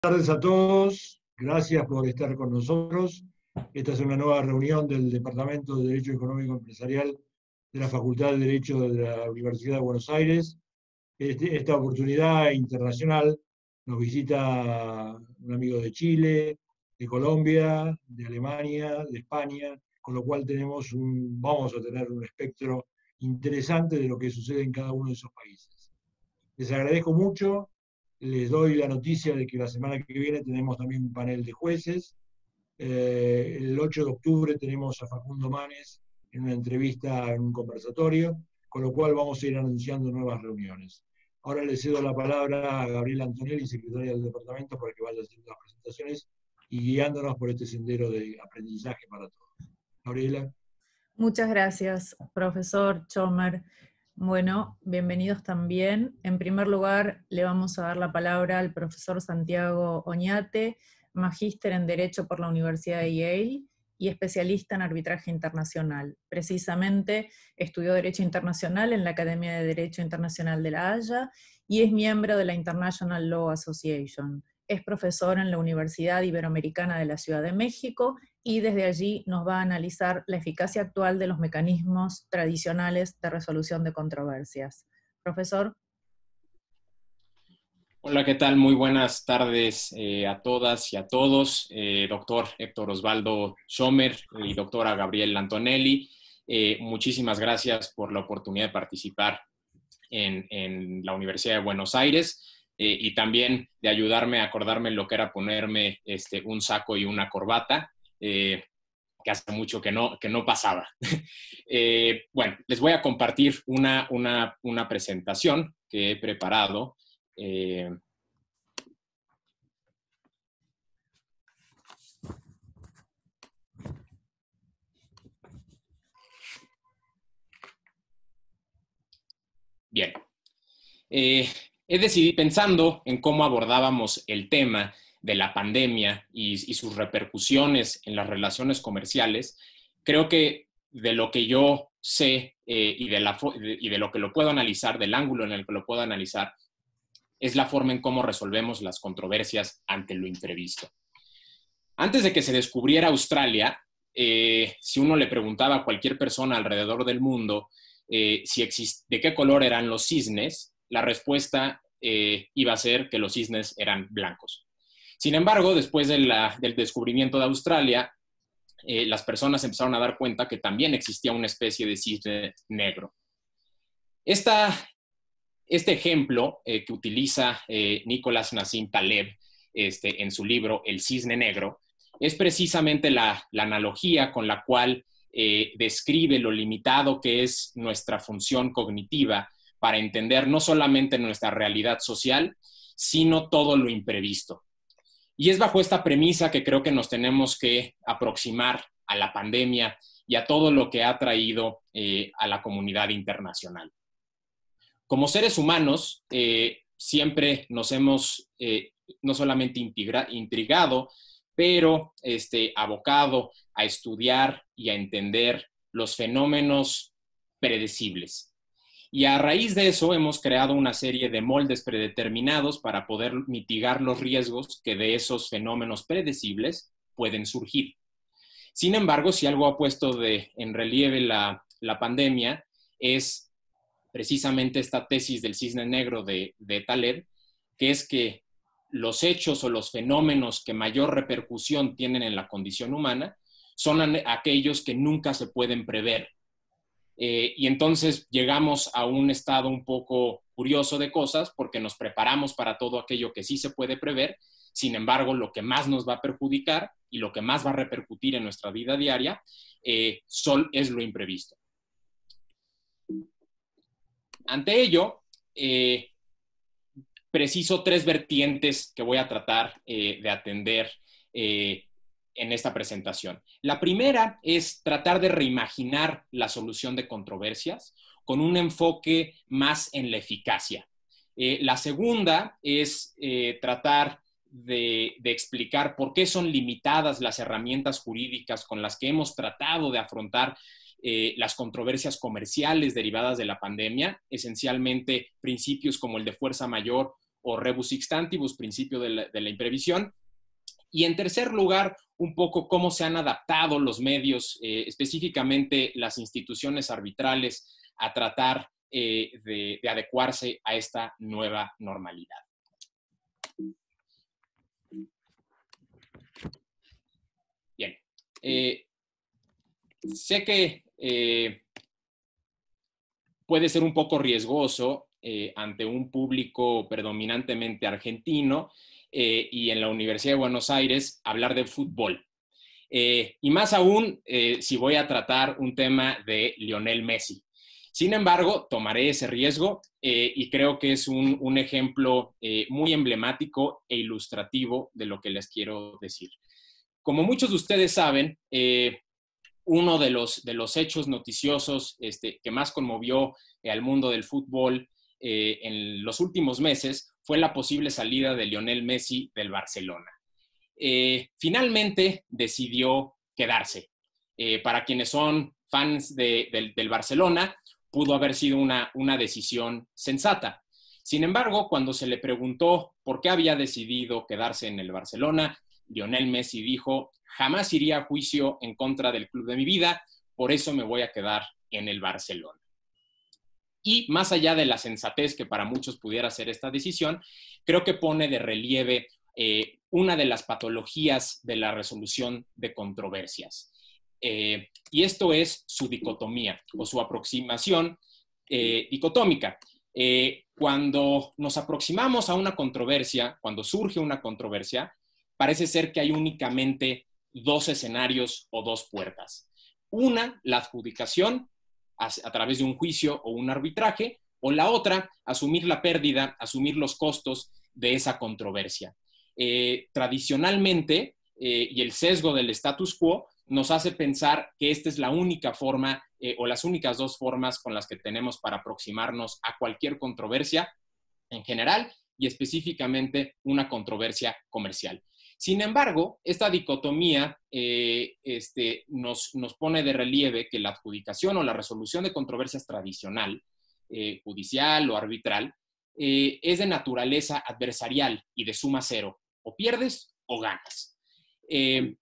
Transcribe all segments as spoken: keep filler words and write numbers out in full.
Buenas tardes a todos, gracias por estar con nosotros. Esta es una nueva reunión del Departamento de Derecho Económico Empresarial de la Facultad de Derecho de la Universidad de Buenos Aires. Este, esta oportunidad internacional nos visita un amigo de Chile, de Colombia, de Alemania, de España, con lo cual tenemos un, vamos a tener un espectro interesante de lo que sucede en cada uno de esos países. Les agradezco mucho. Les doy la noticia de que la semana que viene tenemos también un panel de jueces. Eh, el ocho de octubre tenemos a Facundo Manes en una entrevista, en un conversatorio, con lo cual vamos a ir anunciando nuevas reuniones. Ahora le cedo la palabra a Gabriela Antonelli, secretaria del departamento, para que vaya haciendo las presentaciones y guiándonos por este sendero de aprendizaje para todos. Gabriela. Muchas gracias, profesor Chomer. Bueno, bienvenidos también. En primer lugar, le vamos a dar la palabra al profesor Santiago Oñate, magíster en Derecho por la Universidad de Yale y especialista en arbitraje internacional. Precisamente estudió Derecho Internacional en la Academia de Derecho Internacional de La Haya y es miembro de la International Law Association. Es profesor en la Universidad Iberoamericana de la Ciudad de México y desde allí nos va a analizar la eficacia actual de los mecanismos tradicionales de resolución de controversias. Profesor. Hola, ¿qué tal? Muy buenas tardes eh, a todas y a todos. Eh, doctor Héctor Osvaldo Chomer y doctora Gabriela Antonelli, eh, muchísimas gracias por la oportunidad de participar en, en la Universidad de Buenos Aires eh, y también de ayudarme a acordarme lo que era ponerme este, un saco y una corbata. Eh, que hace mucho que no, que no pasaba. eh, bueno, les voy a compartir una, una, una presentación que he preparado. Eh, bien. Eh, he decidido, pensando en cómo abordábamos el tema de la pandemia y, y sus repercusiones en las relaciones comerciales, creo que de lo que yo sé eh, y, de la, y de lo que lo puedo analizar, del ángulo en el que lo puedo analizar, es la forma en cómo resolvemos las controversias ante lo imprevisto. Antes de que se descubriera Australia, eh, si uno le preguntaba a cualquier persona alrededor del mundo eh, si exist- de qué color eran los cisnes, la respuesta eh, iba a ser que los cisnes eran blancos. Sin embargo, después de la, del descubrimiento de Australia, eh, las personas empezaron a dar cuenta que también existía una especie de cisne negro. Esta, este ejemplo eh, que utiliza eh, Nicolás Nassim Taleb este, en su libro El cisne negro es precisamente la, la analogía con la cual eh, describe lo limitado que es nuestra función cognitiva para entender no solamente nuestra realidad social, sino todo lo imprevisto. Y es bajo esta premisa que creo que nos tenemos que aproximar a la pandemia y a todo lo que ha traído eh, a la comunidad internacional. Como seres humanos, eh, siempre nos hemos eh, no solamente integra, intrigado, pero este, abocado a estudiar y a entender los fenómenos predecibles. Y a raíz de eso hemos creado una serie de moldes predeterminados para poder mitigar los riesgos que de esos fenómenos predecibles pueden surgir. Sin embargo, si algo ha puesto de, en relieve la, la pandemia es precisamente esta tesis del cisne negro de, de Taleb, que es que los hechos o los fenómenos que mayor repercusión tienen en la condición humana son aquellos que nunca se pueden prever. Eh, y entonces llegamos a un estado un poco curioso de cosas porque nos preparamos para todo aquello que sí se puede prever. Sin embargo, lo que más nos va a perjudicar y lo que más va a repercutir en nuestra vida diaria eh, son, es lo imprevisto. Ante ello, eh, preciso tres vertientes que voy a tratar eh, de atender eh, en esta presentación. La primera es tratar de reimaginar la solución de controversias con un enfoque más en la eficacia. Eh, la segunda es eh, tratar de, de explicar por qué son limitadas las herramientas jurídicas con las que hemos tratado de afrontar eh, las controversias comerciales derivadas de la pandemia, esencialmente principios como el de fuerza mayor o rebus ixtantibus, principio de la, de la imprevisión. Y en tercer lugar, un poco cómo se han adaptado los medios, eh, específicamente las instituciones arbitrales, a tratar eh, de, de adecuarse a esta nueva normalidad. Bien. Eh, sé que eh, puede ser un poco riesgoso eh, ante un público predominantemente argentino eh, y en la Universidad de Buenos Aires hablar de fútbol. Eh, y más aún eh, si voy a tratar un tema de Lionel Messi. Sin embargo, tomaré ese riesgo eh, y creo que es un, un ejemplo eh, muy emblemático e ilustrativo de lo que les quiero decir. Como muchos de ustedes saben, eh, uno de los, de los hechos noticiosos este, que más conmovió eh, al mundo del fútbol eh, en los últimos meses fue la posible salida de Lionel Messi del Barcelona. Eh, finalmente decidió quedarse. Eh, para quienes son fans de, de, del Barcelona, pudo haber sido una, una decisión sensata. Sin embargo, cuando se le preguntó por qué había decidido quedarse en el Barcelona, Lionel Messi dijo: jamás iría a juicio en contra del club de mi vida, por eso me voy a quedar en el Barcelona. Y más allá de la sensatez que para muchos pudiera ser esta decisión, creo que pone de relieve eh, una de las patologías de la resolución de controversias. Eh, y esto es su dicotomía o su aproximación eh, dicotómica. Eh, cuando nos aproximamos a una controversia, cuando surge una controversia, parece ser que hay únicamente dos escenarios o dos puertas. Una, la adjudicación a, a través de un juicio o un arbitraje, o la otra, asumir la pérdida, asumir los costos de esa controversia. Eh, tradicionalmente, eh, y el sesgo del status quo nos hace pensar que esta es la única forma eh, o las únicas dos formas con las que tenemos para aproximarnos a cualquier controversia en general y específicamente una controversia comercial. Sin embargo, esta dicotomía eh, este, nos, nos pone de relieve que la adjudicación o la resolución de controversias tradicional, eh, judicial o arbitral, eh, es de naturaleza adversarial y de suma cero. O pierdes o ganas. Eh,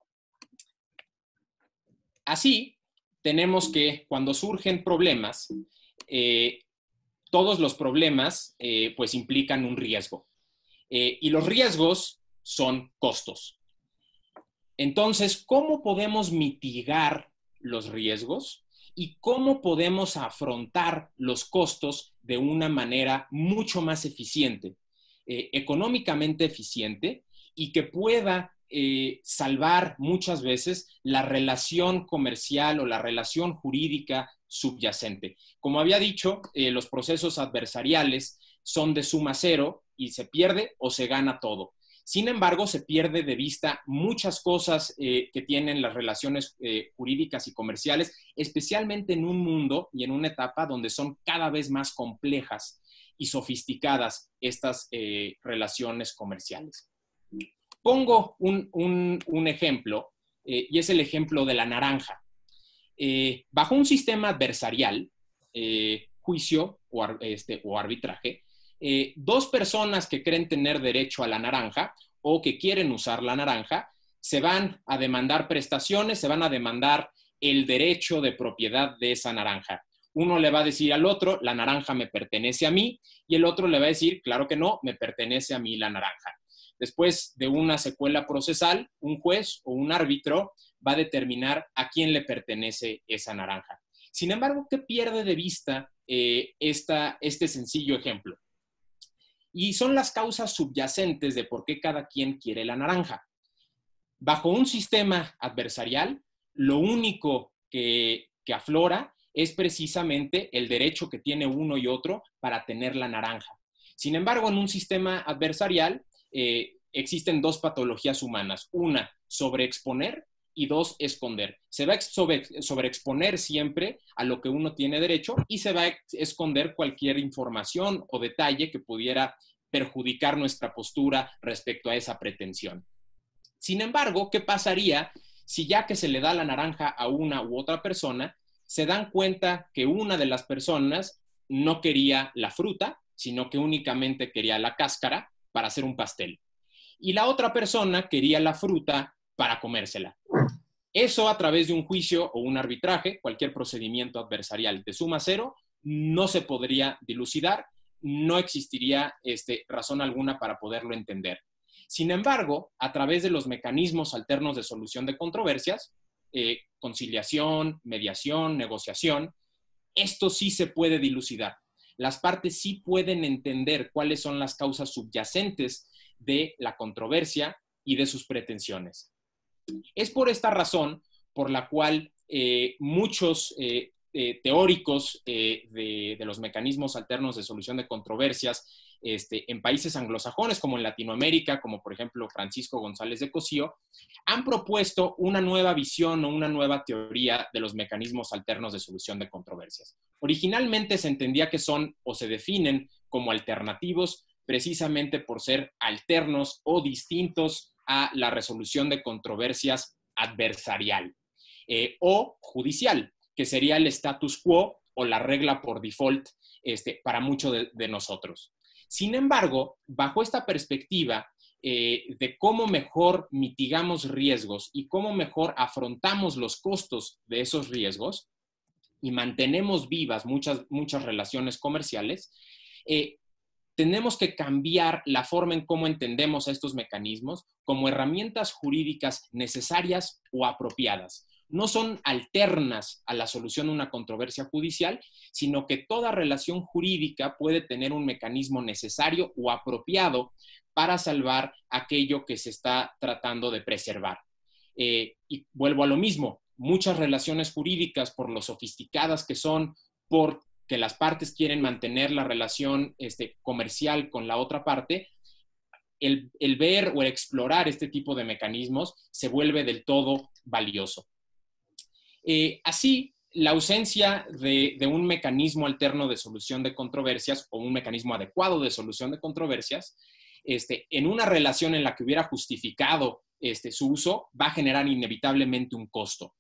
así, tenemos que cuando surgen problemas, eh, todos los problemas eh, pues implican un riesgo. Eh, y los riesgos son costos. Entonces, ¿cómo podemos mitigar los riesgos? ¿Y cómo podemos afrontar los costos de una manera mucho más eficiente, eh, económicamente eficiente y que pueda eh, salvar muchas veces la relación comercial o la relación jurídica subyacente? Como había dicho, eh, los procesos adversariales son de suma cero y se pierde o se gana todo. Sin embargo, se pierde de vista muchas cosas eh, que tienen las relaciones eh, jurídicas y comerciales, especialmente en un mundo y en una etapa donde son cada vez más complejas y sofisticadas estas eh, relaciones comerciales. Pongo un, un, un ejemplo, eh, y es el ejemplo de la naranja. Eh, bajo un sistema adversarial, eh, juicio o, ar, este, o arbitraje, Eh, dos personas que creen tener derecho a la naranja o que quieren usar la naranja se van a demandar prestaciones, se van a demandar el derecho de propiedad de esa naranja. Uno le va a decir al otro, la naranja me pertenece a mí, y el otro le va a decir, claro que no, me pertenece a mí la naranja. Después de una secuela procesal, un juez o un árbitro va a determinar a quién le pertenece esa naranja. Sin embargo, ¿qué pierde de vista eh, esta, este sencillo ejemplo? Y son las causas subyacentes de por qué cada quien quiere la naranja. Bajo un sistema adversarial, lo único que, que aflora es precisamente el derecho que tiene uno y otro para tener la naranja. Sin embargo, en un sistema adversarial eh, existen dos patologías humanas. Una, sobreexponer, y dos, esconder. Se va a sobre, sobreexponer siempre a lo que uno tiene derecho y se va a esconder cualquier información o detalle que pudiera perjudicar nuestra postura respecto a esa pretensión. Sin embargo, ¿qué pasaría si ya que se le da la naranja a una u otra persona, se dan cuenta que una de las personas no quería la fruta, sino que únicamente quería la cáscara para hacer un pastel. Y la otra persona quería la fruta para comérsela. Eso a través de un juicio o un arbitraje, cualquier procedimiento adversarial de suma cero, no se podría dilucidar, no existiría este, razón alguna para poderlo entender. Sin embargo, a través de los mecanismos alternos de solución de controversias, eh, conciliación, mediación, negociación, esto sí se puede dilucidar. Las partes sí pueden entender cuáles son las causas subyacentes de la controversia y de sus pretensiones. Es por esta razón por la cual eh, muchos eh, eh, teóricos eh, de, de los mecanismos alternos de solución de controversias este, en países anglosajones como en Latinoamérica, como por ejemplo Francisco González de Cosío, han propuesto una nueva visión o una nueva teoría de los mecanismos alternos de solución de controversias. Originalmente se entendía que son o se definen como alternativos precisamente por ser alternos o distintos a la resolución de controversias adversarial eh, o judicial, que sería el status quo o la regla por default este, para muchos de, de nosotros. Sin embargo, bajo esta perspectiva eh, de cómo mejor mitigamos riesgos y cómo mejor afrontamos los costos de esos riesgos y mantenemos vivas muchas, muchas relaciones comerciales, eh, tenemos que cambiar la forma en cómo entendemos estos mecanismos como herramientas jurídicas necesarias o apropiadas. No son alternas a la solución de una controversia judicial, sino que toda relación jurídica puede tener un mecanismo necesario o apropiado para salvar aquello que se está tratando de preservar. Eh, y vuelvo a lo mismo, muchas relaciones jurídicas, por lo sofisticadas que son, por que las partes quieren mantener la relación este, comercial con la otra parte, el, el ver o el explorar este tipo de mecanismos se vuelve del todo valioso. Eh, así, la ausencia de, de un mecanismo alterno de solución de controversias o un mecanismo adecuado de solución de controversias, este, en una relación en la que hubiera justificado este, su uso, va a generar inevitablemente un costo.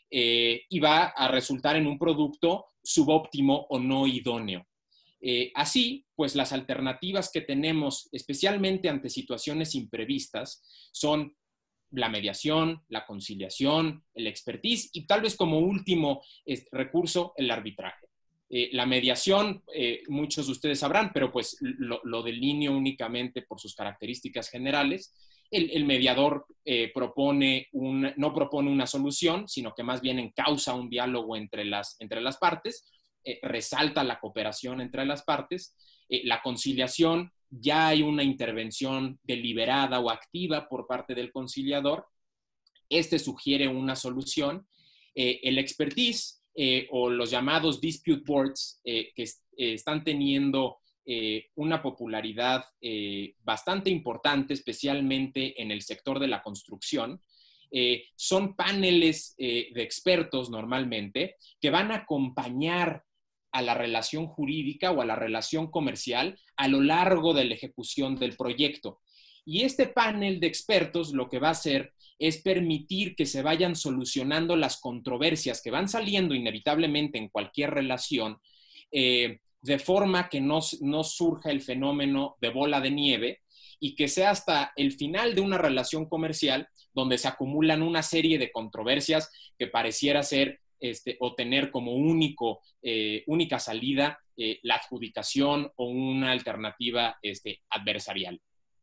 Eh, y va a resultar en un producto subóptimo o no idóneo. Eh, así, pues las alternativas que tenemos, especialmente ante situaciones imprevistas, son la mediación, la conciliación, el expertise y tal vez como último este, recurso, el arbitraje. Eh, la mediación, eh, muchos de ustedes sabrán, pero pues lo, lo delineo únicamente por sus características generales. El, el mediador eh, propone un, no propone una solución, sino que más bien encausa un diálogo entre las, entre las partes, eh, resalta la cooperación entre las partes. Eh, la conciliación, ya hay una intervención deliberada o activa por parte del conciliador. Este sugiere una solución. Eh, el expertise eh, o los llamados dispute boards eh, que eh, están teniendo Eh, una popularidad eh, bastante importante, especialmente en el sector de la construcción. Eh, son paneles eh, de expertos normalmente que van a acompañar a la relación jurídica o a la relación comercial a lo largo de la ejecución del proyecto. Y este panel de expertos lo que va a hacer es permitir que se vayan solucionando las controversias que van saliendo inevitablemente en cualquier relación, eh, de forma que no, no surja el fenómeno de bola de nieve y que sea hasta el final de una relación comercial donde se acumulan una serie de controversias que pareciera ser este, o tener como único, eh, única salida eh, la adjudicación o una alternativa este, adversarial.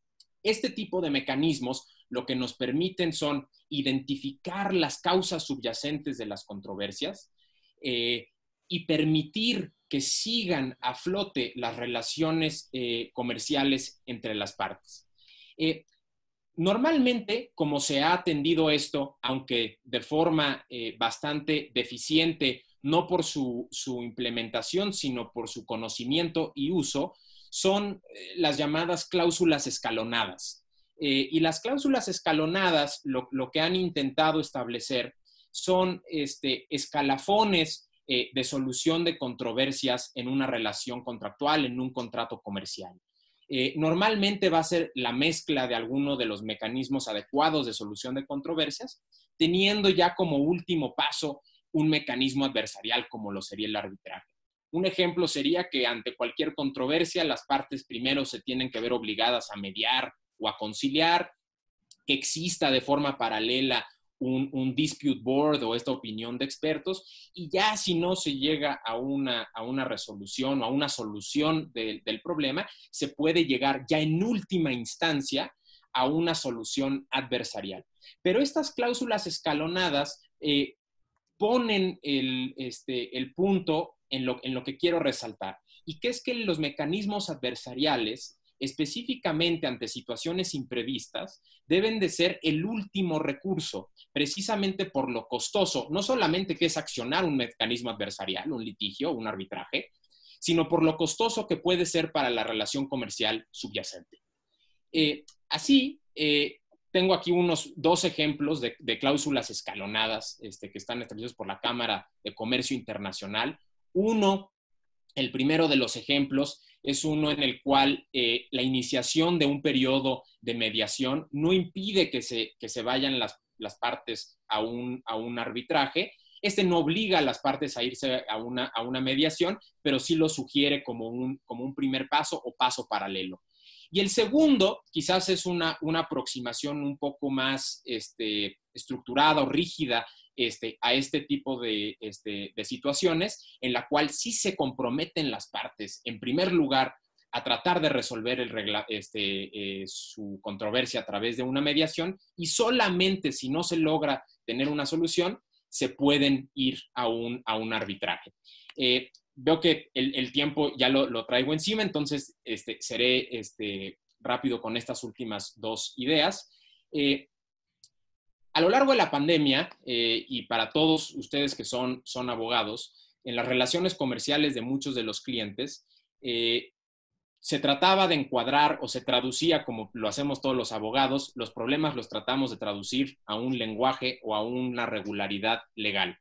Este tipo de mecanismos lo que nos permiten son identificar las causas subyacentes de las controversias eh, y permitir que sigan a flote las relaciones eh, comerciales entre las partes. Eh, normalmente, como se ha atendido esto, aunque de forma eh, bastante deficiente, no por su, su implementación, sino por su conocimiento y uso, son eh, las llamadas cláusulas escalonadas. Eh, y las cláusulas escalonadas, lo, lo que han intentado establecer son este, escalafones Eh, de solución de controversias en una relación contractual, en un contrato comercial. Eh, normalmente va a ser la mezcla de alguno de los mecanismos adecuados de solución de controversias, teniendo ya como último paso un mecanismo adversarial como lo sería el arbitraje. Un ejemplo sería que ante cualquier controversia las partes primero se tienen que ver obligadas a mediar o a conciliar, que exista de forma paralela un, un dispute board o esta opinión de expertos, y ya si no se llega a una, a una resolución o a una solución de, del problema, se puede llegar ya en última instancia a una solución adversarial. Pero estas cláusulas escalonadas eh, ponen el, este, el punto en lo, en lo que quiero resaltar, y que es que los mecanismos adversariales, específicamente ante situaciones imprevistas, deben de ser el último recurso, precisamente por lo costoso, no solamente que es accionar un mecanismo adversarial, un litigio, un arbitraje, sino por lo costoso que puede ser para la relación comercial subyacente. Eh, así, eh, tengo aquí unos dos ejemplos de, de cláusulas escalonadas este, que están establecidos por la Cámara de Comercio Internacional. Uno, el primero de los ejemplos, es uno en el cual eh, la iniciación de un periodo de mediación no impide que se, que se vayan las, las partes a un, a un arbitraje. Este no obliga a las partes a irse a una, a una mediación, pero sí lo sugiere como un, como un primer paso o paso paralelo. Y el segundo, quizás es una, una aproximación un poco más este, estructurada o rígida este, a este tipo de, este, de situaciones, en la cual sí se comprometen las partes, en primer lugar, a tratar de resolver el regla, este, eh, su controversia a través de una mediación, y solamente si no se logra tener una solución, se pueden ir a un, a un arbitraje. Eh, Veo que el, el tiempo ya lo, lo traigo encima, entonces este, seré este, rápido con estas últimas dos ideas. Eh, a lo largo de la pandemia, eh, y para todos ustedes que son, son abogados, en las relaciones comerciales de muchos de los clientes, eh, se trataba de encuadrar o se traducía, como lo hacemos todos los abogados, los problemas los tratamos de traducir a un lenguaje o a una regularidad legal.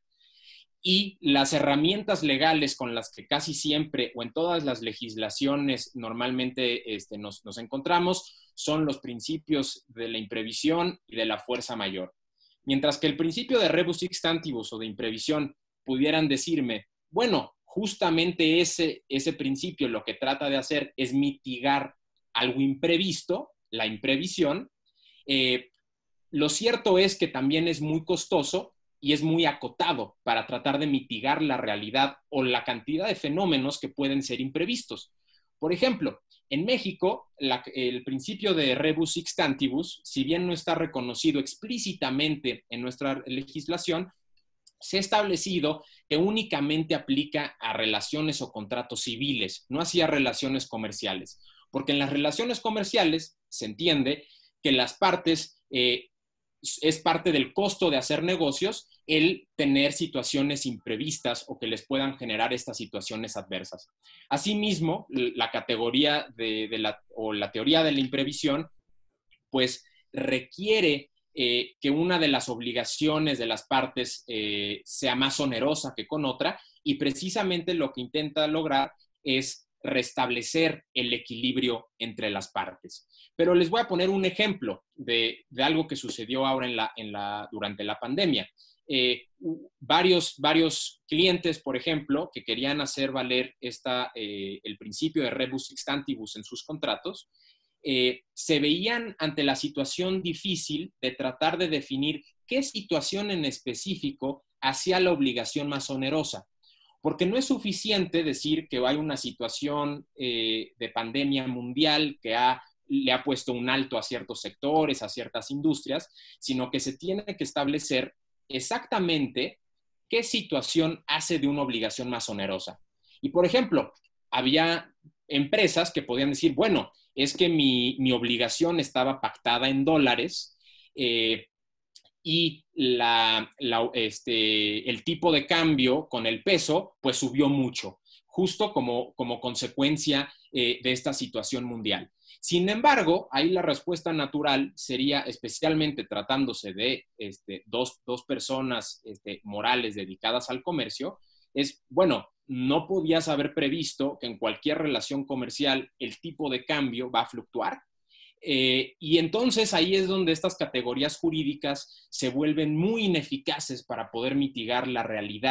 Y las herramientas legales con las que casi siempre o en todas las legislaciones normalmente este, nos, nos encontramos son los principios de la imprevisión y de la fuerza mayor. Mientras que el principio de rebus sic stantibus o de imprevisión pudieran decirme, bueno, justamente ese, ese principio lo que trata de hacer es mitigar algo imprevisto, la imprevisión, eh, lo cierto es que también es muy costoso y es muy acotado para tratar de mitigar la realidad o la cantidad de fenómenos que pueden ser imprevistos. Por ejemplo, en México, la, el principio de rebus sic stantibus, si bien no está reconocido explícitamente en nuestra legislación, se ha establecido que únicamente aplica a relaciones o contratos civiles, no así a relaciones comerciales. Porque en las relaciones comerciales se entiende que las partes... Eh, es parte del costo de hacer negocios el tener situaciones imprevistas o que les puedan generar estas situaciones adversas. Asimismo, la categoría de, de la, o la teoría de la imprevisión, pues requiere eh, que una de las obligaciones de las partes eh, sea más onerosa que con otra, y precisamente lo que intenta lograr es restablecer el equilibrio entre las partes. Pero les voy a poner un ejemplo de, de algo que sucedió ahora en la, en la, durante la pandemia. Eh, varios, varios clientes, por ejemplo, que querían hacer valer esta, eh, el principio de rebus sic stantibus en sus contratos, eh, se veían ante la situación difícil de tratar de definir qué situación en específico hacía la obligación más onerosa. Porque no es suficiente decir que hay una situación eh, de pandemia mundial que ha, le ha puesto un alto a ciertos sectores, a ciertas industrias, sino que se tiene que establecer exactamente qué situación hace de una obligación más onerosa. Y, por ejemplo, había empresas que podían decir, bueno, es que mi, mi obligación estaba pactada en dólares, eh, y la, la, este, el tipo de cambio con el peso pues subió mucho, justo como, como consecuencia eh, de esta situación mundial. Sin embargo, ahí la respuesta natural sería, especialmente tratándose de este, dos, dos personas este, morales dedicadas al comercio, es, bueno, no podías haber previsto que en cualquier relación comercial el tipo de cambio va a fluctuar. Eh, y entonces ahí es donde estas categorías jurídicas se vuelven muy ineficaces para poder mitigar la realidad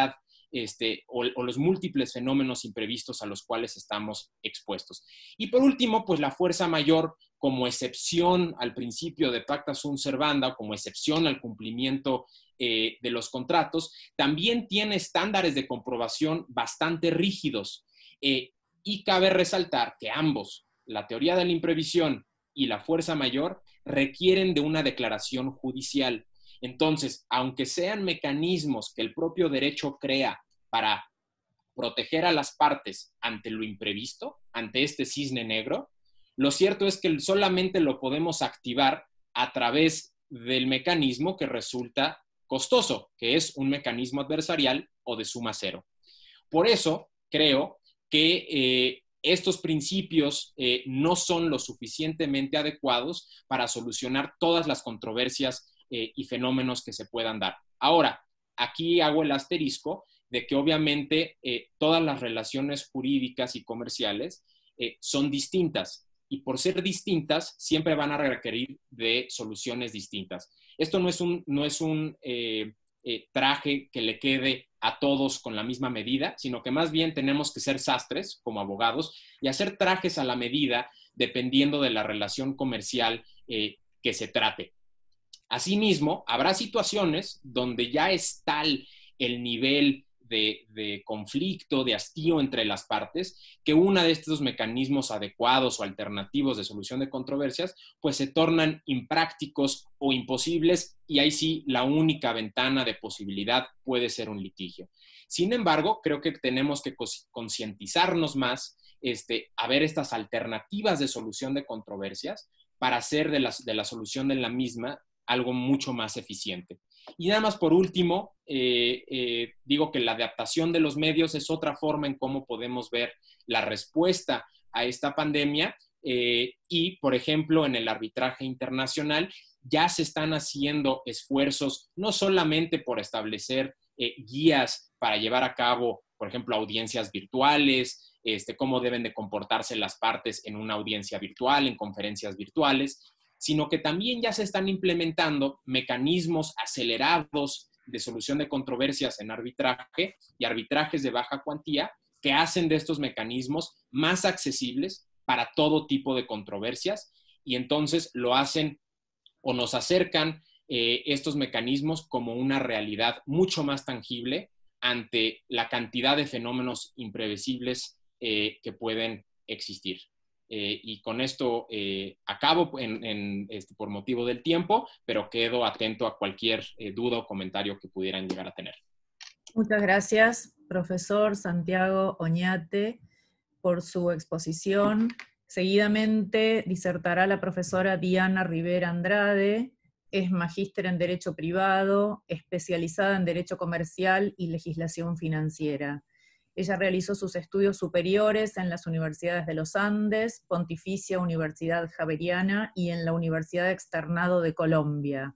este, o, o los múltiples fenómenos imprevistos a los cuales estamos expuestos. Y por último, pues la fuerza mayor como excepción al principio de pacta sunt servanda, como excepción al cumplimiento eh, de los contratos, también tiene estándares de comprobación bastante rígidos. Eh, y cabe resaltar que ambos, la teoría de la imprevisión y la fuerza mayor, requieren de una declaración judicial. Entonces, aunque sean mecanismos que el propio derecho crea para proteger a las partes ante lo imprevisto, ante este cisne negro, lo cierto es que solamente lo podemos activar a través del mecanismo que resulta costoso, que es un mecanismo adversarial o de suma cero. Por eso, creo que eh, estos principios eh, no son lo suficientemente adecuados para solucionar todas las controversias eh, y fenómenos que se puedan dar. Ahora, aquí hago el asterisco de que obviamente eh, todas las relaciones jurídicas y comerciales eh, son distintas y por ser distintas siempre van a requerir de soluciones distintas. Esto no es un, no es un eh, eh, traje que le quede a todos con la misma medida, sino que más bien tenemos que ser sastres como abogados y hacer trajes a la medida dependiendo de la relación comercial eh, que se trate. Asimismo, habrá situaciones donde ya es tal el nivel de, de conflicto, de hastío entre las partes, que uno de estos mecanismos adecuados o alternativos de solución de controversias, pues se tornan imprácticos o imposibles y ahí sí la única ventana de posibilidad puede ser un litigio. Sin embargo, creo que tenemos que concientizarnos más este, a ver estas alternativas de solución de controversias para hacer de la, de la solución de la misma algo mucho más eficiente. Y nada más por último, eh, eh, digo que la adaptación de los medios es otra forma en cómo podemos ver la respuesta a esta pandemia eh, y, por ejemplo, en el arbitraje internacional ya se están haciendo esfuerzos no solamente por establecer eh, guías para llevar a cabo, por ejemplo, audiencias virtuales, este, cómo deben de comportarse las partes en una audiencia virtual, en conferencias virtuales, sino que también ya se están implementando mecanismos acelerados de solución de controversias en arbitraje y arbitrajes de baja cuantía que hacen de estos mecanismos más accesibles para todo tipo de controversias y entonces lo hacen o nos acercan eh, estos mecanismos como una realidad mucho más tangible ante la cantidad de fenómenos imprevisibles eh, que pueden existir. Eh, y con esto eh, acabo en, en, este, por motivo del tiempo, pero quedo atento a cualquier eh, duda o comentario que pudieran llegar a tener. Muchas gracias, profesor Santiago Oñate, por su exposición. Seguidamente disertará la profesora Diana Rivera Andrade, es magíster en Derecho Privado, especializada en Derecho Comercial y Legislación Financiera. Ella realizó sus estudios superiores en las universidades de los Andes, Pontificia Universidad Javeriana y en la Universidad Externado de Colombia.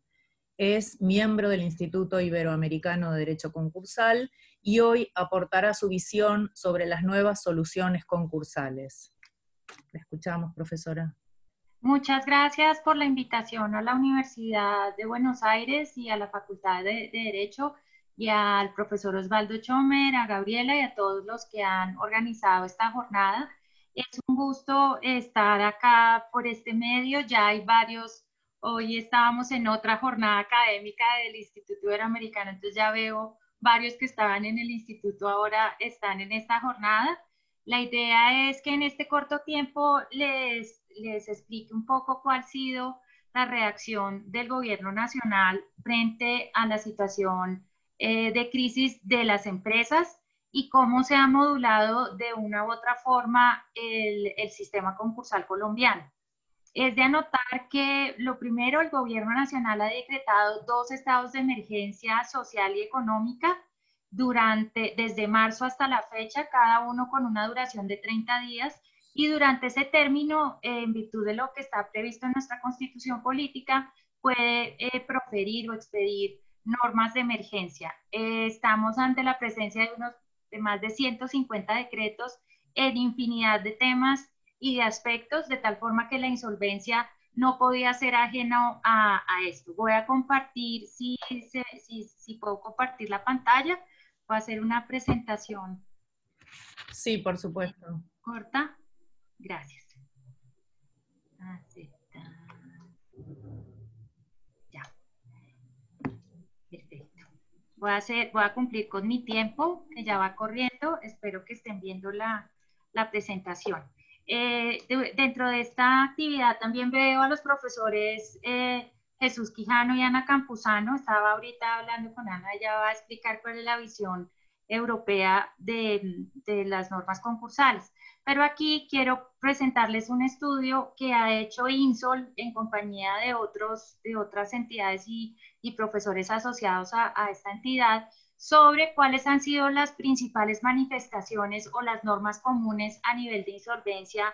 Es miembro del Instituto Iberoamericano de Derecho Concursal y hoy aportará su visión sobre las nuevas soluciones concursales. La escuchamos, profesora. Muchas gracias por la invitación a la Universidad de Buenos Aires y a la Facultad de, de Derecho, y al profesor Osvaldo Chomer, a Gabriela y a todos los que han organizado esta jornada. Es un gusto estar acá por este medio, ya hay varios, hoy estábamos en otra jornada académica del Instituto Iberoamericano, entonces ya veo varios que estaban en el instituto ahora están en esta jornada. La idea es que en este corto tiempo les, les explique un poco cuál ha sido la reacción del gobierno nacional frente a la situación Eh, de crisis de las empresas y cómo se ha modulado de una u otra forma el, el sistema concursal colombiano. Es de anotar que lo primero, el gobierno nacional ha decretado dos estados de emergencia social y económica durante, desde marzo hasta la fecha, cada uno con una duración de treinta días, y durante ese término, eh, en virtud de lo que está previsto en nuestra Constitución Política, puede eh, proferir o expedir normas de emergencia. Eh, estamos ante la presencia de, unos, de más de ciento cincuenta decretos en infinidad de temas y de aspectos, de tal forma que la insolvencia no podía ser ajena a, a esto. Voy a compartir, si, si, si, si puedo compartir la pantalla a hacer una presentación. Sí, por supuesto. Corta. Gracias. Aceptar. Ya. Perfecto. Voy a, hacer, voy a cumplir con mi tiempo, que ya va corriendo. Espero que estén viendo la, la presentación. Eh, de, dentro de esta actividad también veo a los profesores eh, Jesús Quijano y Ana Campuzano. Estaba ahorita hablando con Ana, ella va a explicar cuál es la visión europea de, de las normas concursales. Pero aquí quiero presentarles un estudio que ha hecho INSOL en compañía de, otros, de otras entidades y, y profesores asociados a, a esta entidad, sobre cuáles han sido las principales manifestaciones o las normas comunes a nivel de insolvencia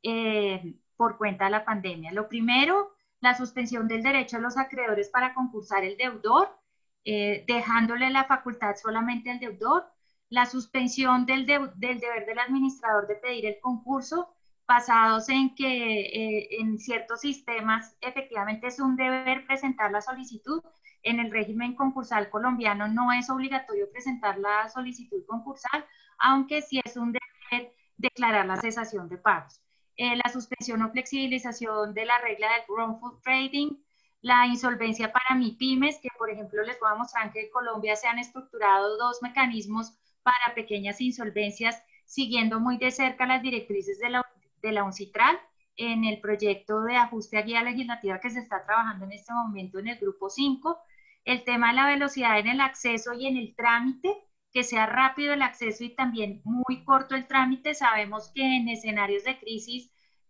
eh, por cuenta de la pandemia. Lo primero, la suspensión del derecho de los acreedores para concursar el deudor, eh, dejándole la facultad solamente al deudor, la suspensión del, de, del deber del administrador de pedir el concurso, basados en que eh, en ciertos sistemas efectivamente es un deber presentar la solicitud. En el régimen concursal colombiano no es obligatorio presentar la solicitud concursal, aunque sí es un deber declarar la cesación de pagos. Eh, la suspensión o flexibilización de la regla del wrongful trading, la insolvencia para MIPYMES, que por ejemplo les voy a mostrar que en Colombia se han estructurado dos mecanismos para pequeñas insolvencias, siguiendo muy de cerca las directrices de la, de la UNCITRAL en el proyecto de ajuste a guía legislativa que se está trabajando en este momento en el grupo cinco. El tema de la velocidad en el acceso y en el trámite, que sea rápido el acceso y también muy corto el trámite. Sabemos que en escenarios de crisis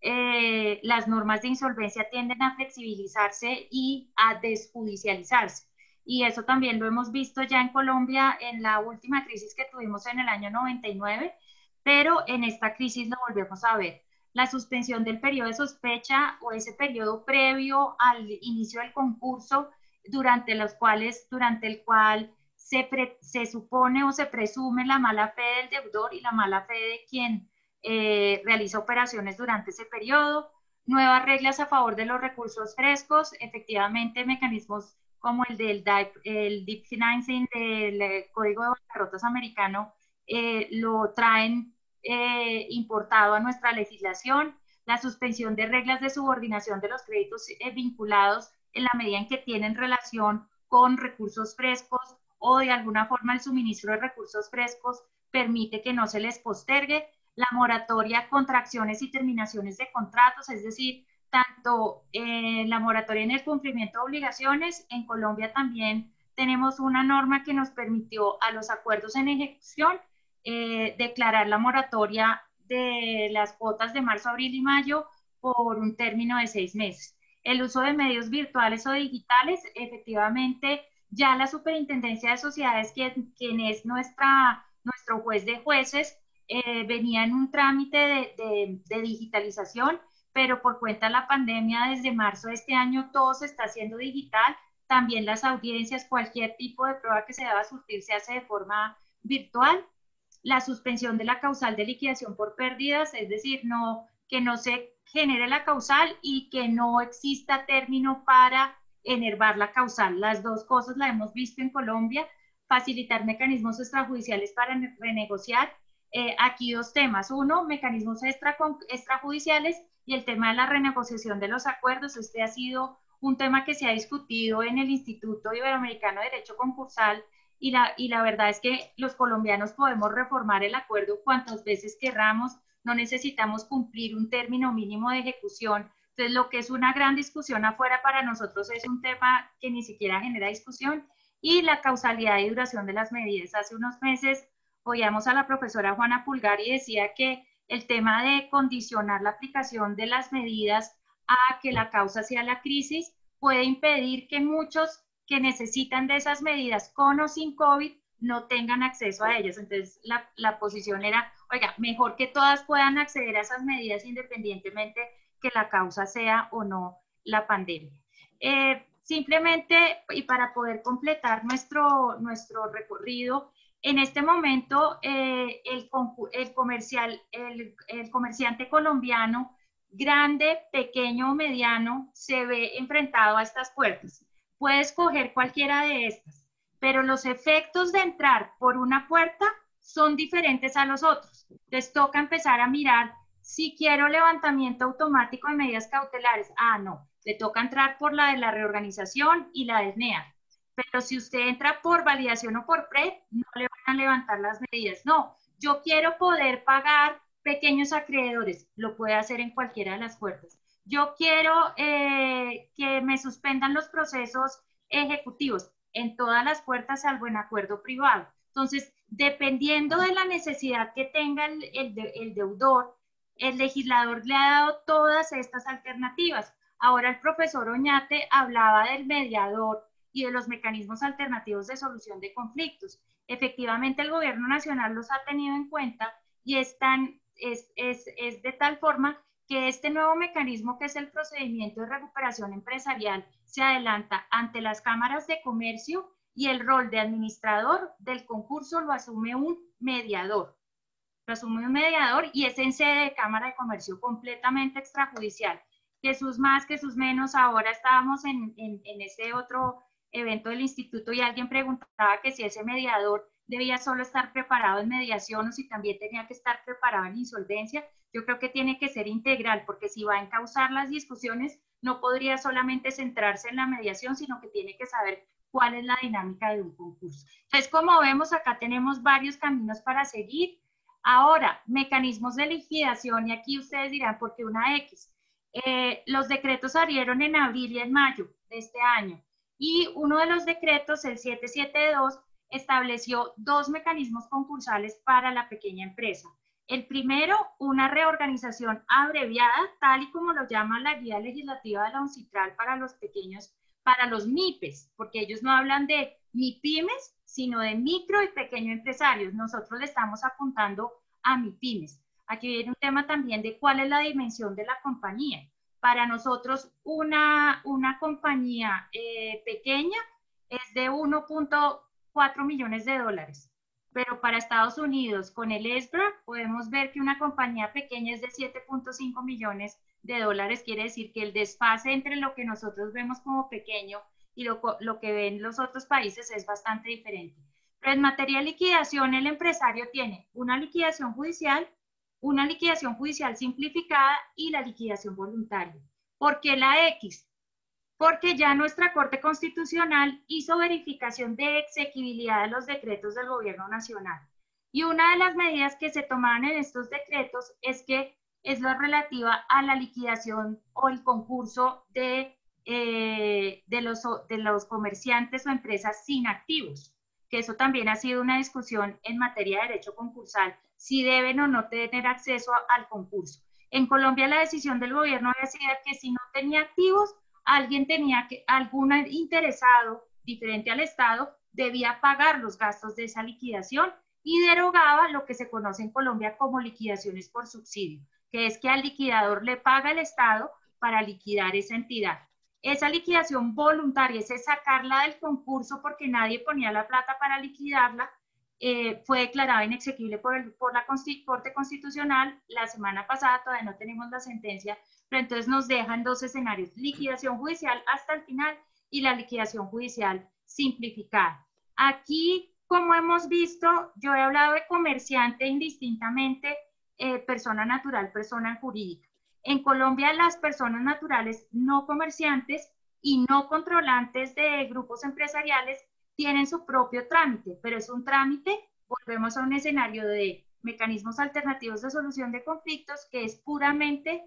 eh, las normas de insolvencia tienden a flexibilizarse y a desjudicializarse. Y eso también lo hemos visto ya en Colombia en la última crisis que tuvimos en el año noventa y nueve, pero en esta crisis lo volvemos a ver. La suspensión del periodo de sospecha o ese periodo previo al inicio del concurso, durante los cuales, durante el cual se, pre, se supone o se presume la mala fe del deudor y la mala fe de quien eh, realiza operaciones durante ese periodo. Nuevas reglas a favor de los recursos frescos, efectivamente mecanismos como el del el Deep Financing del Código de Bancarrotas americano eh, lo traen eh, importado a nuestra legislación. La suspensión de reglas de subordinación de los créditos eh, vinculados en la medida en que tienen relación con recursos frescos o de alguna forma el suministro de recursos frescos permite que no se les postergue. La moratoria contra acciones y terminaciones de contratos, es decir, tanto eh, la moratoria en el cumplimiento de obligaciones. En Colombia también tenemos una norma que nos permitió a los acuerdos en ejecución eh, declarar la moratoria de las cuotas de marzo, abril y mayo por un término de seis meses. El uso de medios virtuales o digitales, efectivamente, ya la Superintendencia de Sociedades, quien, quien es nuestra, nuestro juez de jueces, eh, venía en un trámite de, de, de digitalización, pero por cuenta de la pandemia, desde marzo de este año, todo se está haciendo digital. También las audiencias, cualquier tipo de prueba que se deba surtir, se hace de forma virtual. La suspensión de la causal de liquidación por pérdidas, es decir, no, que no se genere la causal y que no exista término para enervar la causal. Las dos cosas las hemos visto en Colombia. Facilitar mecanismos extrajudiciales para renegociar. Eh, aquí dos temas. Uno, mecanismos extra, extrajudiciales y el tema de la renegociación de los acuerdos. Este ha sido un tema que se ha discutido en el Instituto Iberoamericano de Derecho Concursal y la, y la verdad es que los colombianos podemos reformar el acuerdo cuantas veces querramos, no necesitamos cumplir un término mínimo de ejecución. Entonces, lo que es una gran discusión afuera para nosotros es un tema que ni siquiera genera discusión. Y la causalidad y duración de las medidas. Hace unos meses oíamos a la profesora Juana Pulgar y decía que el tema de condicionar la aplicación de las medidas a que la causa sea la crisis puede impedir que muchos que necesitan de esas medidas con o sin COVID no tengan acceso a ellas. Entonces la, la posición era, oiga, mejor que todas puedan acceder a esas medidas independientemente que la causa sea o no la pandemia. Eh, simplemente, y para poder completar nuestro, nuestro recorrido, en este momento eh, el, el, comercial, el, el comerciante colombiano, grande, pequeño o mediano, se ve enfrentado a estas puertas. Puede escoger cualquiera de estas, pero los efectos de entrar por una puerta son diferentes a los otros. Les toca empezar a mirar si quiero levantamiento automático de medidas cautelares. Ah, no, le toca entrar por la de la reorganización y la del N E A. Pero si usted entra por validación o por P R E, no le van a levantar las medidas. No, yo quiero poder pagar pequeños acreedores, lo puede hacer en cualquiera de las puertas. Yo quiero eh, que me suspendan los procesos ejecutivos en todas las puertas salvo en acuerdo privado. Entonces, dependiendo de la necesidad que tenga el, el, de, el deudor, el legislador le ha dado todas estas alternativas. Ahora el profesor Oñate hablaba del mediador y de los mecanismos alternativos de solución de conflictos. Efectivamente, el gobierno nacional los ha tenido en cuenta y están, es, es, es de tal forma que este nuevo mecanismo, que es el procedimiento de recuperación empresarial, se adelanta ante las cámaras de comercio y el rol de administrador del concurso lo asume un mediador. Lo asume un mediador y es en sede de Cámara de Comercio, completamente extrajudicial. Que sus más, que sus menos. Ahora estábamos en, en, en ese otro evento del instituto y alguien preguntaba que si ese mediador debía solo estar preparado en mediación o si también tenía que estar preparado en insolvencia. Yo creo que tiene que ser integral, porque si va a encauzar las discusiones, no podría solamente centrarse en la mediación, sino que tiene que saber cuál es la dinámica de un concurso. Entonces, como vemos, acá tenemos varios caminos para seguir. Ahora, mecanismos de liquidación, y aquí ustedes dirán, ¿por qué una X? Eh, los decretos salieron en abril y en mayo de este año, y uno de los decretos, el setecientos setenta y dos, estableció dos mecanismos concursales para la pequeña empresa. El primero, una reorganización abreviada, tal y como lo llama la guía legislativa de la UNCITRAL para los pequeños, para los MIPES, porque ellos no hablan de MIPYMES, sino de micro y pequeño empresarios. Nosotros le estamos apuntando a MIPYMES. Aquí viene un tema también de cuál es la dimensión de la compañía. Para nosotros, una, una compañía eh, pequeña es de uno punto cuatro millones de dólares. Pero para Estados Unidos, con el E S B R A, podemos ver que una compañía pequeña es de siete punto cinco millones de dólares. Quiere decir que el desfase entre lo que nosotros vemos como pequeño y lo, lo que ven los otros países es bastante diferente. Pero en materia de liquidación, el empresario tiene una liquidación judicial, una liquidación judicial simplificada y la liquidación voluntaria. ¿Por qué la X? Porque ya nuestra Corte Constitucional hizo verificación de exequibilidad de los decretos del Gobierno Nacional. Y una de las medidas que se tomaban en estos decretos es que es la relativa a la liquidación o el concurso de, eh, de, los, de los comerciantes o empresas sin activos, que eso también ha sido una discusión en materia de derecho concursal, si deben o no tener acceso a, al concurso. En Colombia la decisión del gobierno había sido que si no tenía activos, alguien tenía que, algún interesado diferente al Estado debía pagar los gastos de esa liquidación y derogaba lo que se conoce en Colombia como liquidaciones por subsidio, que es que al liquidador le paga el Estado para liquidar esa entidad. Esa liquidación voluntaria, ese sacarla del concurso porque nadie ponía la plata para liquidarla, eh, fue declarada inexequible por, el, por la Corte Constitucional. La semana pasada, todavía no tenemos la sentencia, pero entonces nos dejan dos escenarios: liquidación judicial hasta el final y la liquidación judicial simplificada. Aquí, como hemos visto, yo he hablado de comerciante indistintamente, eh, persona natural, persona jurídica. En Colombia, las personas naturales no comerciantes y no controlantes de grupos empresariales tienen su propio trámite, pero es un trámite, volvemos a un escenario de mecanismos alternativos de solución de conflictos, que es puramente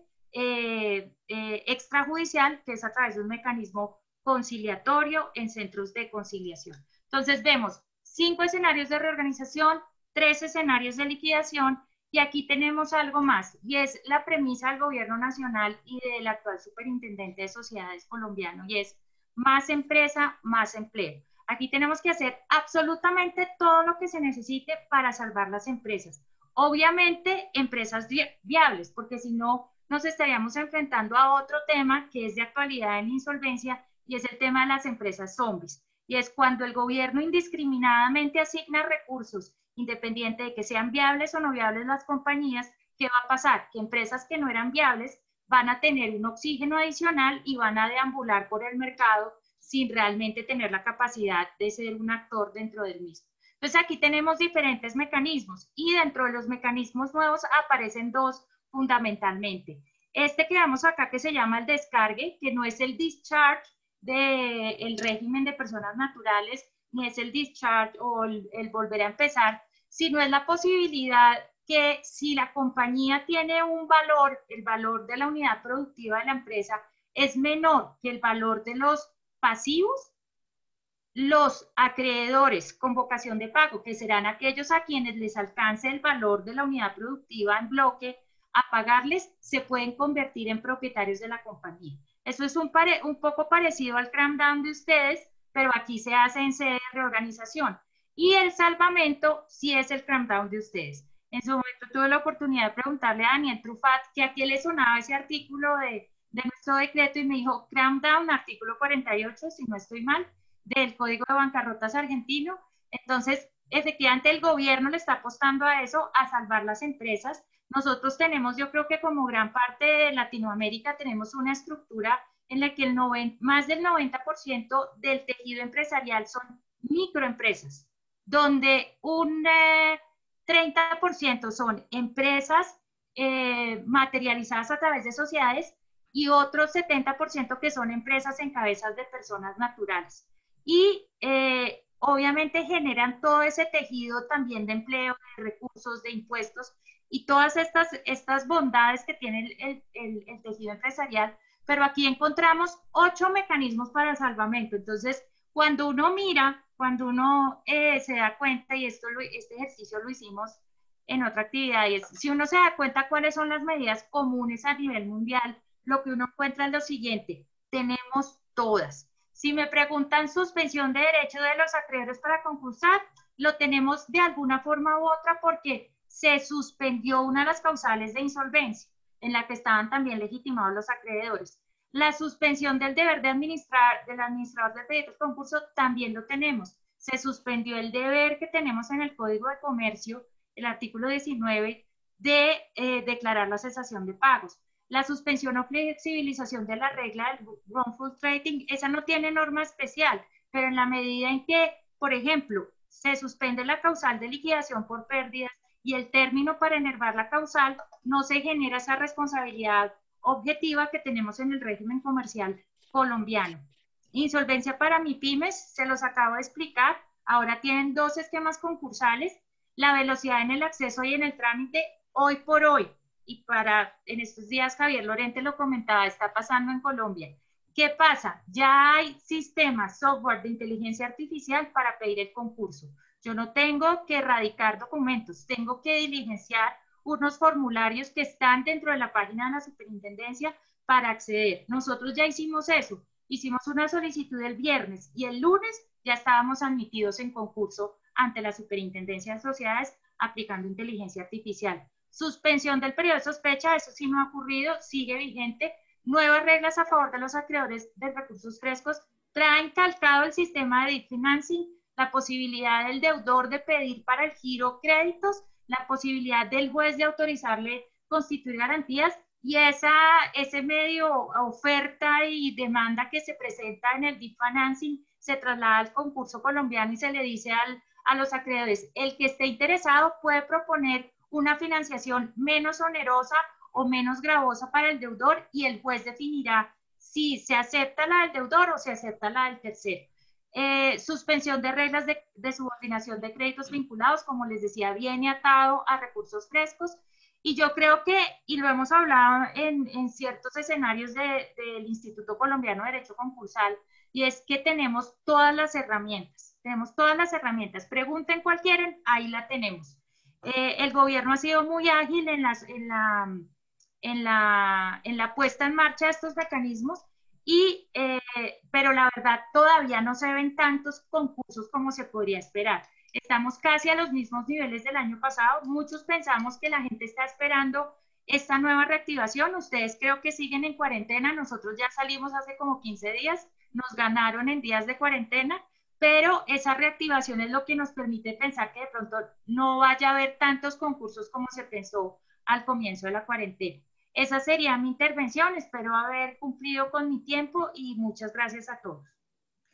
eh, eh, extrajudicial, que es a través de un mecanismo conciliatorio en centros de conciliación. Entonces vemos cinco escenarios de reorganización, tres escenarios de liquidación, y aquí tenemos algo más, y es la premisa del gobierno nacional y del actual superintendente de sociedades colombiano, y es más empresa, más empleo. Aquí tenemos que hacer absolutamente todo lo que se necesite para salvar las empresas. Obviamente, empresas viables, porque si no, nos estaríamos enfrentando a otro tema que es de actualidad en insolvencia, y es el tema de las empresas zombies. Y es cuando el gobierno indiscriminadamente asigna recursos, independiente de que sean viables o no viables las compañías. ¿Qué va a pasar? Que empresas que no eran viables van a tener un oxígeno adicional y van a deambular por el mercado sin realmente tener la capacidad de ser un actor dentro del mismo. Entonces aquí tenemos diferentes mecanismos y dentro de los mecanismos nuevos aparecen dos fundamentalmente. Este que vemos acá que se llama el descargue, que no es el discharge del régimen de personas naturales, ni es el discharge o el, el volver a empezar, sino es la posibilidad que si la compañía tiene un valor, el valor de la unidad productiva de la empresa es menor que el valor de los pasivos, los acreedores con vocación de pago, que serán aquellos a quienes les alcance el valor de la unidad productiva en bloque, a pagarles, se pueden convertir en propietarios de la compañía. Eso es un, pare, un poco parecido al cram down de ustedes, pero aquí se hace en sede de reorganización. Y el salvamento sí es el cram down de ustedes. En su momento tuve la oportunidad de preguntarle a Daniel Trufat que a qué le sonaba ese artículo de, de nuestro decreto y me dijo cram down, artículo cuarenta y ocho, si no estoy mal, del Código de Bancarrotas argentino. Entonces, efectivamente, el gobierno le está apostando a eso, a salvar las empresas. Nosotros tenemos, yo creo que como gran parte de Latinoamérica, tenemos una estructura en la que el noventa, más del noventa por ciento del tejido empresarial son microempresas, donde un eh, treinta por ciento son empresas eh, materializadas a través de sociedades y otro setenta por ciento que son empresas en cabezas de personas naturales. Y eh, obviamente generan todo ese tejido también de empleo, de recursos, de impuestos y todas estas, estas bondades que tiene el, el, el tejido empresarial, pero aquí encontramos ocho mecanismos para el salvamento. Entonces, cuando uno mira, cuando uno eh, se da cuenta, y esto lo, este ejercicio lo hicimos en otra actividad, y es, si uno se da cuenta cuáles son las medidas comunes a nivel mundial, lo que uno encuentra es lo siguiente: tenemos todas. Si me preguntan suspensión de derecho de los acreedores para concursar, lo tenemos de alguna forma u otra porque se suspendió una de las causales de insolvencia en la que estaban también legitimados los acreedores. La suspensión del deber de administrar, del administrador de proyectos de concurso, también lo tenemos. Se suspendió el deber que tenemos en el Código de Comercio, el artículo diecinueve, de eh, declarar la cesación de pagos. La suspensión o flexibilización de la regla del wrongful trading, esa no tiene norma especial, pero en la medida en que, por ejemplo, se suspende la causal de liquidación por pérdidas y el término para enervar la causal, no se genera esa responsabilidad objetiva que tenemos en el régimen comercial colombiano. Insolvencia para MIPYMES, se los acabo de explicar, ahora tienen dos esquemas concursales, la velocidad en el acceso y en el trámite, hoy por hoy, y para, en estos días Javier Lorente lo comentaba, está pasando en Colombia. ¿Qué pasa? Ya hay sistemas, software de inteligencia artificial para pedir el concurso. Yo no tengo que erradicar documentos, tengo que diligenciar unos formularios que están dentro de la página de la superintendencia para acceder. Nosotros ya hicimos eso, hicimos una solicitud el viernes y el lunes ya estábamos admitidos en concurso ante la superintendencia de sociedades aplicando inteligencia artificial. Suspensión del periodo de sospecha, eso sí no ha ocurrido, sigue vigente. Nuevas reglas a favor de los acreedores de recursos frescos traen calcado el sistema de debt financing, la posibilidad del deudor de pedir para el giro créditos, la posibilidad del juez de autorizarle constituir garantías y esa, ese medio oferta y demanda que se presenta en el debt financing se traslada al concurso colombiano y se le dice al, a los acreedores, el que esté interesado puede proponer una financiación menos onerosa o menos gravosa para el deudor y el juez definirá si se acepta la del deudor o se acepta la del tercero. Eh, suspensión de reglas de, de subordinación de créditos vinculados, como les decía, viene atado a recursos frescos y yo creo que, y lo hemos hablado en, en ciertos escenarios de, del Instituto Colombiano de Derecho Concursal, y es que tenemos todas las herramientas, tenemos todas las herramientas, pregunten cuál quieren, ahí la tenemos. Eh, el gobierno ha sido muy ágil en, las, en, la, en, la, en la puesta en marcha de estos mecanismos, y, eh, pero la verdad todavía no se ven tantos concursos como se podría esperar. Estamos casi a los mismos niveles del año pasado. Muchos pensamos que la gente está esperando esta nueva reactivación. Ustedes creo que siguen en cuarentena. Nosotros ya salimos hace como quince días. Nos ganaron en días de cuarentena. Pero esa reactivación es lo que nos permite pensar que de pronto no vaya a haber tantos concursos como se pensó al comienzo de la cuarentena. Esa sería mi intervención, espero haber cumplido con mi tiempo y muchas gracias a todos.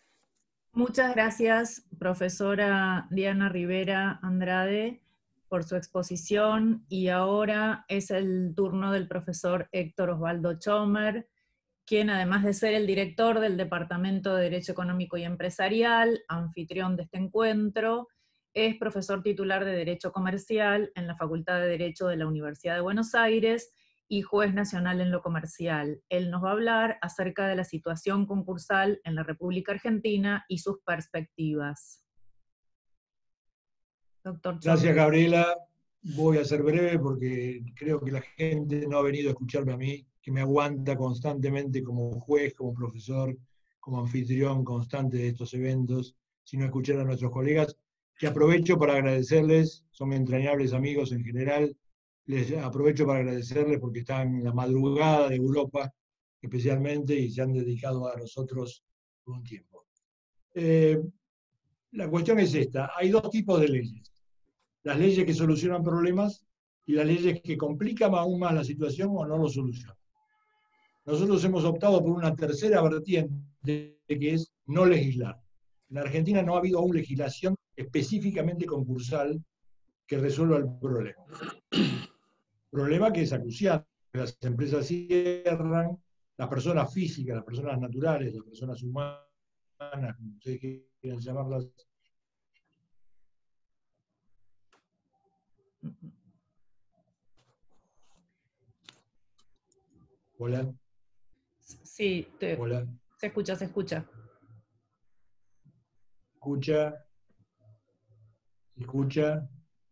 Muchas gracias, profesora Diana Rivera Andrade, por su exposición, y ahora es el turno del profesor Héctor Osvaldo Chomer, quien además de ser el director del Departamento de Derecho Económico y Empresarial, anfitrión de este encuentro, es profesor titular de Derecho Comercial en la Facultad de Derecho de la Universidad de Buenos Aires y juez nacional en lo comercial. Él nos va a hablar acerca de la situación concursal en la República Argentina y sus perspectivas. Doctor Chomer. Gracias, Gabriela. Voy a ser breve porque creo que la gente no ha venido a escucharme a mí, que me aguanta constantemente como juez, como profesor, como anfitrión constante de estos eventos, sino a escuchar a nuestros colegas, que aprovecho para agradecerles, son entrañables amigos en general, les aprovecho para agradecerles porque están en la madrugada de Europa, especialmente, y se han dedicado a nosotros por un tiempo. Eh, la cuestión es esta, hay dos tipos de leyes. Las leyes que solucionan problemas y las leyes que complican aún más la situación o no lo solucionan. Nosotros hemos optado por una tercera vertiente, que es no legislar. En Argentina no ha habido aún legislación específicamente concursal que resuelva el problema. Problema que es acuciante. Las empresas cierran, las personas físicas, las personas naturales, las personas humanas, como ustedes quieran llamarlas. Hola. Sí, te, Hola. se escucha, se escucha. Escucha. Escucha.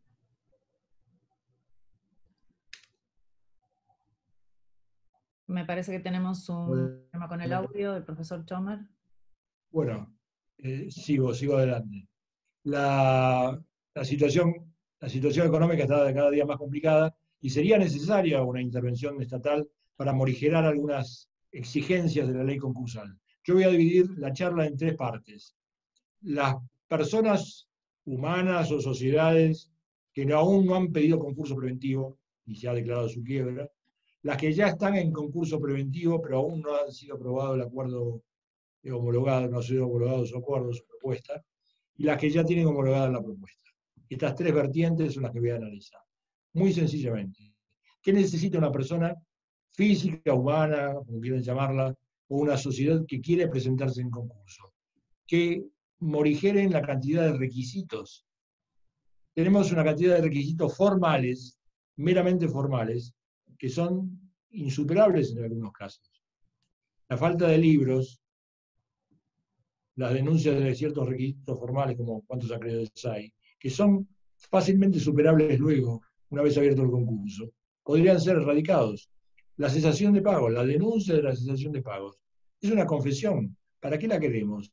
Me parece que tenemos un Hola. problema con el audio del profesor Chomer. Bueno, eh, sigo, sigo adelante. La, la, situación, la situación económica está cada día más complicada y sería necesaria una intervención estatal para morigerar algunas exigencias de la ley concursal. Yo voy a dividir la charla en tres partes. Las personas humanas o sociedades que aún no han pedido concurso preventivo y se ha declarado su quiebra, las que ya están en concurso preventivo pero aún no han sido aprobado el acuerdo homologado, no ha sido homologado su acuerdo, su propuesta, y las que ya tienen homologada la propuesta. Estas tres vertientes son las que voy a analizar. Muy sencillamente, ¿qué necesita una persona física, humana, como quieran llamarla, o una sociedad que quiere presentarse en concurso? Que morigeren la cantidad de requisitos. Tenemos una cantidad de requisitos formales, meramente formales, que son insuperables en algunos casos. La falta de libros, las denuncias de ciertos requisitos formales, como cuántos acreedores hay, que son fácilmente superables luego, una vez abierto el concurso, podrían ser erradicados. La cesación de pagos, la denuncia de la cesación de pagos, es una confesión. ¿Para qué la queremos?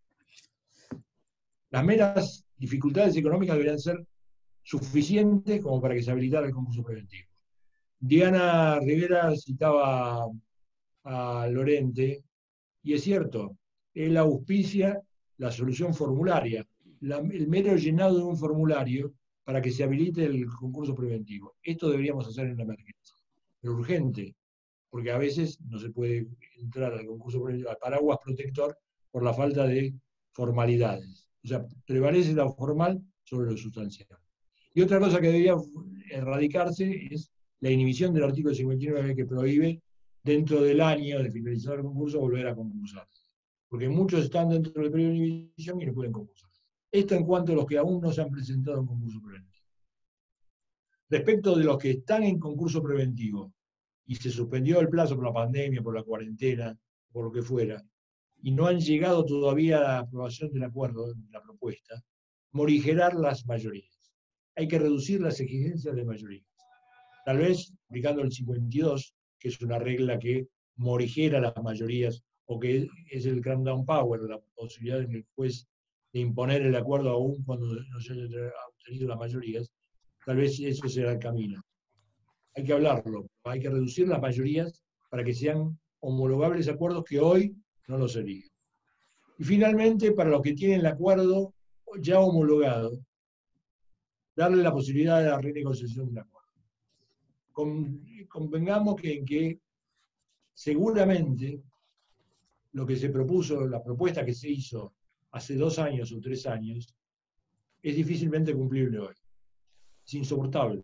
Las meras dificultades económicas deberían ser suficientes como para que se habilitara el concurso preventivo. Diana Rivera citaba a Lorente, y es cierto, él auspicia la solución formularia, la, el mero llenado de un formulario para que se habilite el concurso preventivo. Esto deberíamos hacer en la emergencia, pero urgente, porque a veces no se puede entrar al concurso preventivo, al paraguas protector, por la falta de formalidades. O sea, prevalece lo formal sobre lo sustancial. Y otra cosa que debería erradicarse es la inhibición del artículo cincuenta y nueve que prohíbe dentro del año de finalizar el concurso volver a concursar. Porque muchos están dentro del periodo de inhibición y no pueden concursar. Esto en cuanto a los que aún no se han presentado en concurso preventivo. Respecto de los que están en concurso preventivo y se suspendió el plazo por la pandemia, por la cuarentena, por lo que fuera, y no han llegado todavía a la aprobación del acuerdo, de la propuesta, morigerar las mayorías. Hay que reducir las exigencias de mayorías. Tal vez aplicando el cincuenta y dos, que es una regla que morigera las mayorías, o que es el cram-down power, la posibilidad del juez de imponer el acuerdo aún cuando no se hayan obtenido las mayorías, tal vez eso será el camino. Hay que hablarlo, hay que reducir las mayorías para que sean homologables acuerdos que hoy no lo serían. Y finalmente, para los que tienen el acuerdo ya homologado, darle la posibilidad de la renegociación del acuerdo. Con, convengamos que en que seguramente lo que se propuso, la propuesta que se hizo hace dos años o tres años, es difícilmente cumplible hoy. Es insoportable.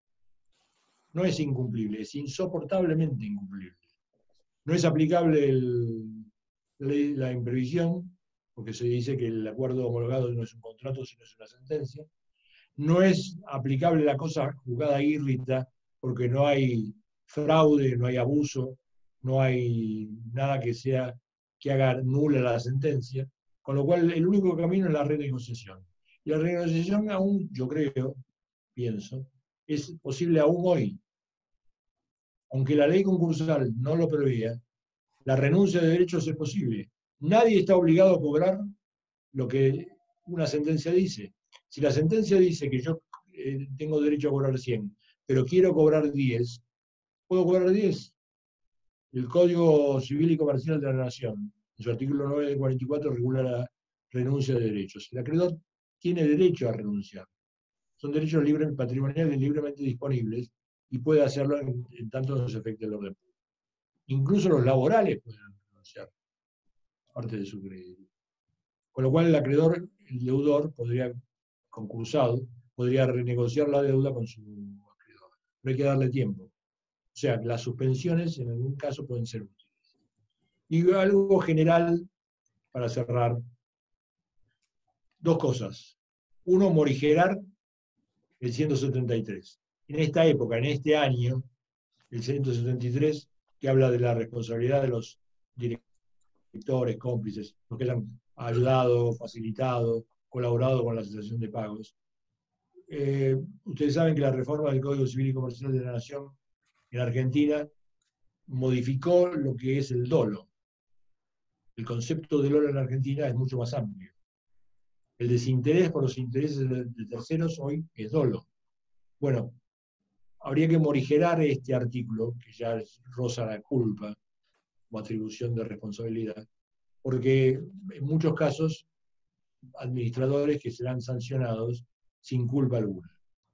No es incumplible, es insoportablemente incumplible. No es aplicable el, la, la imprevisión, porque se dice que el acuerdo homologado no es un contrato, sino es una sentencia. No es aplicable la cosa juzgada írrita, porque no hay fraude, no hay abuso, no hay nada que sea que haga nula la sentencia, con lo cual el único camino es la renegociación. Y la renegociación aún, yo creo, pienso, es posible aún hoy. Aunque la ley concursal no lo prevea, la renuncia de derechos es posible. Nadie está obligado a cobrar lo que una sentencia dice. Si la sentencia dice que yo eh, tengo derecho a cobrar cien, pero quiero cobrar diez, puedo cobrar diez. El Código Civil y Comercial de la Nación, en su artículo nueve de cuarenta y cuatro, regula la renuncia de derechos. El acreedor tiene derecho a renunciar. Son derechos libres, patrimoniales libremente disponibles y puede hacerlo en, en tanto no se afecte el orden público. Incluso los laborales pueden renunciar, parte de su crédito. Con lo cual el acreedor, el deudor, podría, concursado, podría renegociar la deuda con su acreedor. Pero hay que darle tiempo. O sea, las suspensiones en algún caso pueden ser útiles. Y algo general, para cerrar, dos cosas. Uno, morigerar el ciento setenta y tres. En esta época, en este año, el ciento setenta y tres, que habla de la responsabilidad de los directores, cómplices, los que hayan ayudado, facilitado, colaborado con la cesación de pagos. Eh, ustedes saben que la reforma del Código Civil y Comercial de la Nación en Argentina modificó lo que es el dolo. El concepto de dolo en Argentina es mucho más amplio. El desinterés por los intereses de terceros hoy es dolo. Bueno, habría que morigerar este artículo, que ya roza la culpa, o atribución de responsabilidad, porque en muchos casos, administradores que serán sancionados sin culpa alguna.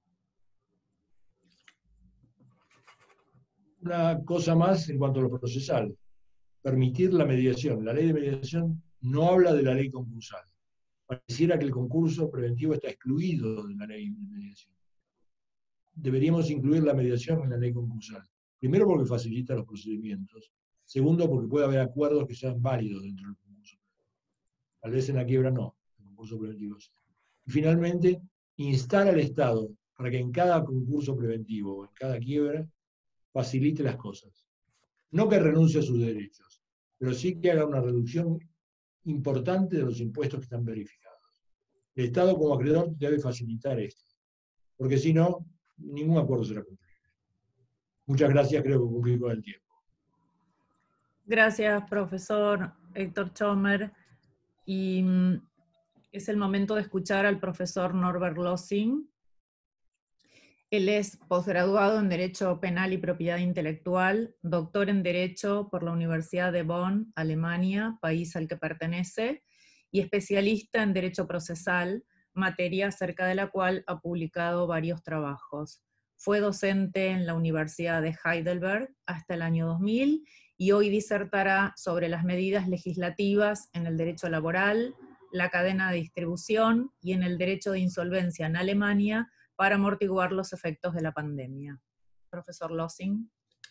Una cosa más en cuanto a lo procesal, permitir la mediación. La ley de mediación no habla de la ley concursal. Pareciera que el concurso preventivo está excluido de la ley de mediación. Deberíamos incluir la mediación en la ley concursal. Primero porque facilita los procedimientos. Segundo porque puede haber acuerdos que sean válidos dentro del concurso. Tal vez en la quiebra no, en el concurso preventivo sí. Y finalmente, instar al Estado para que en cada concurso preventivo o en cada quiebra facilite las cosas. No que renuncie a sus derechos, pero sí que haga una reducción importante de los impuestos que están verificados. El Estado como acreedor debe facilitar esto, porque si no, ningún acuerdo será cumplido. Muchas gracias, creo que cumplí con el tiempo. Gracias, profesor Héctor Chomer. Y es el momento de escuchar al profesor Norbert Lossing. Él es posgraduado en Derecho Penal y Propiedad Intelectual, doctor en Derecho por la Universidad de Bonn, Alemania, país al que pertenece, y especialista en Derecho Procesal, materia acerca de la cual ha publicado varios trabajos. Fue docente en la Universidad de Heidelberg hasta el año dos mil, y hoy disertará sobre las medidas legislativas en el derecho laboral, la cadena de distribución y en el derecho de insolvencia en Alemania, para amortiguar los efectos de la pandemia. Profesor Lossing.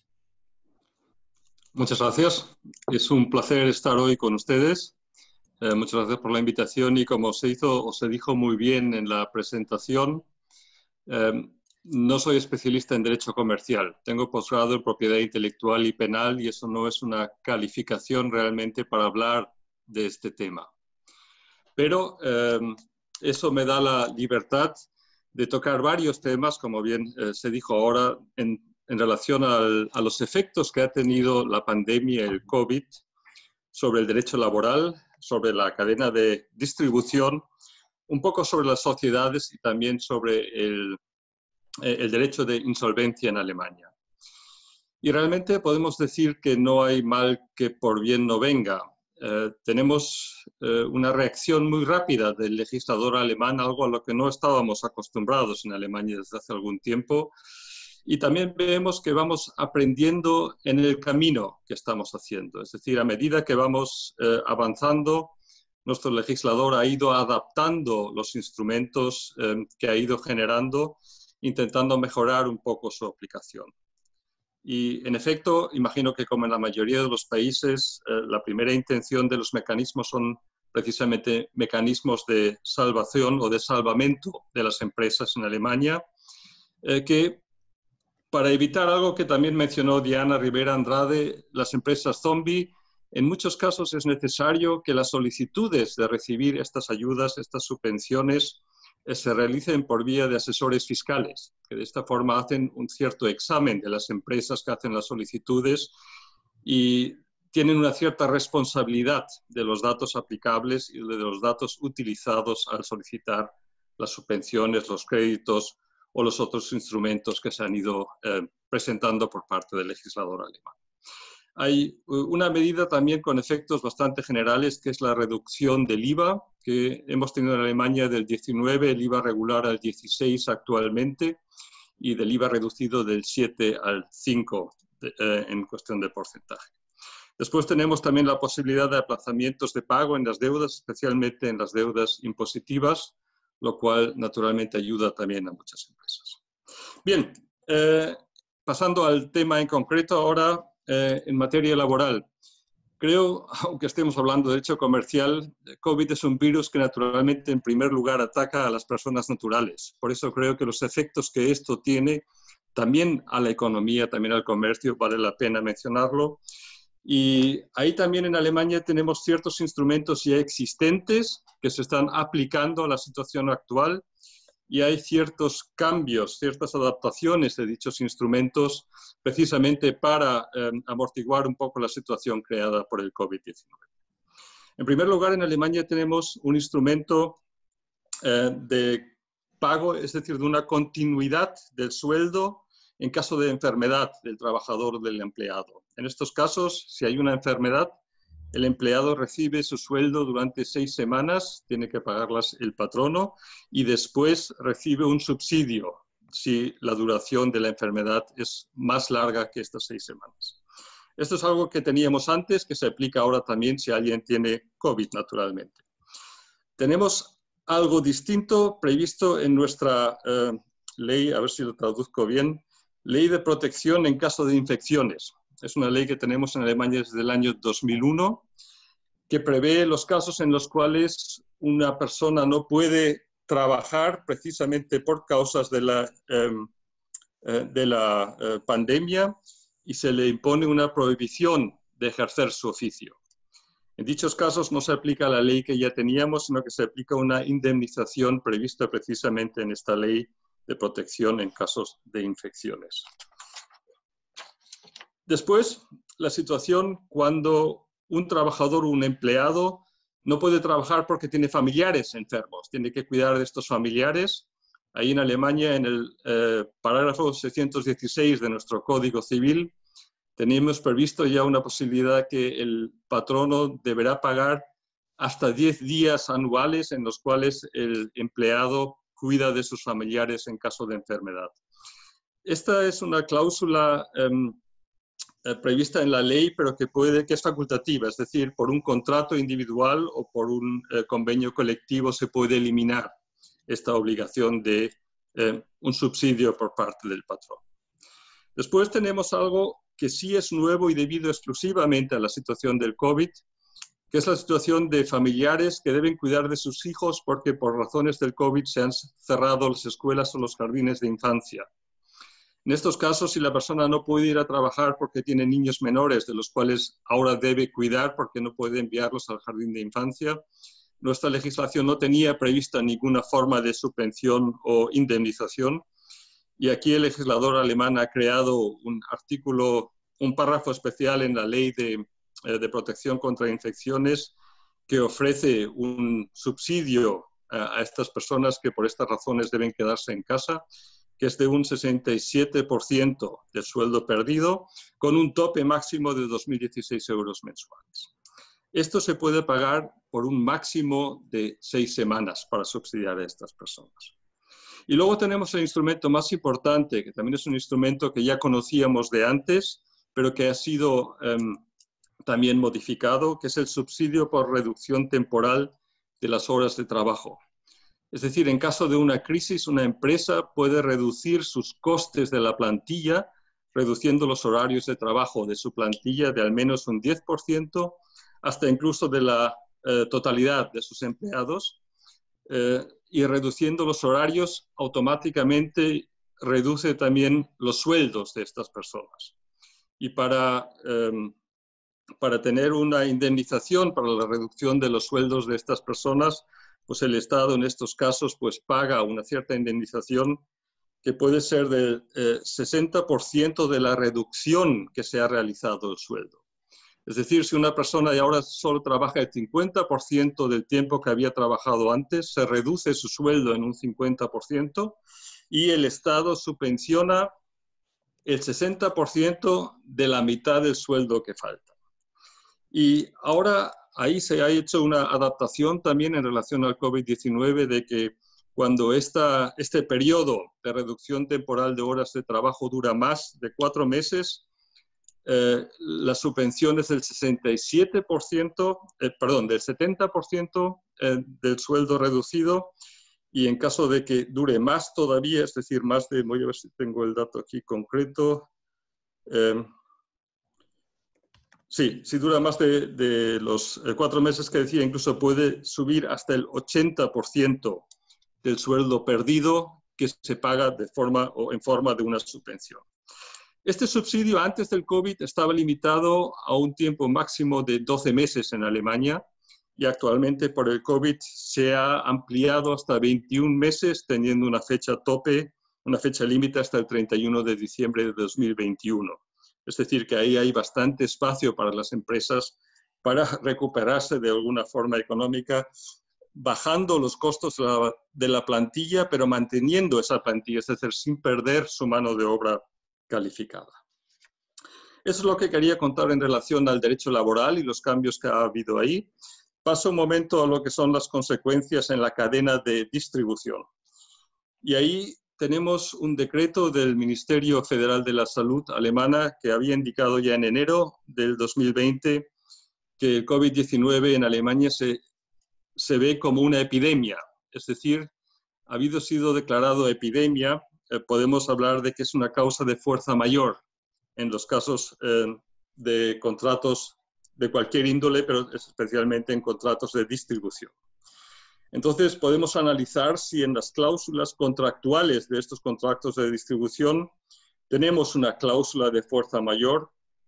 Muchas gracias. Es un placer estar hoy con ustedes. Eh, muchas gracias por la invitación y como se hizo o se dijo muy bien en la presentación, eh, no soy especialista en derecho comercial. Tengo posgrado en propiedad intelectual y penal y eso no es una calificación realmente para hablar de este tema. Pero eh, eso me da la libertad de tocar varios temas, como bien eh, se dijo ahora, en, en relación al, a los efectos que ha tenido la pandemia, el COVID, sobre el derecho laboral, sobre la cadena de distribución, un poco sobre las sociedades y también sobre el, el derecho de insolvencia en Alemania. Y realmente podemos decir que no hay mal que por bien no venga. Eh, tenemos eh, una reacción muy rápida del legislador alemán, algo a lo que no estábamos acostumbrados en Alemania desde hace algún tiempo, y también vemos que vamos aprendiendo en el camino que estamos haciendo, es decir, a medida que vamos eh, avanzando, nuestro legislador ha ido adaptando los instrumentos eh, que ha ido generando, intentando mejorar un poco su aplicación. Y, en efecto, imagino que como en la mayoría de los países, eh, la primera intención de los mecanismos son precisamente mecanismos de salvación o de salvamento de las empresas en Alemania, eh, que para evitar algo que también mencionó Diana Rivera Andrade, las empresas zombie, en muchos casos es necesario que las solicitudes de recibir estas ayudas, estas subvenciones, eh, se realicen por vía de asesores fiscales, que de esta forma hacen un cierto examen de las empresas que hacen las solicitudes y tienen una cierta responsabilidad de los datos aplicables y de los datos utilizados al solicitar las subvenciones, los créditos o los otros instrumentos que se han ido eh, presentando por parte del legislador alemán. Hay una medida también con efectos bastante generales, que es la reducción del I V A, que hemos tenido en Alemania del diecinueve, el I V A regular al dieciséis actualmente, y del I V A reducido del siete al cinco eh, en cuestión de porcentaje. Después tenemos también la posibilidad de aplazamientos de pago en las deudas, especialmente en las deudas impositivas, lo cual naturalmente ayuda también a muchas empresas. Bien, eh, pasando al tema en concreto ahora, eh, en materia laboral. Creo, aunque estemos hablando de derecho comercial, COVID es un virus que naturalmente en primer lugar ataca a las personas naturales. Por eso creo que los efectos que esto tiene también a la economía, también al comercio, vale la pena mencionarlo. Y ahí también en Alemania tenemos ciertos instrumentos ya existentes que se están aplicando a la situación actual y hay ciertos cambios, ciertas adaptaciones de dichos instrumentos precisamente para eh, amortiguar un poco la situación creada por el COVID diecinueve. En primer lugar, en Alemania tenemos un instrumento eh, de pago, es decir, de una continuidad del sueldo en caso de enfermedad del trabajador o del empleado. En estos casos, si hay una enfermedad, el empleado recibe su sueldo durante seis semanas, tiene que pagarlas el patrono, y después recibe un subsidio si la duración de la enfermedad es más larga que estas seis semanas. Esto es algo que teníamos antes, que se aplica ahora también si alguien tiene COVID, naturalmente. Tenemos algo distinto previsto en nuestra eh, ley, a ver si lo traduzco bien, Ley de Protección en caso de infecciones. Es una ley que tenemos en Alemania desde el año dos mil uno, que prevé los casos en los cuales una persona no puede trabajar precisamente por causas de la, eh, de la eh, pandemia y se le impone una prohibición de ejercer su oficio. En dichos casos no se aplica la ley que ya teníamos, sino que se aplica una indemnización prevista precisamente en esta ley de protección en casos de infecciones. Después, la situación cuando un trabajador o un empleado no puede trabajar porque tiene familiares enfermos, tiene que cuidar de estos familiares. Ahí en Alemania, en el eh, parágrafo seiscientos dieciséis de nuestro Código Civil, tenemos previsto ya una posibilidad que el patrono deberá pagar hasta diez días anuales en los cuales el empleado cuida de sus familiares en caso de enfermedad. Esta es una cláusula um, eh, prevista en la ley, pero que, puede, que es facultativa, es decir, por un contrato individual o por un eh, convenio colectivo se puede eliminar esta obligación de eh, un subsidio por parte del patrón. Después tenemos algo que sí es nuevo y debido exclusivamente a la situación del COVID, que es la situación de familiares que deben cuidar de sus hijos porque por razones del COVID se han cerrado las escuelas o los jardines de infancia. En estos casos, si la persona no puede ir a trabajar porque tiene niños menores de los cuales ahora debe cuidar porque no puede enviarlos al jardín de infancia, nuestra legislación no tenía prevista ninguna forma de subvención o indemnización. Y aquí el legislador alemán ha creado un artículo, un párrafo especial en la ley de, eh, de protección contra infecciones que ofrece un subsidio eh, a estas personas que por estas razones deben quedarse en casa, que es de un sesenta y siete por ciento del sueldo perdido, con un tope máximo de dos mil dieciséis euros mensuales. Esto se puede pagar por un máximo de seis semanas para subsidiar a estas personas. Y luego tenemos el instrumento más importante, que también es un instrumento que ya conocíamos de antes, pero que ha sido um, también modificado, que es el subsidio por reducción temporal de las horas de trabajo. Es decir, en caso de una crisis, una empresa puede reducir sus costes de la plantilla, reduciendo los horarios de trabajo de su plantilla de al menos un diez por ciento, hasta incluso de la eh, totalidad de sus empleados, eh, y reduciendo los horarios automáticamente reduce también los sueldos de estas personas. Y para, eh, para tener una indemnización para la reducción de los sueldos de estas personas, pues el Estado en estos casos pues paga una cierta indemnización que puede ser del eh, sesenta por ciento de la reducción que se ha realizado el sueldo. Es decir, si una persona ahora solo trabaja el cincuenta por ciento del tiempo que había trabajado antes, se reduce su sueldo en un cincuenta por ciento y el Estado subvenciona el sesenta por ciento de la mitad del sueldo que falta. Y ahora ahí se ha hecho una adaptación también en relación al COVID diecinueve de que cuando esta, este periodo de reducción temporal de horas de trabajo dura más de cuatro meses, eh, la subvención es del sesenta y siete por ciento, eh, perdón, del setenta por ciento eh, del sueldo reducido, y en caso de que dure más todavía, es decir, más de, voy a ver si tengo el dato aquí concreto, eh, sí, si dura más de, de los cuatro meses que decía, incluso puede subir hasta el ochenta por ciento del sueldo perdido que se paga de forma o en forma de una subvención. Este subsidio antes del COVID estaba limitado a un tiempo máximo de doce meses en Alemania y actualmente por el COVID se ha ampliado hasta veintiún meses, teniendo una fecha tope, una fecha límite hasta el treinta y uno de diciembre de dos mil veintiuno. Es decir, que ahí hay bastante espacio para las empresas para recuperarse de alguna forma económica, bajando los costos de la, de la plantilla, pero manteniendo esa plantilla, es decir, sin perder su mano de obra calificada. Eso es lo que quería contar en relación al derecho laboral y los cambios que ha habido ahí. Paso un momento a lo que son las consecuencias en la cadena de distribución. Y ahí tenemos un decreto del Ministerio Federal de la Salud alemana que había indicado ya en enero del dos mil veinte que el COVID diecinueve en Alemania se, se ve como una epidemia. Es decir, ha habido sido declarado epidemia, eh, podemos hablar de que es una causa de fuerza mayor en los casos eh, de contratos de cualquier índole, pero especialmente en contratos de distribución. Entonces, podemos analizar si en las cláusulas contractuales de estos contratos de distribución tenemos una cláusula de fuerza mayor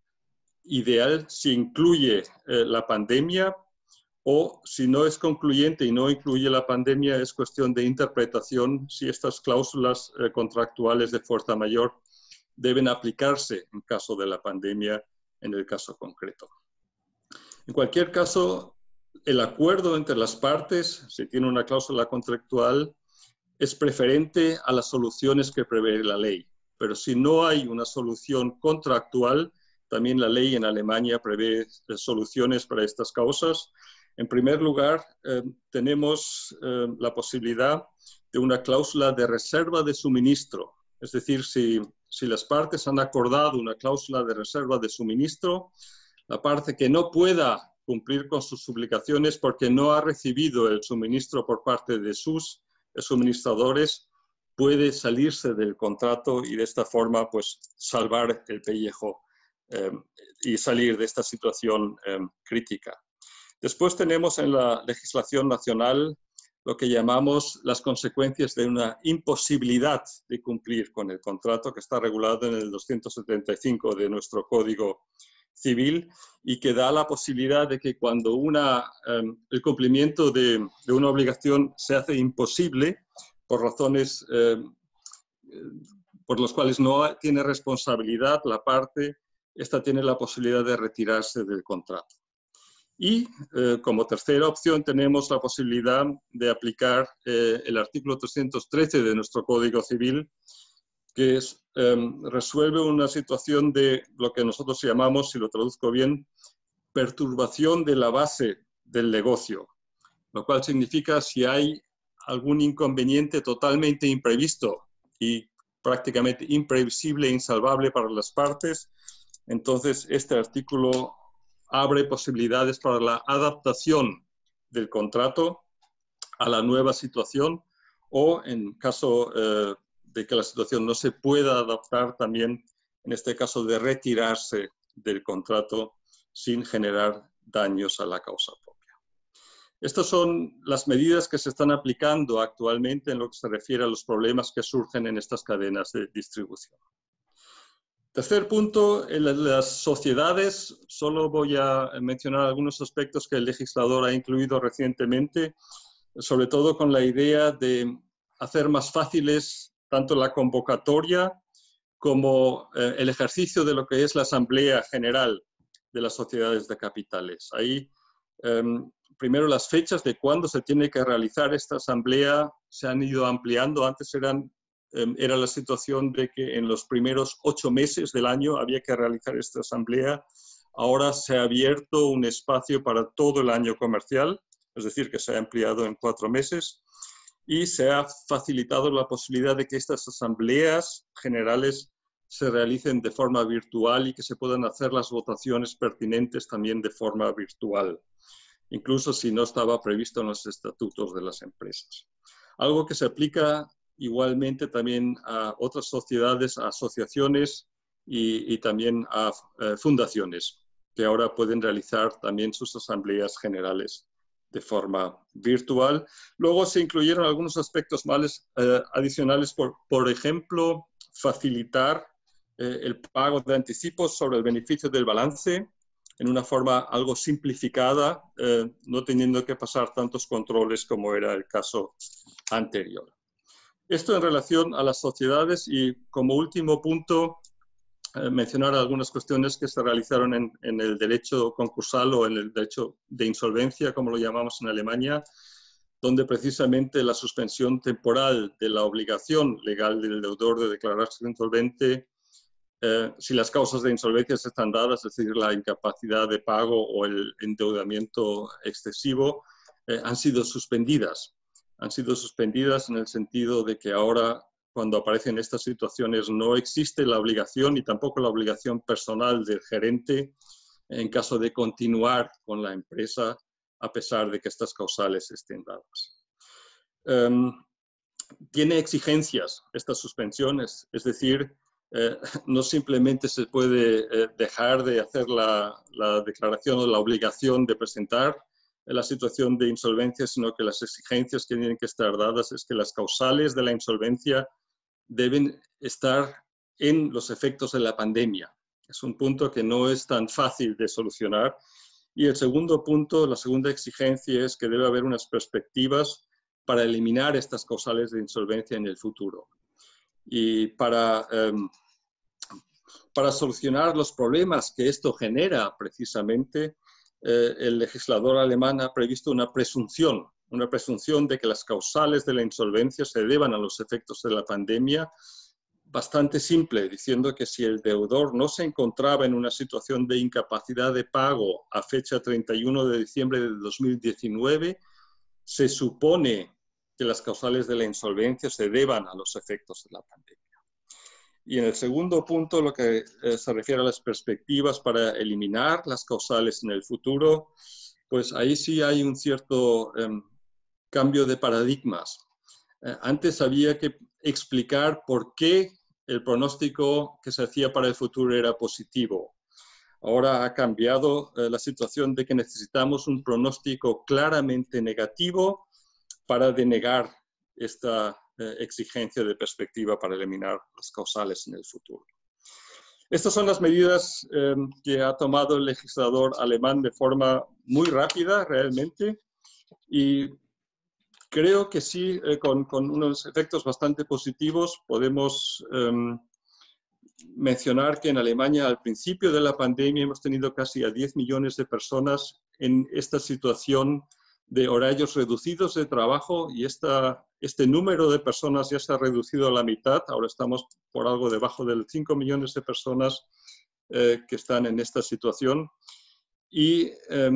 ideal si incluye eh, la pandemia, o si no es concluyente y no incluye la pandemia, es cuestión de interpretación si estas cláusulas eh, contractuales de fuerza mayor deben aplicarse en caso de la pandemia en el caso concreto. En cualquier caso, el acuerdo entre las partes, si tiene una cláusula contractual, es preferente a las soluciones que prevé la ley. Pero si no hay una solución contractual, también la ley en Alemania prevé soluciones para estas causas. En primer lugar, eh, tenemos eh, la posibilidad de una cláusula de reserva de suministro. Es decir, si, si las partes han acordado una cláusula de reserva de suministro, la parte que no pueda cumplir con sus obligaciones porque no ha recibido el suministro por parte de sus suministradores, puede salirse del contrato y de esta forma pues, salvar el pellejo eh, y salir de esta situación eh, crítica. Después tenemos en la legislación nacional lo que llamamos las consecuencias de una imposibilidad de cumplir con el contrato, que está regulado en el doscientos setenta y cinco de nuestro Código Civil y que da la posibilidad de que cuando una, um, el cumplimiento de, de una obligación se hace imposible por razones eh, por las cuales no tiene responsabilidad la parte, esta tiene la posibilidad de retirarse del contrato. Y eh, como tercera opción tenemos la posibilidad de aplicar eh, el artículo trescientos trece de nuestro Código Civil, que es, eh, resuelve una situación de lo que nosotros llamamos, si lo traduzco bien, perturbación de la base del negocio, lo cual significa si hay algún inconveniente totalmente imprevisto y prácticamente imprevisible e insalvable para las partes, entonces este artículo abre posibilidades para la adaptación del contrato a la nueva situación, o en caso eh, de que la situación no se pueda adaptar, también en este caso de retirarse del contrato sin generar daños a la causa propia. Estas son las medidas que se están aplicando actualmente en lo que se refiere a los problemas que surgen en estas cadenas de distribución. Tercer punto, en las sociedades, solo voy a mencionar algunos aspectos que el legislador ha incluido recientemente, sobre todo con la idea de hacer más fáciles tanto la convocatoria como eh, el ejercicio de lo que es la Asamblea General de las sociedades de capitales. Ahí, eh, primero, las fechas de cuándo se tiene que realizar esta asamblea se han ido ampliando. Antes eran, eh, era la situación de que en los primeros ocho meses del año había que realizar esta asamblea. Ahora se ha abierto un espacio para todo el año comercial, es decir, que se ha ampliado en cuatro meses, y se ha facilitado la posibilidad de que estas asambleas generales se realicen de forma virtual y que se puedan hacer las votaciones pertinentes también de forma virtual, incluso si no estaba previsto en los estatutos de las empresas. Algo que se aplica igualmente también a otras sociedades, a asociaciones y, y también a eh, fundaciones, que ahora pueden realizar también sus asambleas generales de forma virtual. Luego se incluyeron algunos aspectos más eh, adicionales, por, por ejemplo, facilitar eh, el pago de anticipos sobre el beneficio del balance en una forma algo simplificada, eh, no teniendo que pasar tantos controles como era el caso anterior. Esto en relación a las sociedades, y como último punto, eh, mencionar algunas cuestiones que se realizaron en, en el derecho concursal o en el derecho de insolvencia, como lo llamamos en Alemania, donde precisamente la suspensión temporal de la obligación legal del deudor de declararse insolvente, eh, si las causas de insolvencia están dadas, es decir, la incapacidad de pago o el endeudamiento excesivo, eh, han sido suspendidas. Han sido suspendidas en el sentido de que ahora, cuando aparecen estas situaciones, no existe la obligación y tampoco la obligación personal del gerente en caso de continuar con la empresa a pesar de que estas causales estén dadas. Um, tiene exigencias estas suspensiones, es decir, eh, no simplemente se puede eh, dejar de hacer la, la declaración o la obligación de presentar la situación de insolvencia, sino que las exigencias que tienen que estar dadas es que las causales de la insolvencia deben estar en los efectos de la pandemia. Es un punto que no es tan fácil de solucionar. Y el segundo punto, la segunda exigencia, es que debe haber unas perspectivas para eliminar estas causales de insolvencia en el futuro. Y para, um, para solucionar los problemas que esto genera precisamente, eh, el legislador alemán ha previsto una presunción, una presunción de que las causales de la insolvencia se deban a los efectos de la pandemia, bastante simple, diciendo que si el deudor no se encontraba en una situación de incapacidad de pago a fecha treinta y uno de diciembre de dos mil diecinueve, se supone que las causales de la insolvencia se deban a los efectos de la pandemia. Y en el segundo punto, lo que eh, se refiere a las perspectivas para eliminar las causales en el futuro, pues ahí sí hay un cierto eh, cambio de paradigmas. Eh, antes había que explicar por qué el pronóstico que se hacía para el futuro era positivo. Ahora ha cambiado eh, la situación de que necesitamos un pronóstico claramente negativo para denegar esta eh, exigencia de perspectiva para eliminar las causales en el futuro. Estas son las medidas eh, que ha tomado el legislador alemán de forma muy rápida, realmente, y creo que sí, eh, con, con unos efectos bastante positivos. Podemos eh, mencionar que en Alemania, al principio de la pandemia, hemos tenido casi a diez millones de personas en esta situación de horarios reducidos de trabajo, y esta, este número de personas ya se ha reducido a la mitad. Ahora estamos por algo debajo de cinco millones de personas eh, que están en esta situación. Y eh,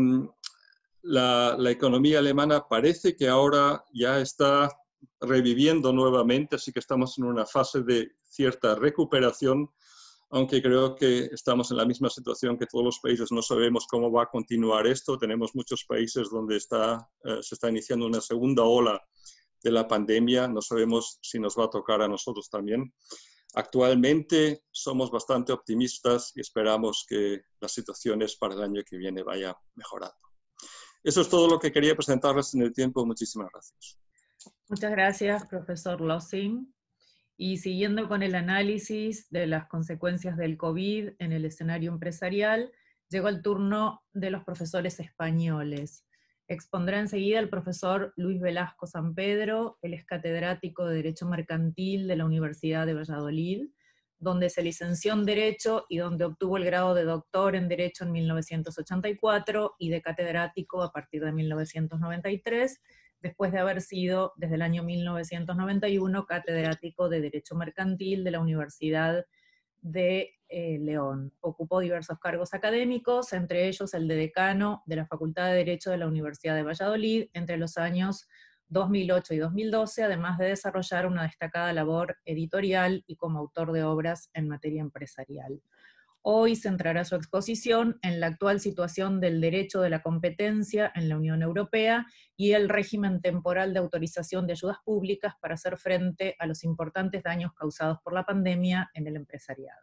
la, la economía alemana parece que ahora ya está reviviendo nuevamente, así que estamos en una fase de cierta recuperación, aunque creo que estamos en la misma situación que todos los países. No sabemos cómo va a continuar esto. Tenemos muchos países donde está, eh, se está iniciando una segunda ola de la pandemia. No sabemos si nos va a tocar a nosotros también. Actualmente somos bastante optimistas y esperamos que las situaciones para el año que viene vayan mejorando. Eso es todo lo que quería presentarles en el tiempo. Muchísimas gracias. Muchas gracias, profesor Lossing. Y siguiendo con el análisis de las consecuencias del COVID en el escenario empresarial, llegó el turno de los profesores españoles. Expondrá enseguida el profesor Luis Velasco San Pedro. Él es catedrático de Derecho Mercantil de la Universidad de Valladolid, donde se licenció en Derecho y donde obtuvo el grado de doctor en Derecho en mil novecientos ochenta y cuatro y de catedrático a partir de mil novecientos noventa y tres, después de haber sido, desde el año mil novecientos noventa y uno, catedrático de Derecho Mercantil de la Universidad de eh, León. Ocupó diversos cargos académicos, entre ellos el de decano de la Facultad de Derecho de la Universidad de Valladolid entre los años dos mil ocho y dos mil doce, además de desarrollar una destacada labor editorial y como autor de obras en materia empresarial. Hoy centrará su exposición en la actual situación del derecho de la competencia en la Unión Europea y el régimen temporal de autorización de ayudas públicas para hacer frente a los importantes daños causados por la pandemia en el empresariado.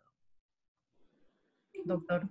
Doctor.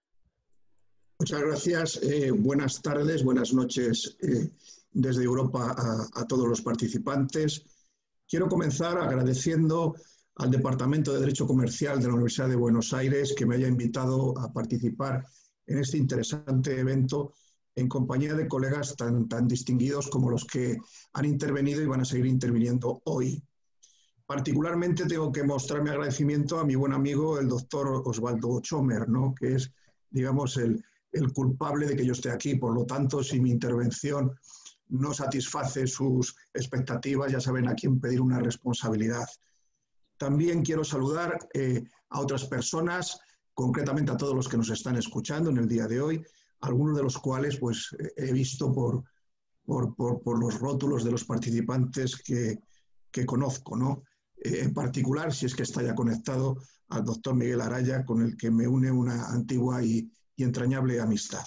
Muchas gracias. Eh, buenas tardes, buenas noches eh, desde Europa a, a todos los participantes. Quiero comenzar agradeciendo al Departamento de Derecho Comercial de la Universidad de Buenos Aires que me haya invitado a participar en este interesante evento en compañía de colegas tan, tan distinguidos como los que han intervenido y van a seguir interviniendo hoy. Particularmente tengo que mostrar mi agradecimiento a mi buen amigo, el doctor Osvaldo Chomer, ¿no? Que es, digamos, el, el culpable de que yo esté aquí. Por lo tanto, si mi intervención no satisface sus expectativas, ya saben a quién pedir una responsabilidad. También quiero saludar eh, a otras personas, concretamente a todos los que nos están escuchando en el día de hoy, algunos de los cuales pues, he visto por, por, por, por los rótulos de los participantes que, que conozco, ¿no? Eh, en particular, si es que está ya conectado, al doctor Miguel Araya, con el que me une una antigua y, y entrañable amistad.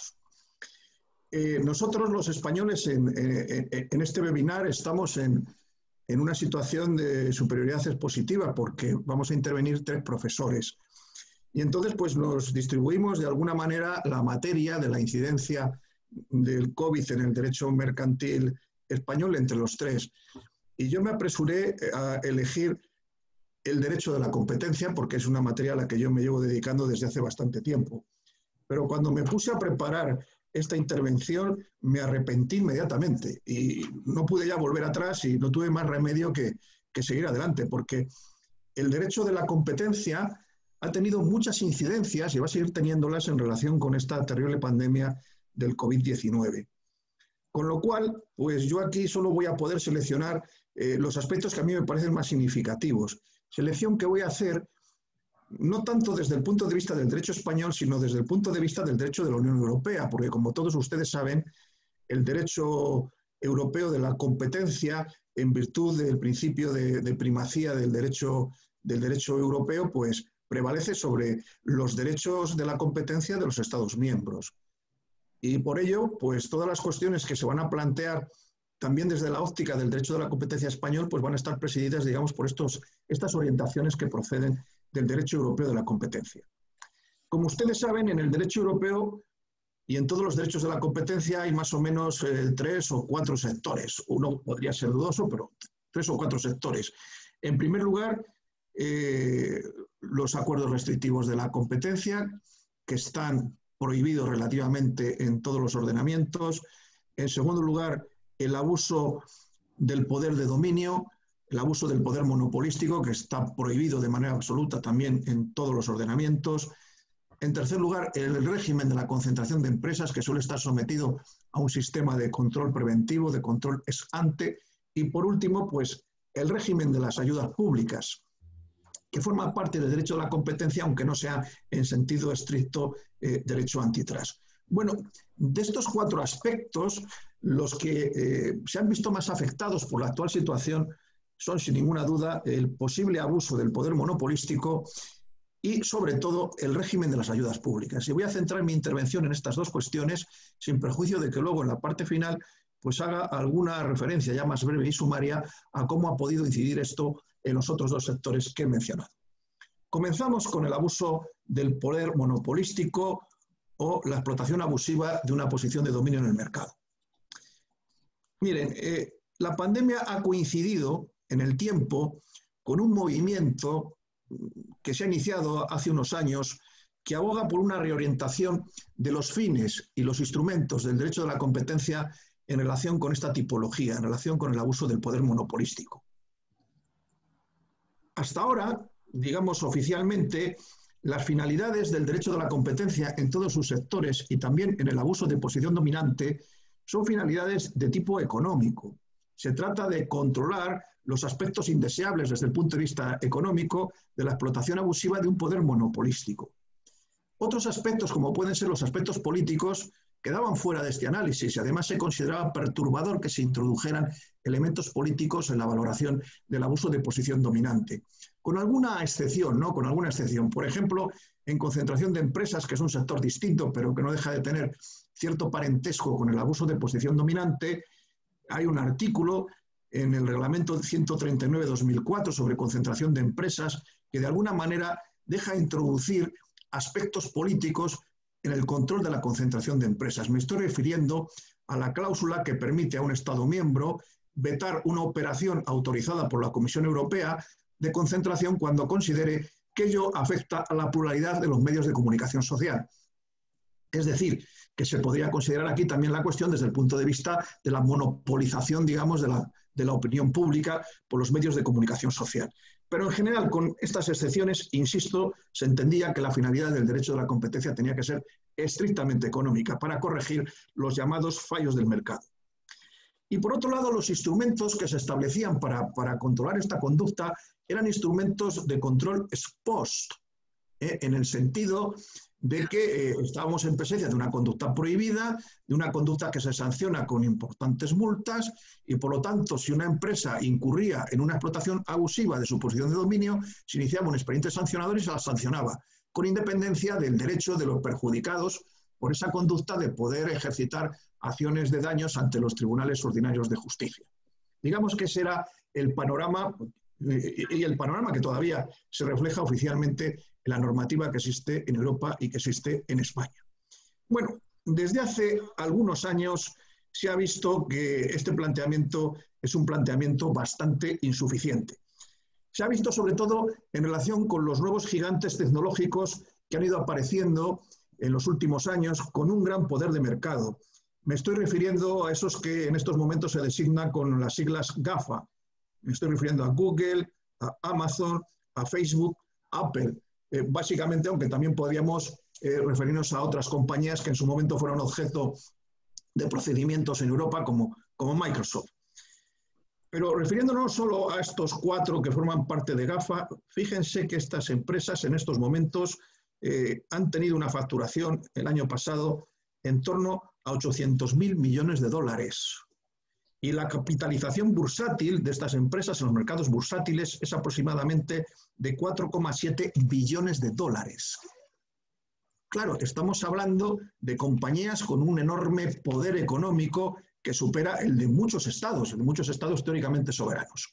Eh, nosotros los españoles en, en, en este webinar estamos en... en una situación de superioridad expositiva porque vamos a intervenir tres profesores. Y entonces pues nos distribuimos de alguna manera la materia de la incidencia del COVID en el derecho mercantil español entre los tres. Y yo me apresuré a elegir el derecho de la competencia porque es una materia a la que yo me llevo dedicando desde hace bastante tiempo. Pero cuando me puse a preparar esta intervención me arrepentí inmediatamente y no pude ya volver atrás y no tuve más remedio que, que seguir adelante, porque el derecho de la competencia ha tenido muchas incidencias y va a seguir teniéndolas en relación con esta terrible pandemia del COVID diecinueve. Con lo cual, pues yo aquí solo voy a poder seleccionar eh, los aspectos que a mí me parecen más significativos. Selección que voy a hacer no tanto desde el punto de vista del derecho español, sino desde el punto de vista del derecho de la Unión Europea, porque como todos ustedes saben, el derecho europeo de la competencia, en virtud del principio de, de primacía del derecho, del derecho europeo, pues prevalece sobre los derechos de la competencia de los Estados miembros. Y por ello, pues todas las cuestiones que se van a plantear también desde la óptica del derecho de la competencia español, pues van a estar presididas, digamos, por estos, estas orientaciones que proceden del derecho europeo de la competencia. Como ustedes saben, en el derecho europeo y en todos los derechos de la competencia hay más o menos eh, tres o cuatro sectores. Uno podría ser dudoso, pero tres o cuatro sectores. En primer lugar, eh, los acuerdos restrictivos de la competencia, que están prohibidos relativamente en todos los ordenamientos. En segundo lugar, el abuso del poder de dominio, el abuso del poder monopolístico, que está prohibido de manera absoluta también en todos los ordenamientos. En tercer lugar, el régimen de la concentración de empresas, que suele estar sometido a un sistema de control preventivo, de control ex ante. Y por último, pues el régimen de las ayudas públicas, que forma parte del derecho de la competencia, aunque no sea en sentido estricto eh, derecho antitrust. Bueno, de estos cuatro aspectos, los que eh, se han visto más afectados por la actual situación son, sin ninguna duda, el posible abuso del poder monopolístico y, sobre todo, el régimen de las ayudas públicas. Y voy a centrar mi intervención en estas dos cuestiones, sin perjuicio de que luego, en la parte final, pues haga alguna referencia ya más breve y sumaria a cómo ha podido incidir esto en los otros dos sectores que he mencionado. Comenzamos con el abuso del poder monopolístico o la explotación abusiva de una posición de dominio en el mercado. Miren, eh, la pandemia ha coincidido en el tiempo con un movimiento que se ha iniciado hace unos años que aboga por una reorientación de los fines y los instrumentos del derecho de la competencia en relación con esta tipología, en relación con el abuso del poder monopolístico. Hasta ahora, digamos oficialmente, las finalidades del derecho de la competencia en todos sus sectores y también en el abuso de posición dominante son finalidades de tipo económico. Se trata de controlar los aspectos indeseables desde el punto de vista económico de la explotación abusiva de un poder monopolístico. Otros aspectos, como pueden ser los aspectos políticos, quedaban fuera de este análisis y además se consideraba perturbador que se introdujeran elementos políticos en la valoración del abuso de posición dominante. Con alguna excepción, ¿no? Con alguna excepción. Por ejemplo, en concentración de empresas, que es un sector distinto, pero que no deja de tener cierto parentesco con el abuso de posición dominante, hay un artículo en el reglamento ciento treinta y nueve barra dos mil cuatro sobre concentración de empresas que de alguna manera deja introducir aspectos políticos en el control de la concentración de empresas. Me estoy refiriendo a la cláusula que permite a un Estado miembro vetar una operación autorizada por la Comisión Europea de concentración cuando considere que ello afecta a la pluralidad de los medios de comunicación social. Es decir, que se podría considerar aquí también la cuestión desde el punto de vista de la monopolización, digamos, de la, de la opinión pública por los medios de comunicación social. Pero en general, con estas excepciones, insisto, se entendía que la finalidad del derecho de la competencia tenía que ser estrictamente económica para corregir los llamados fallos del mercado. Y por otro lado, los instrumentos que se establecían para, para controlar esta conducta eran instrumentos de control ex post, ¿eh? en el sentido de que eh, estábamos en presencia de una conducta prohibida, de una conducta que se sanciona con importantes multas y, por lo tanto, si una empresa incurría en una explotación abusiva de su posición de dominio, se iniciaba un expediente sancionador y se la sancionaba, con independencia del derecho de los perjudicados por esa conducta de poder ejercitar acciones de daños ante los tribunales ordinarios de justicia. Digamos que ese era el panorama, y el panorama que todavía se refleja oficialmente en la normativa que existe en Europa y que existe en España. Bueno, desde hace algunos años se ha visto que este planteamiento es un planteamiento bastante insuficiente. Se ha visto sobre todo en relación con los nuevos gigantes tecnológicos que han ido apareciendo en los últimos años con un gran poder de mercado. Me estoy refiriendo a esos que en estos momentos se designan con las siglas GAFA. Me estoy refiriendo a Google, a Amazon, a Facebook, Apple. Eh, básicamente, aunque también podríamos eh, referirnos a otras compañías que en su momento fueron objeto de procedimientos en Europa, como, como Microsoft. Pero refiriéndonos solo a estos cuatro que forman parte de GAFA, fíjense que estas empresas en estos momentos eh, han tenido una facturación el año pasado en torno a ochocientos mil millones de dólares. Y la capitalización bursátil de estas empresas en los mercados bursátiles es aproximadamente de cuatro coma siete billones de dólares. Claro, estamos hablando de compañías con un enorme poder económico que supera el de muchos estados, el de muchos estados teóricamente soberanos.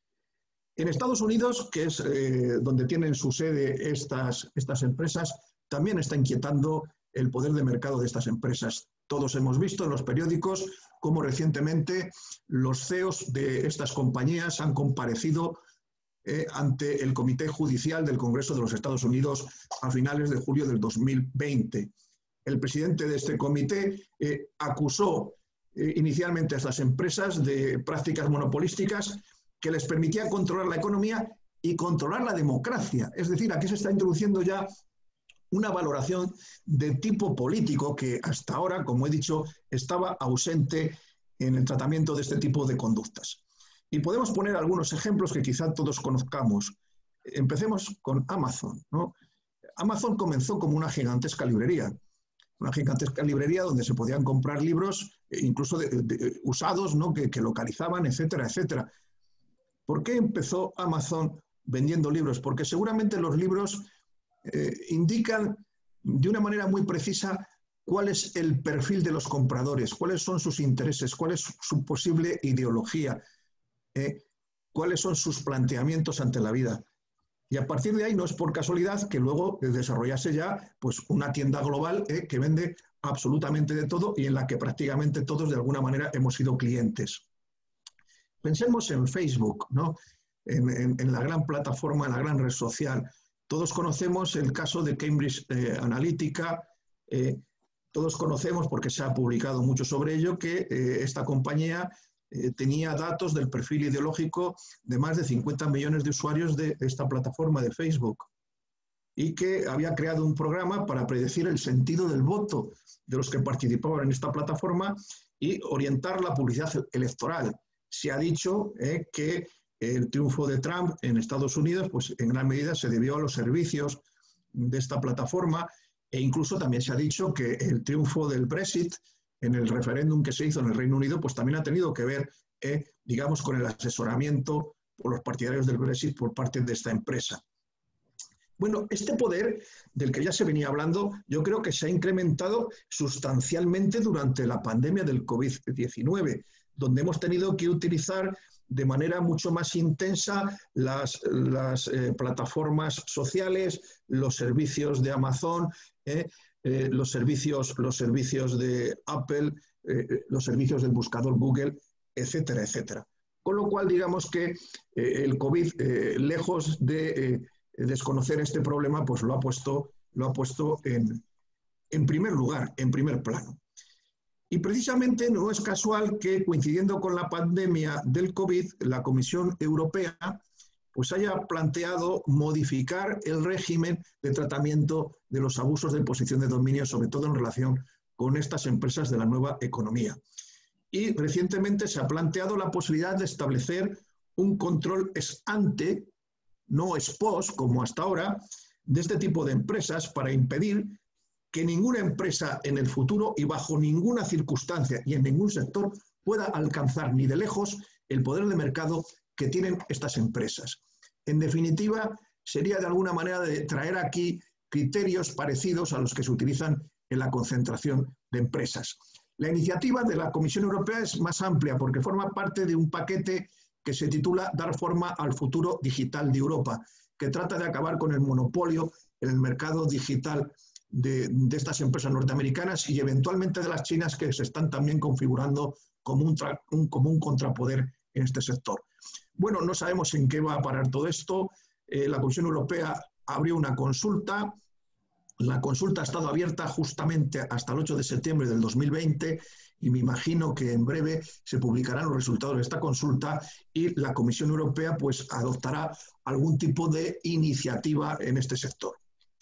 En Estados Unidos, que es eh, donde tienen su sede estas, estas empresas, también está inquietando el poder de mercado de estas empresas. Todos hemos visto en los periódicos cómo recientemente los C E Os de estas compañías han comparecido eh, ante el Comité Judicial del Congreso de los Estados Unidos a finales de julio del dos mil veinte. El presidente de este comité eh, acusó eh, inicialmente a estas empresas de prácticas monopolísticas que les permitían controlar la economía y controlar la democracia. Es decir, aquí se está introduciendo ya una valoración de tipo político que hasta ahora, como he dicho, estaba ausente en el tratamiento de este tipo de conductas. Y podemos poner algunos ejemplos que quizá todos conozcamos. Empecemos con Amazon, ¿no? Amazon comenzó como una gigantesca librería, una gigantesca librería donde se podían comprar libros, incluso de, de, usados, ¿no? que, que localizaban, etcétera, etcétera. ¿Por qué empezó Amazon vendiendo libros? Porque seguramente los libros eh, indican de una manera muy precisa cuál es el perfil de los compradores, cuáles son sus intereses, cuál es su posible ideología, eh, cuáles son sus planteamientos ante la vida. Y a partir de ahí no es por casualidad que luego desarrollase ya pues, una tienda global eh, que vende absolutamente de todo y en la que prácticamente todos de alguna manera hemos sido clientes. Pensemos en Facebook, ¿no? en, en, en la gran plataforma, en la gran red social. Todos conocemos el caso de Cambridge eh, Analytica, eh, todos conocemos, porque se ha publicado mucho sobre ello, que eh, esta compañía eh, tenía datos del perfil ideológico de más de cincuenta millones de usuarios de esta plataforma de Facebook y que había creado un programa para predecir el sentido del voto de los que participaban en esta plataforma y orientar la publicidad electoral. Se ha dicho eh, que el triunfo de Trump en Estados Unidos, pues en gran medida se debió a los servicios de esta plataforma, e incluso también se ha dicho que el triunfo del Brexit en el referéndum que se hizo en el Reino Unido, pues también ha tenido que ver, eh, digamos, con el asesoramiento por los partidarios del Brexit por parte de esta empresa. Bueno, este poder del que ya se venía hablando, yo creo que se ha incrementado sustancialmente durante la pandemia del COVID diecinueve, donde hemos tenido que utilizar de manera mucho más intensa las, las eh, plataformas sociales, los servicios de Amazon, eh, eh, los, servicios, los servicios de Apple, eh, los servicios del buscador Google, etcétera, etcétera. Con lo cual, digamos que eh, el COVID, eh, lejos de eh, desconocer este problema, pues lo ha puesto, lo ha puesto en, en primer lugar, en primer plano. Y precisamente no es casual que, coincidiendo con la pandemia del COVID, la Comisión Europea pues haya planteado modificar el régimen de tratamiento de los abusos de posición de dominio, sobre todo en relación con estas empresas de la nueva economía. Y recientemente se ha planteado la posibilidad de establecer un control ex ante, no ex post, como hasta ahora, de este tipo de empresas para impedir que ninguna empresa en el futuro y bajo ninguna circunstancia y en ningún sector pueda alcanzar ni de lejos el poder de mercado que tienen estas empresas. En definitiva, sería de alguna manera de traer aquí criterios parecidos a los que se utilizan en la concentración de empresas. La iniciativa de la Comisión Europea es más amplia porque forma parte de un paquete que se titula Dar forma al futuro digital de Europa, que trata de acabar con el monopolio en el mercado digital De, de estas empresas norteamericanas y eventualmente de las chinas, que se están también configurando como un, tra, un, como un contrapoder en este sector. Bueno, no sabemos en qué va a parar todo esto. Eh, la Comisión Europea abrió una consulta. La consulta ha estado abierta justamente hasta el ocho de septiembre del dos mil veinte y me imagino que en breve se publicarán los resultados de esta consulta y la Comisión Europea pues adoptará algún tipo de iniciativa en este sector.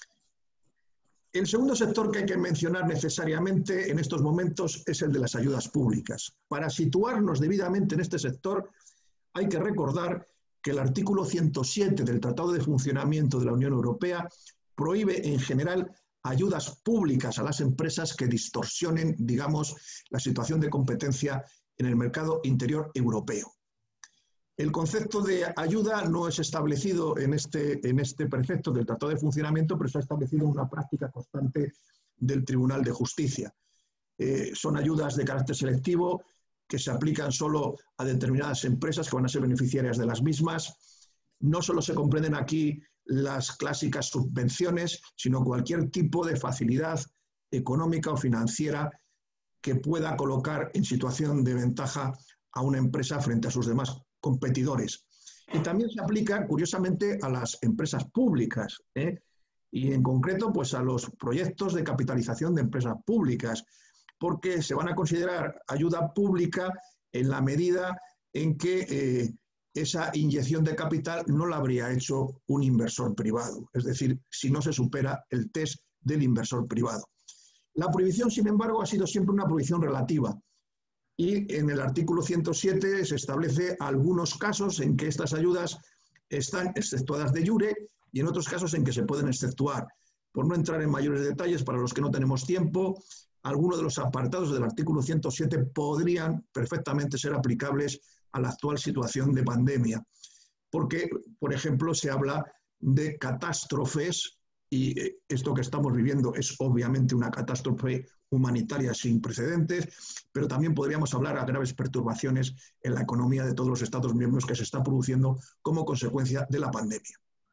El segundo sector que hay que mencionar necesariamente en estos momentos es el de las ayudas públicas. Para situarnos debidamente en este sector, hay que recordar que el artículo ciento siete del Tratado de Funcionamiento de la Unión Europea prohíbe en general ayudas públicas a las empresas que distorsionen, digamos, la situación de competencia en el mercado interior europeo. El concepto de ayuda no es establecido en este, en este precepto del Tratado de Funcionamiento, pero se ha establecido una práctica constante del Tribunal de Justicia. Eh, son ayudas de carácter selectivo que se aplican solo a determinadas empresas que van a ser beneficiarias de las mismas. No solo se comprenden aquí las clásicas subvenciones, sino cualquier tipo de facilidad económica o financiera que pueda colocar en situación de ventaja a una empresa frente a sus demás competidores. Y también se aplica, curiosamente, a las empresas públicas, ¿eh? y en concreto pues, a los proyectos de capitalización de empresas públicas, porque se van a considerar ayuda pública en la medida en que eh, esa inyección de capital no la habría hecho un inversor privado, es decir, si no se supera el test del inversor privado. La prohibición, sin embargo, ha sido siempre una prohibición relativa. Y en el artículo ciento siete se establece algunos casos en que estas ayudas están exceptuadas de jure y en otros casos en que se pueden exceptuar. Por no entrar en mayores detalles, para los que no tenemos tiempo, algunos de los apartados del artículo ciento siete podrían perfectamente ser aplicables a la actual situación de pandemia. Porque, por ejemplo, se habla de catástrofes y esto que estamos viviendo es obviamente una catástrofe humanitaria sin precedentes, pero también podríamos hablar a graves perturbaciones en la economía de todos los Estados miembros que se está produciendo como consecuencia de la pandemia.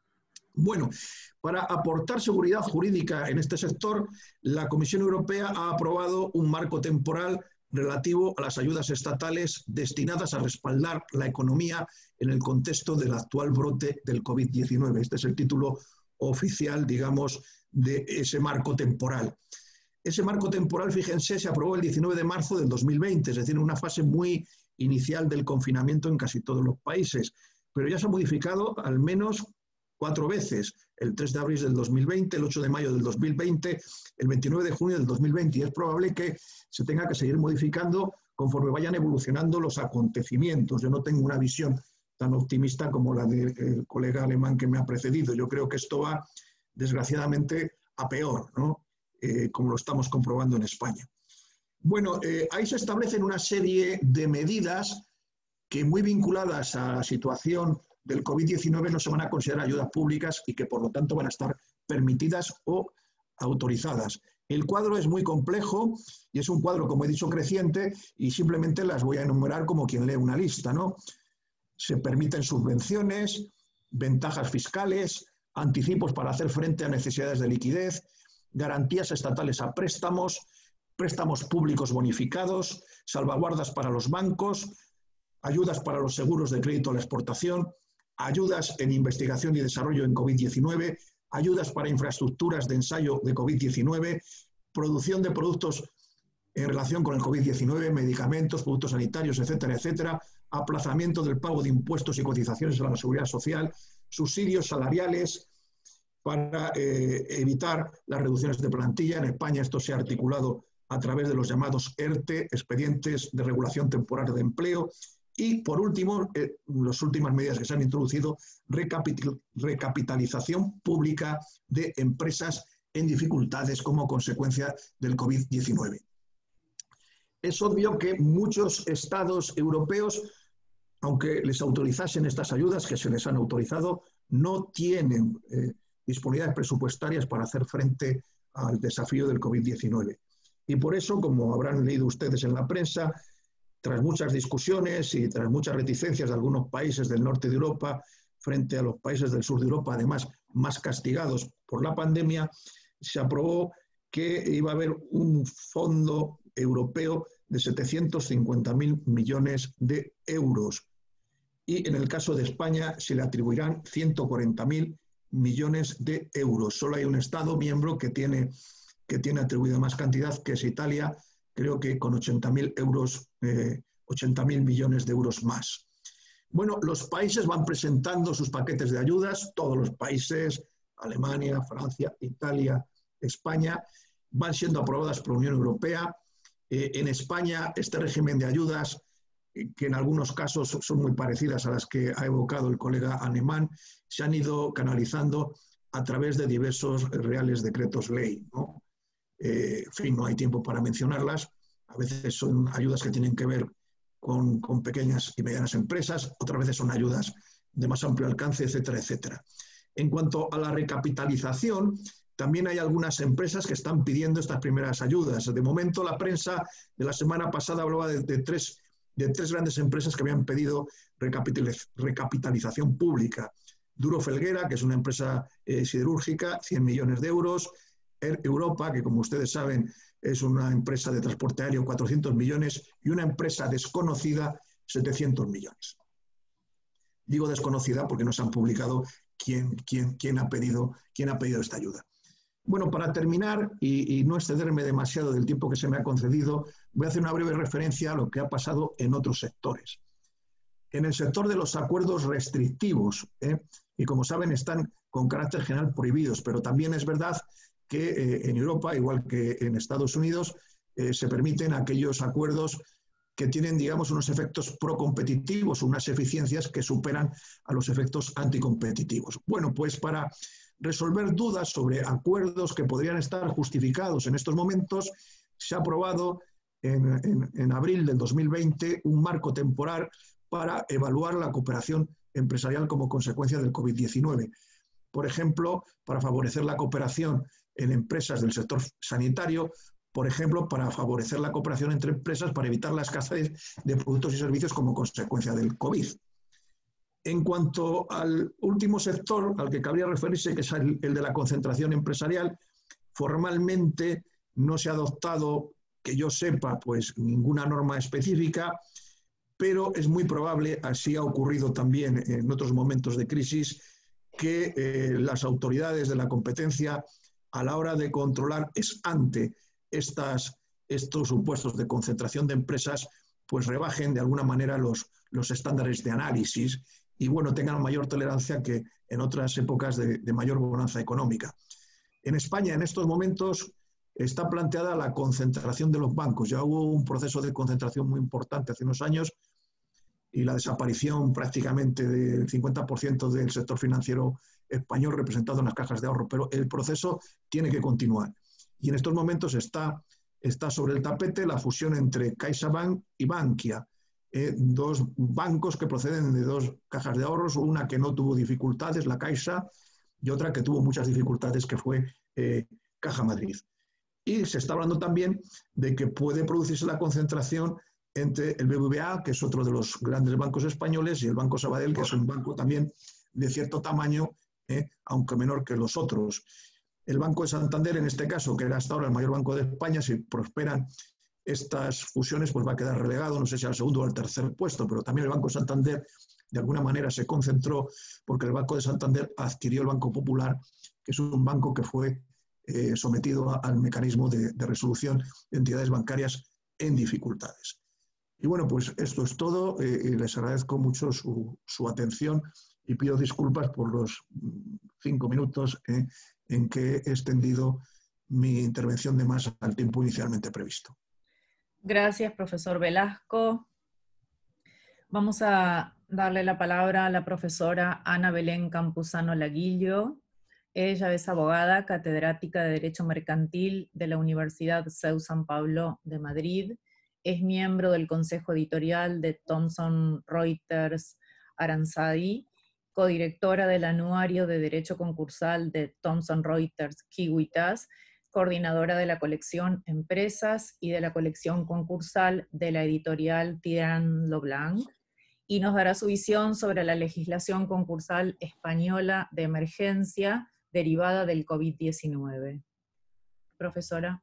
Bueno, para aportar seguridad jurídica en este sector, la Comisión Europea ha aprobado un marco temporal relativo a las ayudas estatales destinadas a respaldar la economía en el contexto del actual brote del COVID diecinueve. Este es el título oficial, digamos, de ese marco temporal. Ese marco temporal, fíjense, se aprobó el diecinueve de marzo del dos mil veinte, es decir, en una fase muy inicial del confinamiento en casi todos los países, pero ya se ha modificado al menos cuatro veces, el tres de abril del dos mil veinte, el ocho de mayo del dos mil veinte, el veintinueve de junio del dos mil veinte, y es probable que se tenga que seguir modificando conforme vayan evolucionando los acontecimientos. Yo no tengo una visión tan optimista como la del colega alemán que me ha precedido. Yo creo que esto va, desgraciadamente, a peor, ¿no? Eh, como lo estamos comprobando en España. Bueno, eh, ahí se establecen una serie de medidas que, muy vinculadas a la situación del COVID diecinueve, no se van a considerar ayudas públicas y que por lo tanto van a estar permitidas o autorizadas. El cuadro es muy complejo y es un cuadro, como he dicho, creciente, y simplemente las voy a enumerar como quien lee una lista, ¿no? Se permiten subvenciones, ventajas fiscales, anticipos para hacer frente a necesidades de liquidez, garantías estatales a préstamos, préstamos públicos bonificados, salvaguardas para los bancos, ayudas para los seguros de crédito a la exportación, ayudas en investigación y desarrollo en COVID diecinueve, ayudas para infraestructuras de ensayo de COVID diecinueve, producción de productos en relación con el COVID diecinueve, medicamentos, productos sanitarios, etcétera, etcétera, aplazamiento del pago de impuestos y cotizaciones a la seguridad social, subsidios salariales para eh, evitar las reducciones de plantilla. En España esto se ha articulado a través de los llamados ERTE, expedientes de regulación temporal de empleo. Y, por último, eh, las últimas medidas que se han introducido, recapital, recapitalización pública de empresas en dificultades como consecuencia del COVID diecinueve. Es obvio que muchos estados europeos, aunque les autorizasen estas ayudas, que se les han autorizado, no tienen eh, disponibilidades presupuestarias para hacer frente al desafío del COVID diecinueve. Y por eso, como habrán leído ustedes en la prensa, tras muchas discusiones y tras muchas reticencias de algunos países del norte de Europa frente a los países del sur de Europa, además más castigados por la pandemia, se aprobó que iba a haber un fondo europeo de setecientos cincuenta mil millones de euros. Y en el caso de España se le atribuirán ciento cuarenta mil millones de euros. Solo hay un Estado miembro que tiene, que tiene atribuido más cantidad, que es Italia, creo que con ochenta mil euros, eh, ochenta mil millones de euros más. Bueno, los países van presentando sus paquetes de ayudas, todos los países, Alemania, Francia, Italia, España, van siendo aprobadas por la Unión Europea. Eh, en España, este régimen de ayudas, eh, que en algunos casos son muy parecidas a las que ha evocado el colega alemán, se han ido canalizando a través de diversos reales decretos ley, ¿no? Eh, en fin, no hay tiempo para mencionarlas. A veces son ayudas que tienen que ver con, con pequeñas y medianas empresas, otras veces son ayudas de más amplio alcance, etcétera, etcétera. En cuanto a la recapitalización, también hay algunas empresas que están pidiendo estas primeras ayudas. De momento, la prensa de la semana pasada hablaba de, de, tres, de tres grandes empresas que habían pedido recapitaliz recapitalización pública. Duro Felguera, que es una empresa eh, siderúrgica, cien millones de euros. Air Europa, que como ustedes saben es una empresa de transporte aéreo, cuatrocientos millones, y una empresa desconocida, setecientos millones. Digo desconocida porque no se han publicado quién, quién, quién, ha, pedido, quién ha pedido esta ayuda. Bueno, para terminar y, y no excederme demasiado del tiempo que se me ha concedido, voy a hacer una breve referencia a lo que ha pasado en otros sectores. En el sector de los acuerdos restrictivos, ¿eh? y como saben están con carácter general prohibidos, pero también es verdad que eh, en Europa, igual que en Estados Unidos, eh, se permiten aquellos acuerdos que tienen, digamos, unos efectos procompetitivos, unas eficiencias que superan a los efectos anticompetitivos. Bueno, pues para resolver dudas sobre acuerdos que podrían estar justificados en estos momentos, se ha aprobado en, en, en abril del dos mil veinte un marco temporal para evaluar la cooperación empresarial como consecuencia del COVID diecinueve. por ejemplo, para favorecer la cooperación en empresas del sector sanitario, por ejemplo, para favorecer la cooperación entre empresas para evitar la escasez de productos y servicios como consecuencia del COVID. En cuanto al último sector al que cabría referirse, que es el, el de la concentración empresarial, formalmente no se ha adoptado, que yo sepa, pues ninguna norma específica, pero es muy probable, así ha ocurrido también en otros momentos de crisis, que eh, las autoridades de la competencia, a la hora de controlar ex ante estas, estos supuestos de concentración de empresas, pues rebajen de alguna manera los, los estándares de análisis y bueno, tengan mayor tolerancia que en otras épocas de, de mayor bonanza económica. En España, en estos momentos, está planteada la concentración de los bancos. Ya hubo un proceso de concentración muy importante hace unos años y la desaparición prácticamente del cincuenta por ciento del sector financiero español representado en las cajas de ahorro, pero el proceso tiene que continuar. Y en estos momentos está, está sobre el tapete la fusión entre CaixaBank y Bankia, eh, dos bancos que proceden de dos cajas de ahorros, una que no tuvo dificultades, la Caixa, y otra que tuvo muchas dificultades, que fue eh, Caja Madrid. Y se está hablando también de que puede producirse la concentración entre el B B V A, que es otro de los grandes bancos españoles, y el Banco Sabadell, que es un banco también de cierto tamaño, eh, aunque menor que los otros. El Banco de Santander, en este caso, que era hasta ahora el mayor banco de España, si prosperan estas fusiones, pues va a quedar relegado, no sé si al segundo o al tercer puesto, pero también el Banco de Santander, de alguna manera, se concentró porque el Banco de Santander adquirió el Banco Popular, que es un banco que fue eh, sometido a, al mecanismo de, de resolución de entidades bancarias en dificultades. Y bueno, pues esto es todo. Eh, y les agradezco mucho su, su atención y pido disculpas por los cinco minutos eh, en que he extendido mi intervención de más al tiempo inicialmente previsto. Gracias, profesor Velasco. Vamos a darle la palabra a la profesora Ana Belén Campuzano Laguillo. Ella es abogada, catedrática de Derecho Mercantil de la Universidad C E U San Pablo de Madrid. Es miembro del Consejo Editorial de Thomson Reuters Aranzadi, codirectora del Anuario de Derecho Concursal de Thomson Reuters Kiwitas, coordinadora de la colección Empresas y de la colección concursal de la editorial Tirán Leblanc, y nos dará su visión sobre la legislación concursal española de emergencia derivada del COVID diecinueve. Profesora.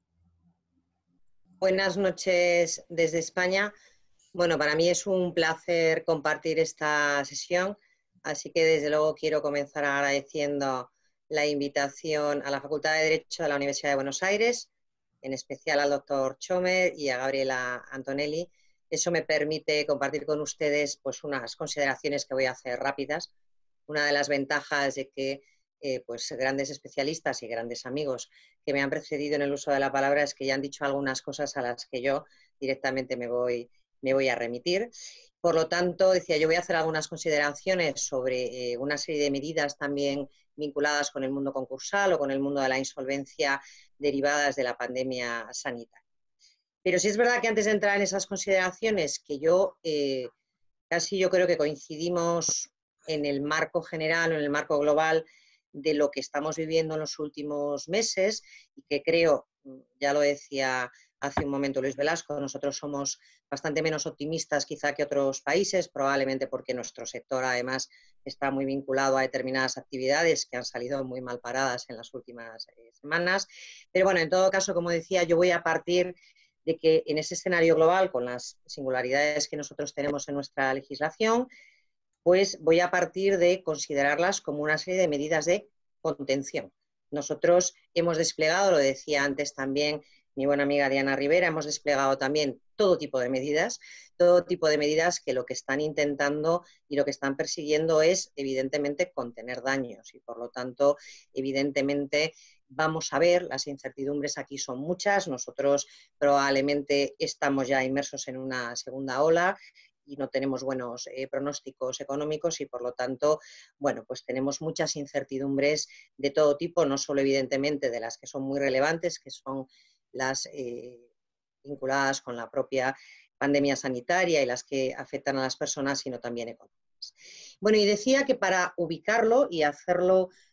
Buenas noches desde España. Bueno, para mí es un placer compartir esta sesión, así que desde luego quiero comenzar agradeciendo la invitación a la Facultad de Derecho de la Universidad de Buenos Aires, en especial al doctor Chomer y a Gabriela Antonelli. Eso me permite compartir con ustedes pues, unas consideraciones que voy a hacer rápidas. Una de las ventajas de que eh, pues, grandes especialistas y grandes amigos que me han precedido en el uso de la palabra es que ya han dicho algunas cosas a las que yo directamente me voy, me voy a remitir. Por lo tanto, decía, yo voy a hacer algunas consideraciones sobre eh, una serie de medidas también vinculadas con el mundo concursal o con el mundo de la insolvencia derivadas de la pandemia sanitaria. Pero sí es verdad que antes de entrar en esas consideraciones, que yo eh, casi yo creo que coincidimos en el marco general o en el marco global de lo que estamos viviendo en los últimos meses y que creo, ya lo decía hace un momento Luis Velasco, nosotros somos bastante menos optimistas quizá que otros países, probablemente porque nuestro sector además está muy vinculado a determinadas actividades que han salido muy mal paradas en las últimas eh, semanas. Pero bueno, en todo caso, como decía, yo voy a partir de que en ese escenario global, con las singularidades que nosotros tenemos en nuestra legislación, pues voy a partir de considerarlas como una serie de medidas de contención. Nosotros hemos desplegado, lo decía antes también mi buena amiga Diana Rivera, hemos desplegado también todo tipo de medidas, todo tipo de medidas que lo que están intentando y lo que están persiguiendo es, evidentemente, contener daños y, por lo tanto, evidentemente, vamos a ver, las incertidumbres aquí son muchas, nosotros probablemente estamos ya inmersos en una segunda ola y no tenemos buenos eh, pronósticos económicos y, por lo tanto, bueno, pues tenemos muchas incertidumbres de todo tipo, no solo evidentemente de las que son muy relevantes, que son las eh, vinculadas con la propia pandemia sanitaria y las que afectan a las personas, sino también económicas. Bueno, y decía que para ubicarlo y hacerlo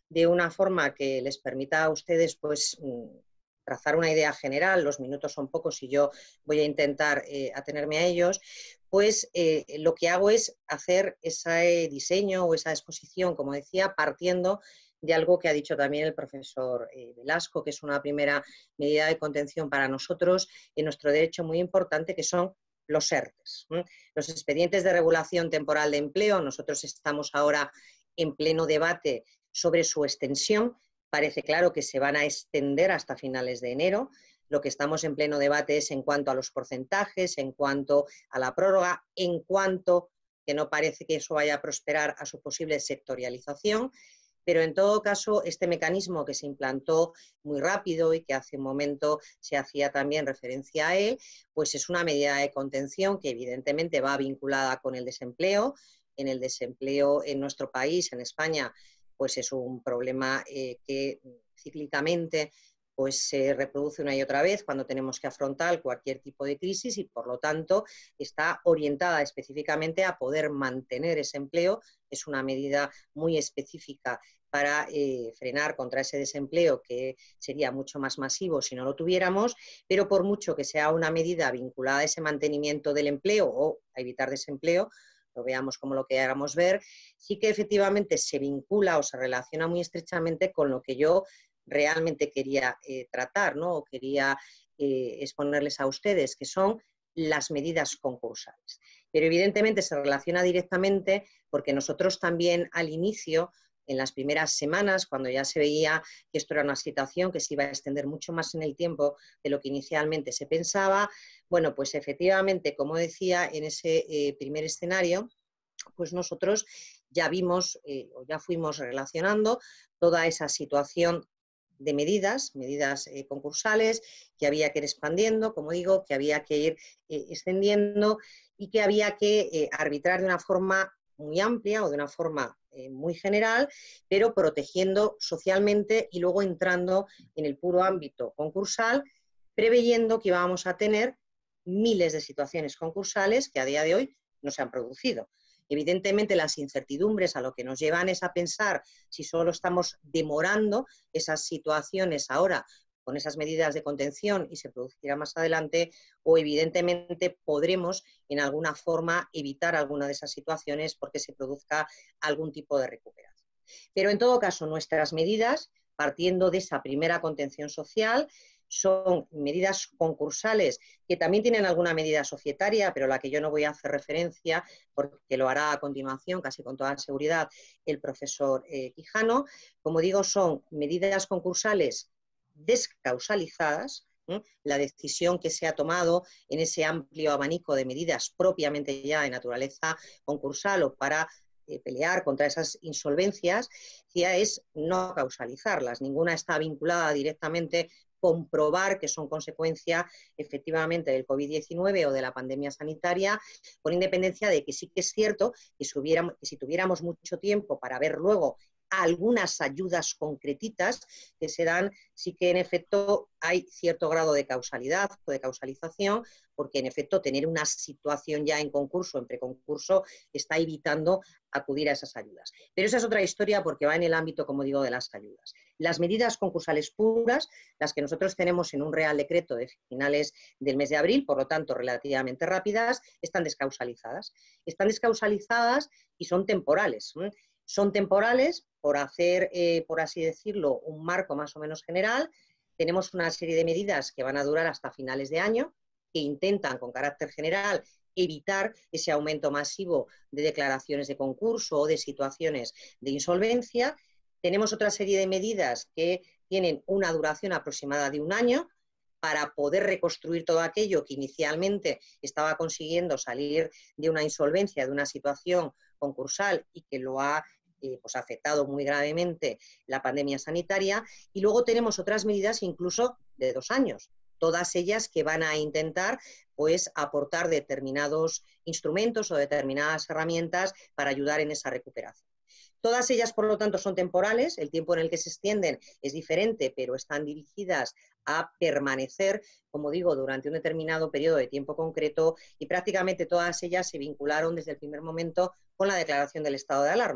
de una forma que les permita a ustedes pues, trazar una idea general. Los minutos son pocos y yo voy a intentar eh, atenerme a ellos, pues eh, lo que hago es hacer ese diseño o esa exposición, como decía, partiendo de algo que ha dicho también el profesor eh, Velasco, que es una primera medida de contención para nosotros en nuestro derecho muy importante, que son los ERTES. ¿eh? Los expedientes de regulación temporal de empleo. Nosotros estamos ahora en pleno debate sobre su extensión. Parece claro que se van a extender hasta finales de enero. Lo que estamos en pleno debate es en cuanto a los porcentajes, en cuanto a la prórroga, en cuanto, que no parece que eso vaya a prosperar, a su posible sectorialización. Pero en todo caso, este mecanismo que se implantó muy rápido y que hace un momento se hacía también referencia a él, pues es una medida de contención que evidentemente va vinculada con el desempleo. En el desempleo en nuestro país, en España, pues es un problema eh, que cíclicamente pues, se reproduce una y otra vez cuando tenemos que afrontar cualquier tipo de crisis y, por lo tanto, está orientada específicamente a poder mantener ese empleo. Es una medida muy específica para eh, frenar contra ese desempleo que sería mucho más masivo si no lo tuviéramos, pero por mucho que sea una medida vinculada a ese mantenimiento del empleo o a evitar desempleo, lo veamos como lo queramos ver, sí que efectivamente se vincula o se relaciona muy estrechamente con lo que yo realmente quería eh, tratar, ¿no? O quería eh, exponerles a ustedes, que son las medidas concursales. Pero evidentemente se relaciona directamente porque nosotros también al inicio, en las primeras semanas, cuando ya se veía que esto era una situación que se iba a extender mucho más en el tiempo de lo que inicialmente se pensaba, bueno, pues efectivamente, como decía, en ese eh, primer escenario, pues nosotros ya vimos eh, o ya fuimos relacionando toda esa situación de medidas, medidas eh, concursales, que había que ir expandiendo, como digo, que había que ir eh, extendiendo y que había que eh, arbitrar de una forma muy amplia o de una forma eh, muy general, pero protegiendo socialmente y luego entrando en el puro ámbito concursal, preveyendo que íbamos a tener miles de situaciones concursales que a día de hoy no se han producido. Evidentemente, las incertidumbres a lo que nos llevan es a pensar si solo estamos demorando esas situaciones ahora con esas medidas de contención y se producirá más adelante, o evidentemente podremos en alguna forma evitar alguna de esas situaciones porque se produzca algún tipo de recuperación. Pero en todo caso, nuestras medidas, partiendo de esa primera contención social, son medidas concursales que también tienen alguna medida societaria, pero la que yo no voy a hacer referencia porque lo hará a continuación, casi con toda seguridad, el profesor eh, Quijano. Como digo, son medidas concursales descausalizadas. ¿eh? La decisión que se ha tomado en ese amplio abanico de medidas propiamente ya de naturaleza concursal o para eh, pelear contra esas insolvencias, ya es no causalizarlas. Ninguna está vinculada directamente comprobar que son consecuencia efectivamente del COVID diecinueve o de la pandemia sanitaria, con independencia de que sí que es cierto que si, hubiéramos, que si tuviéramos mucho tiempo para ver luego algunas ayudas concretitas que se dan, sí que en efecto hay cierto grado de causalidad o de causalización, porque en efecto tener una situación ya en concurso, en preconcurso, está evitando acudir a esas ayudas. Pero esa es otra historia porque va en el ámbito, como digo, de las ayudas. Las medidas concursales puras, las que nosotros tenemos en un Real Decreto de finales del mes de abril, por lo tanto relativamente rápidas, están descausalizadas. Están descausalizadas y son temporales. ¿eh? Son temporales por hacer, eh, por así decirlo, un marco más o menos general. Tenemos una serie de medidas que van a durar hasta finales de año, que intentan, con carácter general, evitar ese aumento masivo de declaraciones de concurso o de situaciones de insolvencia. Tenemos otra serie de medidas que tienen una duración aproximada de un año para poder reconstruir todo aquello que inicialmente estaba consiguiendo salir de una insolvencia, de una situación concursal y que lo ha eh, pues, afectado muy gravemente la pandemia sanitaria. Y luego tenemos otras medidas incluso de dos años, todas ellas que van a intentar pues, aportar determinados instrumentos o determinadas herramientas para ayudar en esa recuperación. Todas ellas, por lo tanto, son temporales, el tiempo en el que se extienden es diferente, pero están dirigidas a permanecer, como digo, durante un determinado periodo de tiempo concreto y prácticamente todas ellas se vincularon desde el primer momento con la declaración del estado de alarma.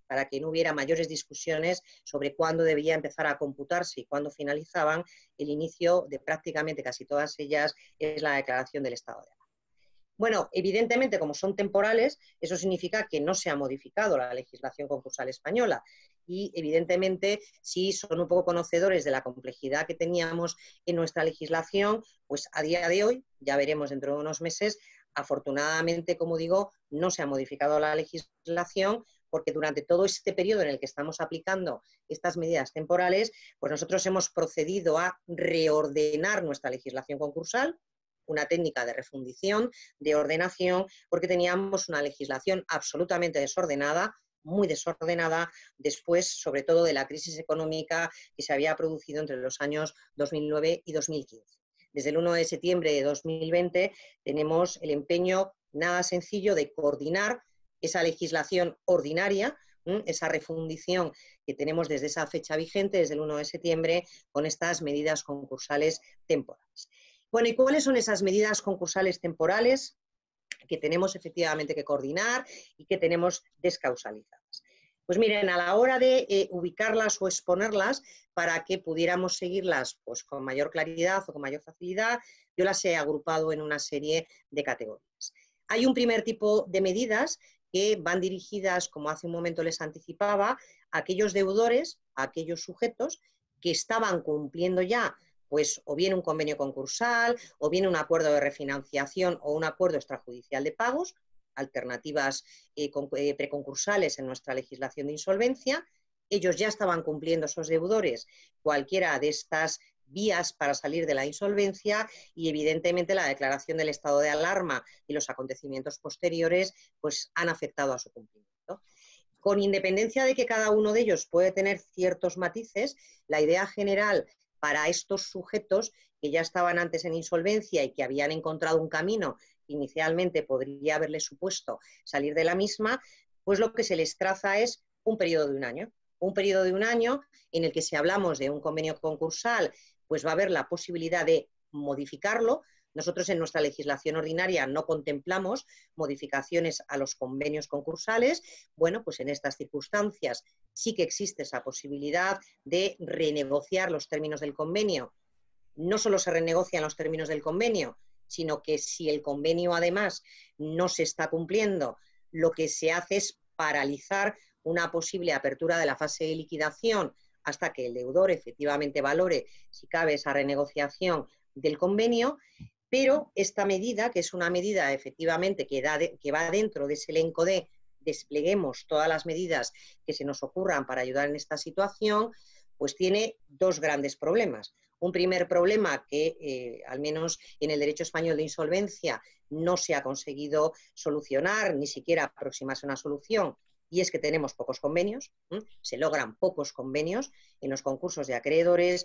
para que no hubiera mayores discusiones sobre cuándo debía empezar a computarse y cuándo finalizaban. El inicio de prácticamente casi todas ellas es la declaración del estado de alarma. Bueno, evidentemente, como son temporales, eso significa que no se ha modificado la legislación concursal española y, evidentemente, si son un poco conocedores de la complejidad que teníamos en nuestra legislación, pues a día de hoy, ya veremos dentro de unos meses, afortunadamente, como digo, no se ha modificado la legislación porque durante todo este periodo en el que estamos aplicando estas medidas temporales, pues nosotros hemos procedido a reordenar nuestra legislación concursal, una técnica de refundición, de ordenación, porque teníamos una legislación absolutamente desordenada, muy desordenada, después, sobre todo, de la crisis económica que se había producido entre los años dos mil nueve y dos mil quince. Desde el uno de septiembre de dos mil veinte tenemos el empeño nada sencillo de coordinar esa legislación ordinaria, ¿m? esa refundición que tenemos desde esa fecha vigente, desde el uno de septiembre, con estas medidas concursales temporales. Bueno, ¿y cuáles son esas medidas concursales temporales que tenemos efectivamente que coordinar y que tenemos descausalizadas? Pues miren, a la hora de eh, ubicarlas o exponerlas para que pudiéramos seguirlas pues, con mayor claridad o con mayor facilidad, yo las he agrupado en una serie de categorías. Hay un primer tipo de medidas que van dirigidas, como hace un momento les anticipaba, a aquellos deudores, a aquellos sujetos que estaban cumpliendo ya pues o bien un convenio concursal, o bien un acuerdo de refinanciación o un acuerdo extrajudicial de pagos, alternativas eh, con, eh, preconcursales en nuestra legislación de insolvencia. Ellos ya estaban cumpliendo, esos deudores, cualquiera de estas vías para salir de la insolvencia y evidentemente la declaración del estado de alarma y los acontecimientos posteriores pues han afectado a su cumplimiento. Con independencia de que cada uno de ellos puede tener ciertos matices, la idea general para estos sujetos que ya estaban antes en insolvencia y que habían encontrado un camino que inicialmente podría haberles supuesto salir de la misma, pues lo que se les traza es un periodo de un año. Un periodo de un año en el que si hablamos de un convenio concursal, pues va a haber la posibilidad de modificarlo. Nosotros en nuestra legislación ordinaria no contemplamos modificaciones a los convenios concursales. Bueno, pues en estas circunstancias sí que existe esa posibilidad de renegociar los términos del convenio. No solo se renegocian los términos del convenio, sino que si el convenio además no se está cumpliendo, lo que se hace es paralizar una posible apertura de la fase de liquidación hasta que el deudor efectivamente valore si cabe esa renegociación del convenio. Pero esta medida, que es una medida efectivamente que, da de, que va dentro de ese elenco de despleguemos todas las medidas que se nos ocurran para ayudar en esta situación, pues tiene dos grandes problemas. Un primer problema que, eh, al menos en el derecho español de insolvencia, no se ha conseguido solucionar, ni siquiera aproximarse a una solución, y es que tenemos pocos convenios, ¿eh? Se logran pocos convenios en los concursos de acreedores.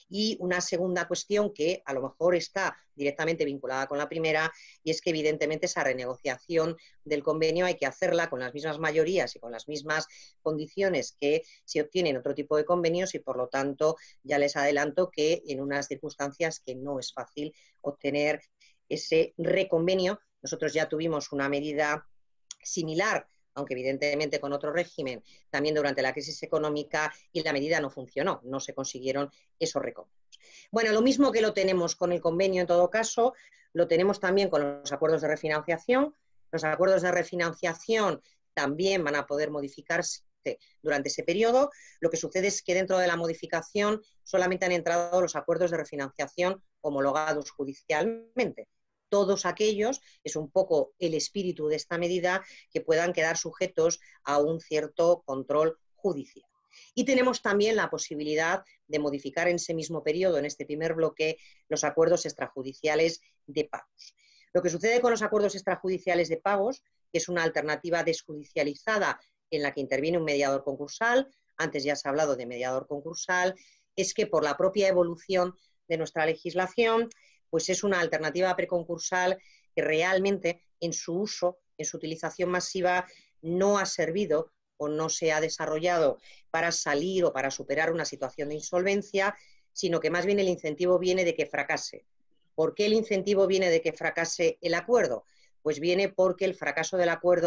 Y una segunda cuestión que a lo mejor está directamente vinculada con la primera, y es que evidentemente esa renegociación del convenio hay que hacerla con las mismas mayorías y con las mismas condiciones que se obtienen en otro tipo de convenios, y por lo tanto ya les adelanto que en unas circunstancias que no es fácil obtener ese reconvenio. Nosotros ya tuvimos una medida similar, aunque evidentemente con otro régimen, también durante la crisis económica, y la medida no funcionó, no se consiguieron esos reconvenios. Bueno, lo mismo que lo tenemos con el convenio en todo caso, lo tenemos también con los acuerdos de refinanciación. Los acuerdos de refinanciación también van a poder modificarse durante ese periodo. Lo que sucede es que dentro de la modificación solamente han entrado los acuerdos de refinanciación homologados judicialmente. Todos aquellos, es un poco el espíritu de esta medida, que puedan quedar sujetos a un cierto control judicial. Y tenemos también la posibilidad de modificar en ese mismo periodo, en este primer bloque, los acuerdos extrajudiciales de pagos. Lo que sucede con los acuerdos extrajudiciales de pagos, que es una alternativa desjudicializada en la que interviene un mediador concursal, antes ya se ha hablado de mediador concursal, es que por la propia evolución de nuestra legislación, pues es una alternativa preconcursal que realmente en su uso, en su utilización masiva, no ha servido o no se ha desarrollado para salir o para superar una situación de insolvencia, sino que más bien el incentivo viene de que fracase. ¿Por qué el incentivo viene de que fracase el acuerdo? Pues viene porque el fracaso del acuerdo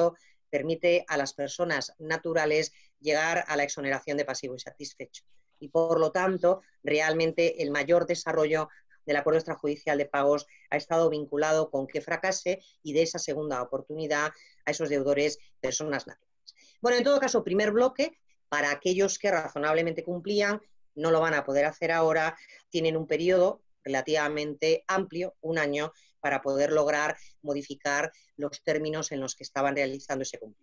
permite a las personas naturales llegar a la exoneración de pasivo insatisfecho. Y por lo tanto, realmente el mayor desarrollo del acuerdo extrajudicial de pagos ha estado vinculado con que fracase y de esa segunda oportunidad a esos deudores personas naturales. Bueno, en todo caso, primer bloque, para aquellos que razonablemente cumplían, no lo van a poder hacer ahora, tienen un periodo relativamente amplio, un año, para poder lograr modificar los términos en los que estaban realizando ese cumplimiento.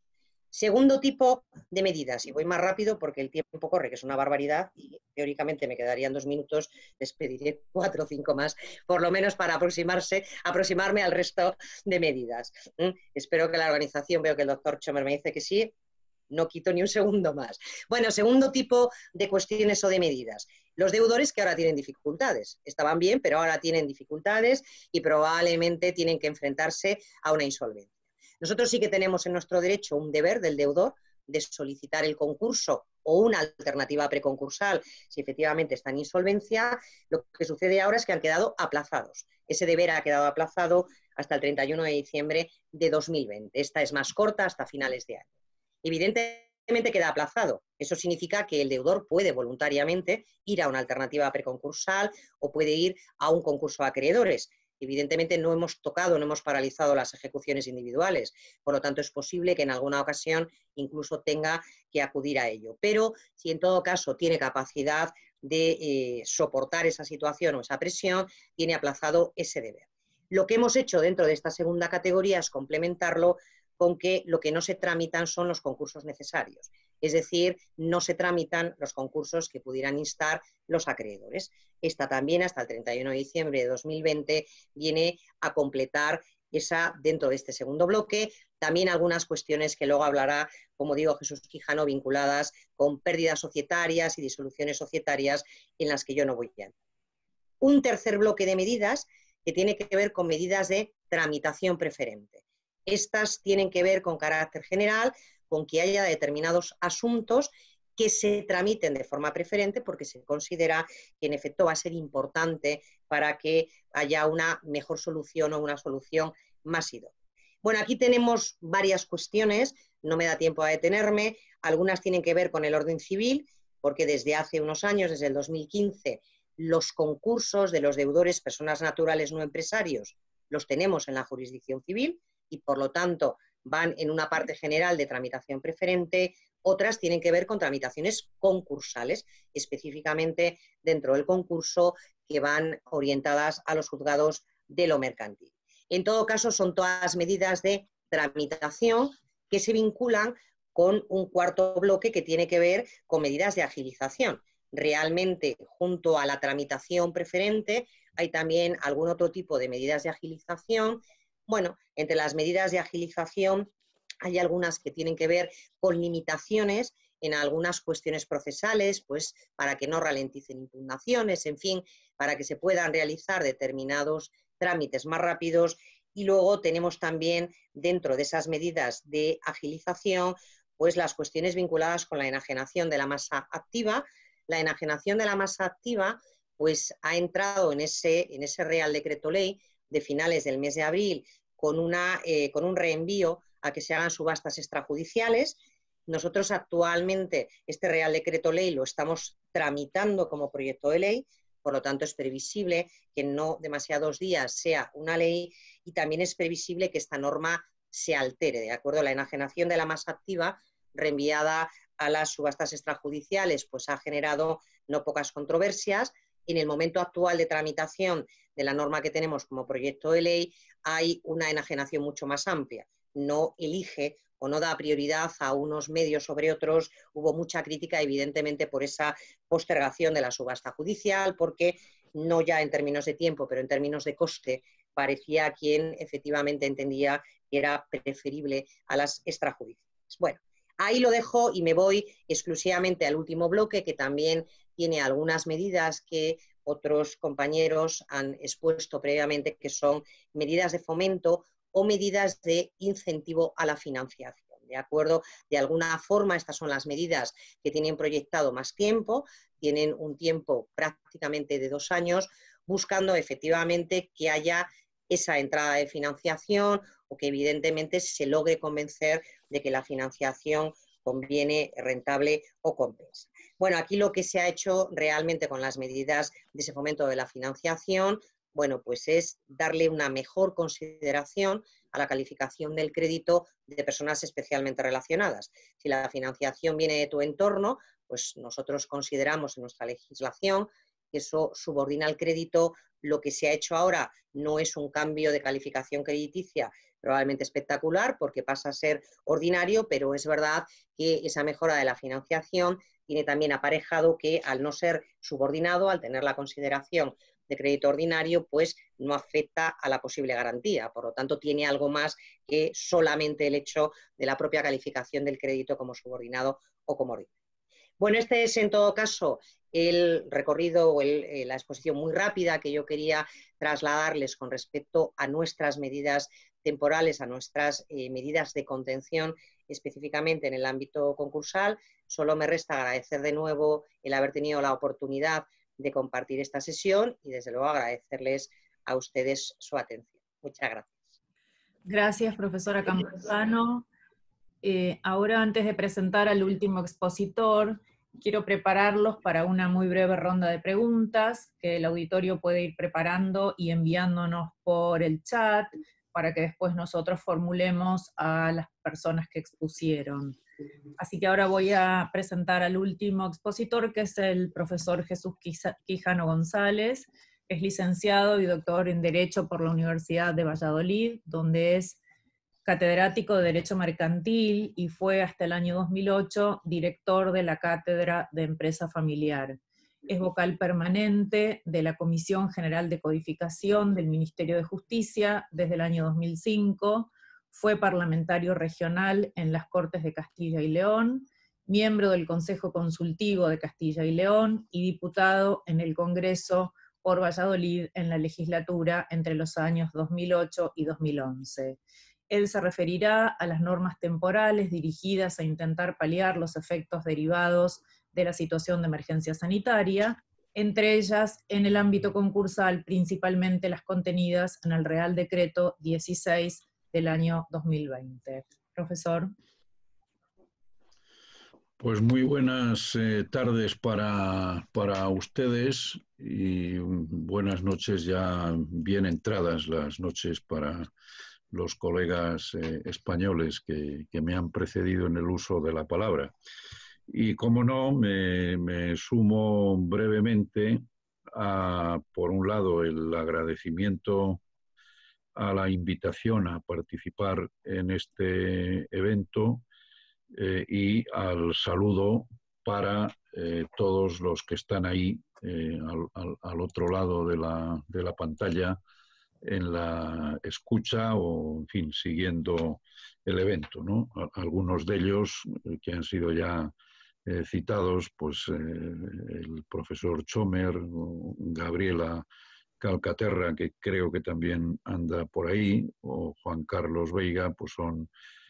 Segundo tipo de medidas, y voy más rápido porque el tiempo corre, que es una barbaridad, y teóricamente me quedarían dos minutos, les pediré cuatro o cinco más, por lo menos para aproximarse, aproximarme al resto de medidas. ¿Mm? Espero que la organización, veo que el doctor Chomer me dice que sí, no quito ni un segundo más. Bueno, segundo tipo de cuestiones o de medidas. Los deudores que ahora tienen dificultades. Estaban bien, pero ahora tienen dificultades y probablemente tienen que enfrentarse a una insolvencia. Nosotros sí que tenemos en nuestro derecho un deber del deudor de solicitar el concurso o una alternativa preconcursal si efectivamente está en insolvencia. Lo que sucede ahora es que han quedado aplazados. Ese deber ha quedado aplazado hasta el treinta y uno de diciembre de dos mil veinte. Esta es más corta, hasta finales de año. Evidentemente queda aplazado. Eso significa que el deudor puede voluntariamente ir a una alternativa preconcursal o puede ir a un concurso de acreedores. Evidentemente no hemos tocado, no hemos paralizado las ejecuciones individuales, por lo tanto es posible que en alguna ocasión incluso tenga que acudir a ello. Pero si en todo caso tiene capacidad de eh, soportar esa situación o esa presión, tiene aplazado ese deber. Lo que hemos hecho dentro de esta segunda categoría es complementarlo con que lo que no se tramitan son los concursos necesarios, es decir, no se tramitan los concursos que pudieran instar los acreedores. Esta también, hasta el treinta y uno de diciembre de dos mil veinte, viene a completar esa dentro de este segundo bloque. También algunas cuestiones que luego hablará, como digo, Jesús Quijano, vinculadas con pérdidas societarias y disoluciones societarias en las que yo no voy a entrar. Un tercer bloque de medidas que tiene que ver con medidas de tramitación preferente. Estas tienen que ver con carácter general, con que haya determinados asuntos que se tramiten de forma preferente porque se considera que en efecto va a ser importante para que haya una mejor solución o una solución más idónea. Bueno, aquí tenemos varias cuestiones, no me da tiempo a detenerme, algunas tienen que ver con el orden civil, porque desde hace unos años, desde el dos mil quince, los concursos de los deudores personas naturales no empresarios los tenemos en la jurisdicción civil y por lo tanto van en una parte general de tramitación preferente, otras tienen que ver con tramitaciones concursales, específicamente dentro del concurso que van orientadas a los juzgados de lo mercantil. En todo caso, son todas medidas de tramitación que se vinculan con un cuarto bloque que tiene que ver con medidas de agilización. Realmente, junto a la tramitación preferente, hay también algún otro tipo de medidas de agilización. Bueno, entre las medidas de agilización hay algunas que tienen que ver con limitaciones en algunas cuestiones procesales, pues para que no ralenticen impugnaciones, en fin, para que se puedan realizar determinados trámites más rápidos. Y luego tenemos también, dentro de esas medidas de agilización, pues las cuestiones vinculadas con la enajenación de la masa activa. La enajenación de la masa activa pues ha entrado en ese, en ese Real Decreto Ley de finales del mes de abril con, una, eh, con un reenvío a que se hagan subastas extrajudiciales. Nosotros actualmente este Real Decreto Ley lo estamos tramitando como proyecto de ley, por lo tanto es previsible que en no demasiados días sea una ley y también es previsible que esta norma se altere, ¿de acuerdo? La enajenación de la masa activa reenviada a las subastas extrajudiciales pues ha generado no pocas controversias. En el momento actual de tramitación de la norma que tenemos como proyecto de ley hay una enajenación mucho más amplia. No elige o no da prioridad a unos medios sobre otros. Hubo mucha crítica, evidentemente, por esa postergación de la subasta judicial, porque no ya en términos de tiempo, pero en términos de coste, parecía quien efectivamente entendía que era preferible a las extrajudiciales. Bueno, ahí lo dejo y me voy exclusivamente al último bloque, que también tiene algunas medidas que otros compañeros han expuesto previamente, que son medidas de fomento o medidas de incentivo a la financiación. ¿De acuerdo? De alguna forma, estas son las medidas que tienen proyectado más tiempo, tienen un tiempo prácticamente de dos años, buscando efectivamente que haya esa entrada de financiación o que evidentemente se logre convencer de que la financiación conviene, rentable o compensa. Bueno, aquí lo que se ha hecho realmente con las medidas de ese fomento de la financiación, bueno, pues es darle una mejor consideración a la calificación del crédito de personas especialmente relacionadas. Si la financiación viene de tu entorno, pues nosotros consideramos en nuestra legislación que eso subordina el crédito. Lo que se ha hecho ahora no es un cambio de calificación crediticia probablemente espectacular porque pasa a ser ordinario, pero es verdad que esa mejora de la financiación tiene también aparejado que al no ser subordinado, al tener la consideración de crédito ordinario, pues no afecta a la posible garantía. Por lo tanto, tiene algo más que solamente el hecho de la propia calificación del crédito como subordinado o como ordinario. Bueno, este es en todo caso el recorrido o el, eh, la exposición muy rápida que yo quería trasladarles con respecto a nuestras medidas temporales, a nuestras eh, medidas de contención específicamente en el ámbito concursal. Solo me resta agradecer de nuevo el haber tenido la oportunidad de compartir esta sesión y desde luego agradecerles a ustedes su atención. Muchas gracias. Gracias, profesora Campuzano. Eh, ahora, antes de presentar al último expositor, quiero prepararlos para una muy breve ronda de preguntas que el auditorio puede ir preparando y enviándonos por el chat para que después nosotros formulemos a las personas que expusieron. Así que ahora voy a presentar al último expositor, que es el profesor Jesús Quijano González, que es licenciado y doctor en Derecho por la Universidad de Valladolid, donde es catedrático de Derecho Mercantil y fue hasta el año dos mil ocho director de la Cátedra de Empresa Familiar. Es vocal permanente de la Comisión General de Codificación del Ministerio de Justicia desde el año dos mil cinco, fue parlamentario regional en las Cortes de Castilla y León, miembro del Consejo Consultivo de Castilla y León y diputado en el Congreso por Valladolid en la legislatura entre los años dos mil ocho y dos mil once. Él se referirá a las normas temporales dirigidas a intentar paliar los efectos derivados de la situación de emergencia sanitaria, entre ellas en el ámbito concursal, principalmente las contenidas en el Real Decreto dieciséis del año dos mil veinte. Profesor. Pues muy buenas eh, tardes para, para ustedes y buenas noches ya bien entradas las noches para los colegas eh, españoles que, que me han precedido en el uso de la palabra. Y como no, me, me sumo brevemente a, por un lado, el agradecimiento a la invitación a participar en este evento eh, y al saludo para eh, todos los que están ahí eh, al, al, al otro lado de la, de la pantalla en la escucha o, en fin, siguiendo el evento, ¿no? Algunos de ellos eh, que han sido ya eh, citados, pues eh, el profesor Chomer, Gabriela Calcaterra, que creo que también anda por ahí, o Juan Carlos Veiga, pues son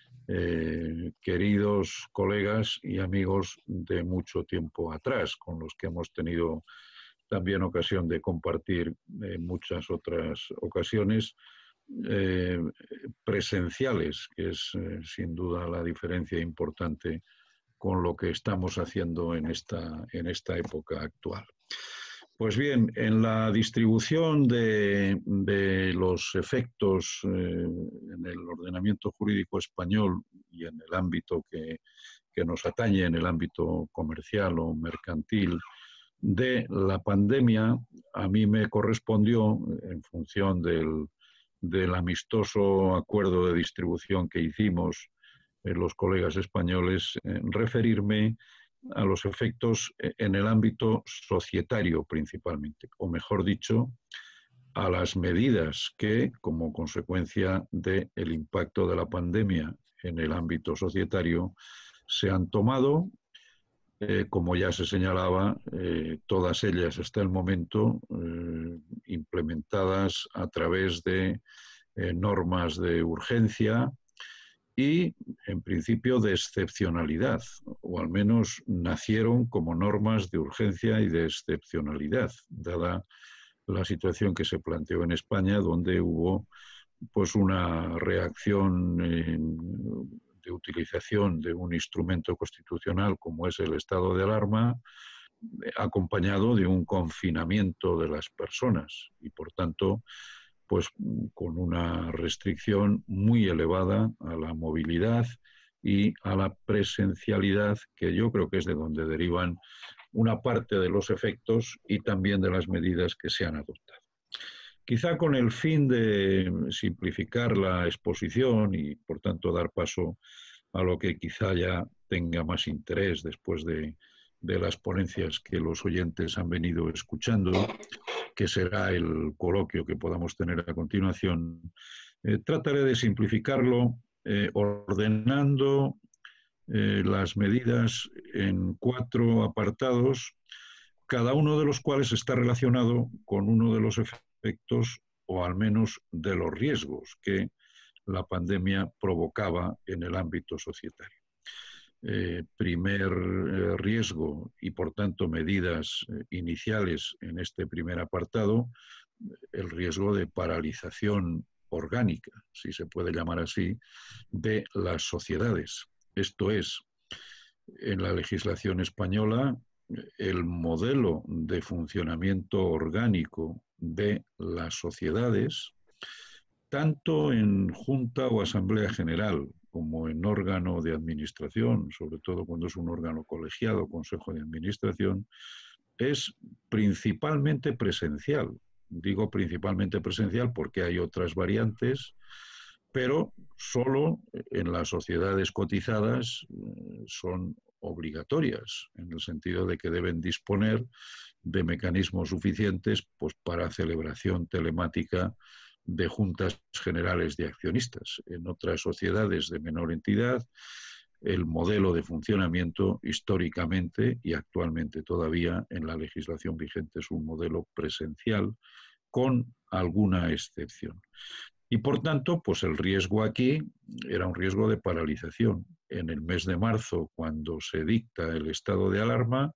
eh, queridos colegas y amigos de mucho tiempo atrás, con los que hemos tenido también ocasión de compartir en muchas otras ocasiones eh, presenciales, que es eh, sin duda la diferencia importante con lo que estamos haciendo en esta, en esta época actual. Pues bien, en la distribución de, de los efectos eh, en el ordenamiento jurídico español y en el ámbito que, que nos atañe, en el ámbito comercial o mercantil, de la pandemia, a mí me correspondió, en función del, del amistoso acuerdo de distribución que hicimos eh, los colegas españoles, eh, referirme a los efectos en el ámbito societario principalmente, o mejor dicho, a las medidas que, como consecuencia del impacto de la pandemia en el ámbito societario, se han tomado. Eh, como ya se señalaba, eh, todas ellas hasta el momento eh, implementadas a través de eh, normas de urgencia y, en principio, de excepcionalidad, o al menos nacieron como normas de urgencia y de excepcionalidad, dada la situación que se planteó en España, donde hubo pues una reacción en, de utilización de un instrumento constitucional como es el estado de alarma, acompañado de un confinamiento de las personas y, por tanto, pues con una restricción muy elevada a la movilidad y a la presencialidad, que yo creo que es de donde derivan una parte de los efectos y también de las medidas que se han adoptado. Quizá con el fin de simplificar la exposición y, por tanto, dar paso a lo que quizá ya tenga más interés después de, de las ponencias que los oyentes han venido escuchando, que será el coloquio que podamos tener a continuación, eh, trataré de simplificarlo eh, ordenando eh, las medidas en cuatro apartados, cada uno de los cuales está relacionado con uno de los efectos, o al menos de los riesgos que la pandemia provocaba en el ámbito societario. Eh, primer eh, riesgo y, por tanto, medidas eh, iniciales en este primer apartado, el riesgo de paralización orgánica, si se puede llamar así, de las sociedades. Esto es, en la legislación española, el modelo de funcionamiento orgánico de las sociedades, tanto en Junta o Asamblea General como en órgano de administración, sobre todo cuando es un órgano colegiado, Consejo de Administración, es principalmente presencial. Digo principalmente presencial porque hay otras variantes, pero solo en las sociedades cotizadas son obligatorias, en el sentido de que deben disponer de mecanismos suficientes pues, para celebración telemática de juntas generales de accionistas. En otras sociedades de menor entidad, el modelo de funcionamiento históricamente y actualmente todavía en la legislación vigente es un modelo presencial con alguna excepción. Y por tanto, pues el riesgo aquí era un riesgo de paralización. En el mes de marzo, cuando se dicta el estado de alarma,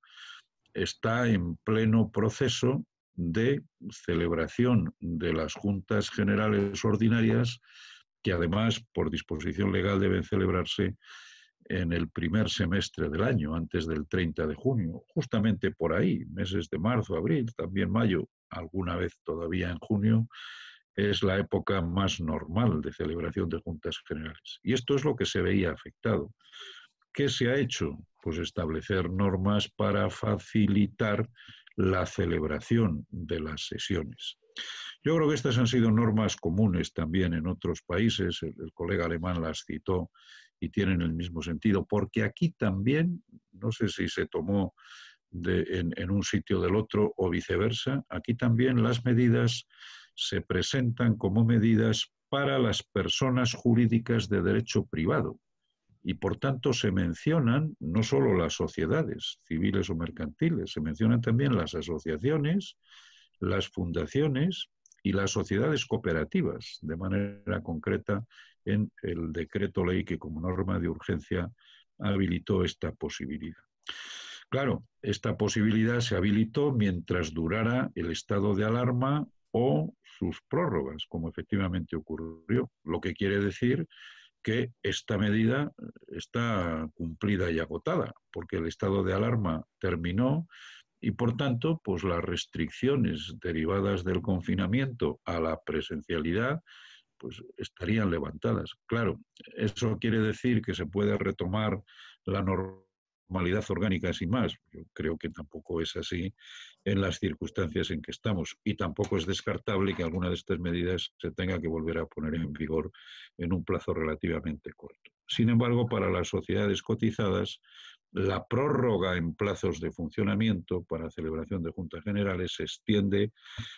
está en pleno proceso de celebración de las juntas generales ordinarias, que además, por disposición legal, deben celebrarse en el primer semestre del año, antes del treinta de junio, justamente por ahí, meses de marzo, abril, también mayo, alguna vez todavía en junio, es la época más normal de celebración de juntas generales. Y esto es lo que se veía afectado. ¿Qué se ha hecho? Pues establecer normas para facilitar la celebración de las sesiones. Yo creo que estas han sido normas comunes también en otros países, el, el colega alemán las citó y tienen el mismo sentido, porque aquí también, no sé si se tomó de, en, en un sitio del otro o viceversa, aquí también las medidas se presentan como medidas para las personas jurídicas de derecho privado. Y por tanto se mencionan no solo las sociedades civiles o mercantiles, se mencionan también las asociaciones, las fundaciones y las sociedades cooperativas, de manera concreta en el decreto ley que como norma de urgencia habilitó esta posibilidad. Claro, esta posibilidad se habilitó mientras durara el estado de alarma o sus prórrogas, como efectivamente ocurrió, lo que quiere decir que esta medida está cumplida y agotada, porque el estado de alarma terminó y, por tanto, pues las restricciones derivadas del confinamiento a la presencialidad pues estarían levantadas. Claro, eso quiere decir que se puede retomar la normalidad orgánica sin más. Yo creo que tampoco es así en las circunstancias en que estamos y tampoco es descartable que alguna de estas medidas se tenga que volver a poner en vigor en un plazo relativamente corto. Sin embargo, para las sociedades cotizadas, la prórroga en plazos de funcionamiento para celebración de juntas generales se extiende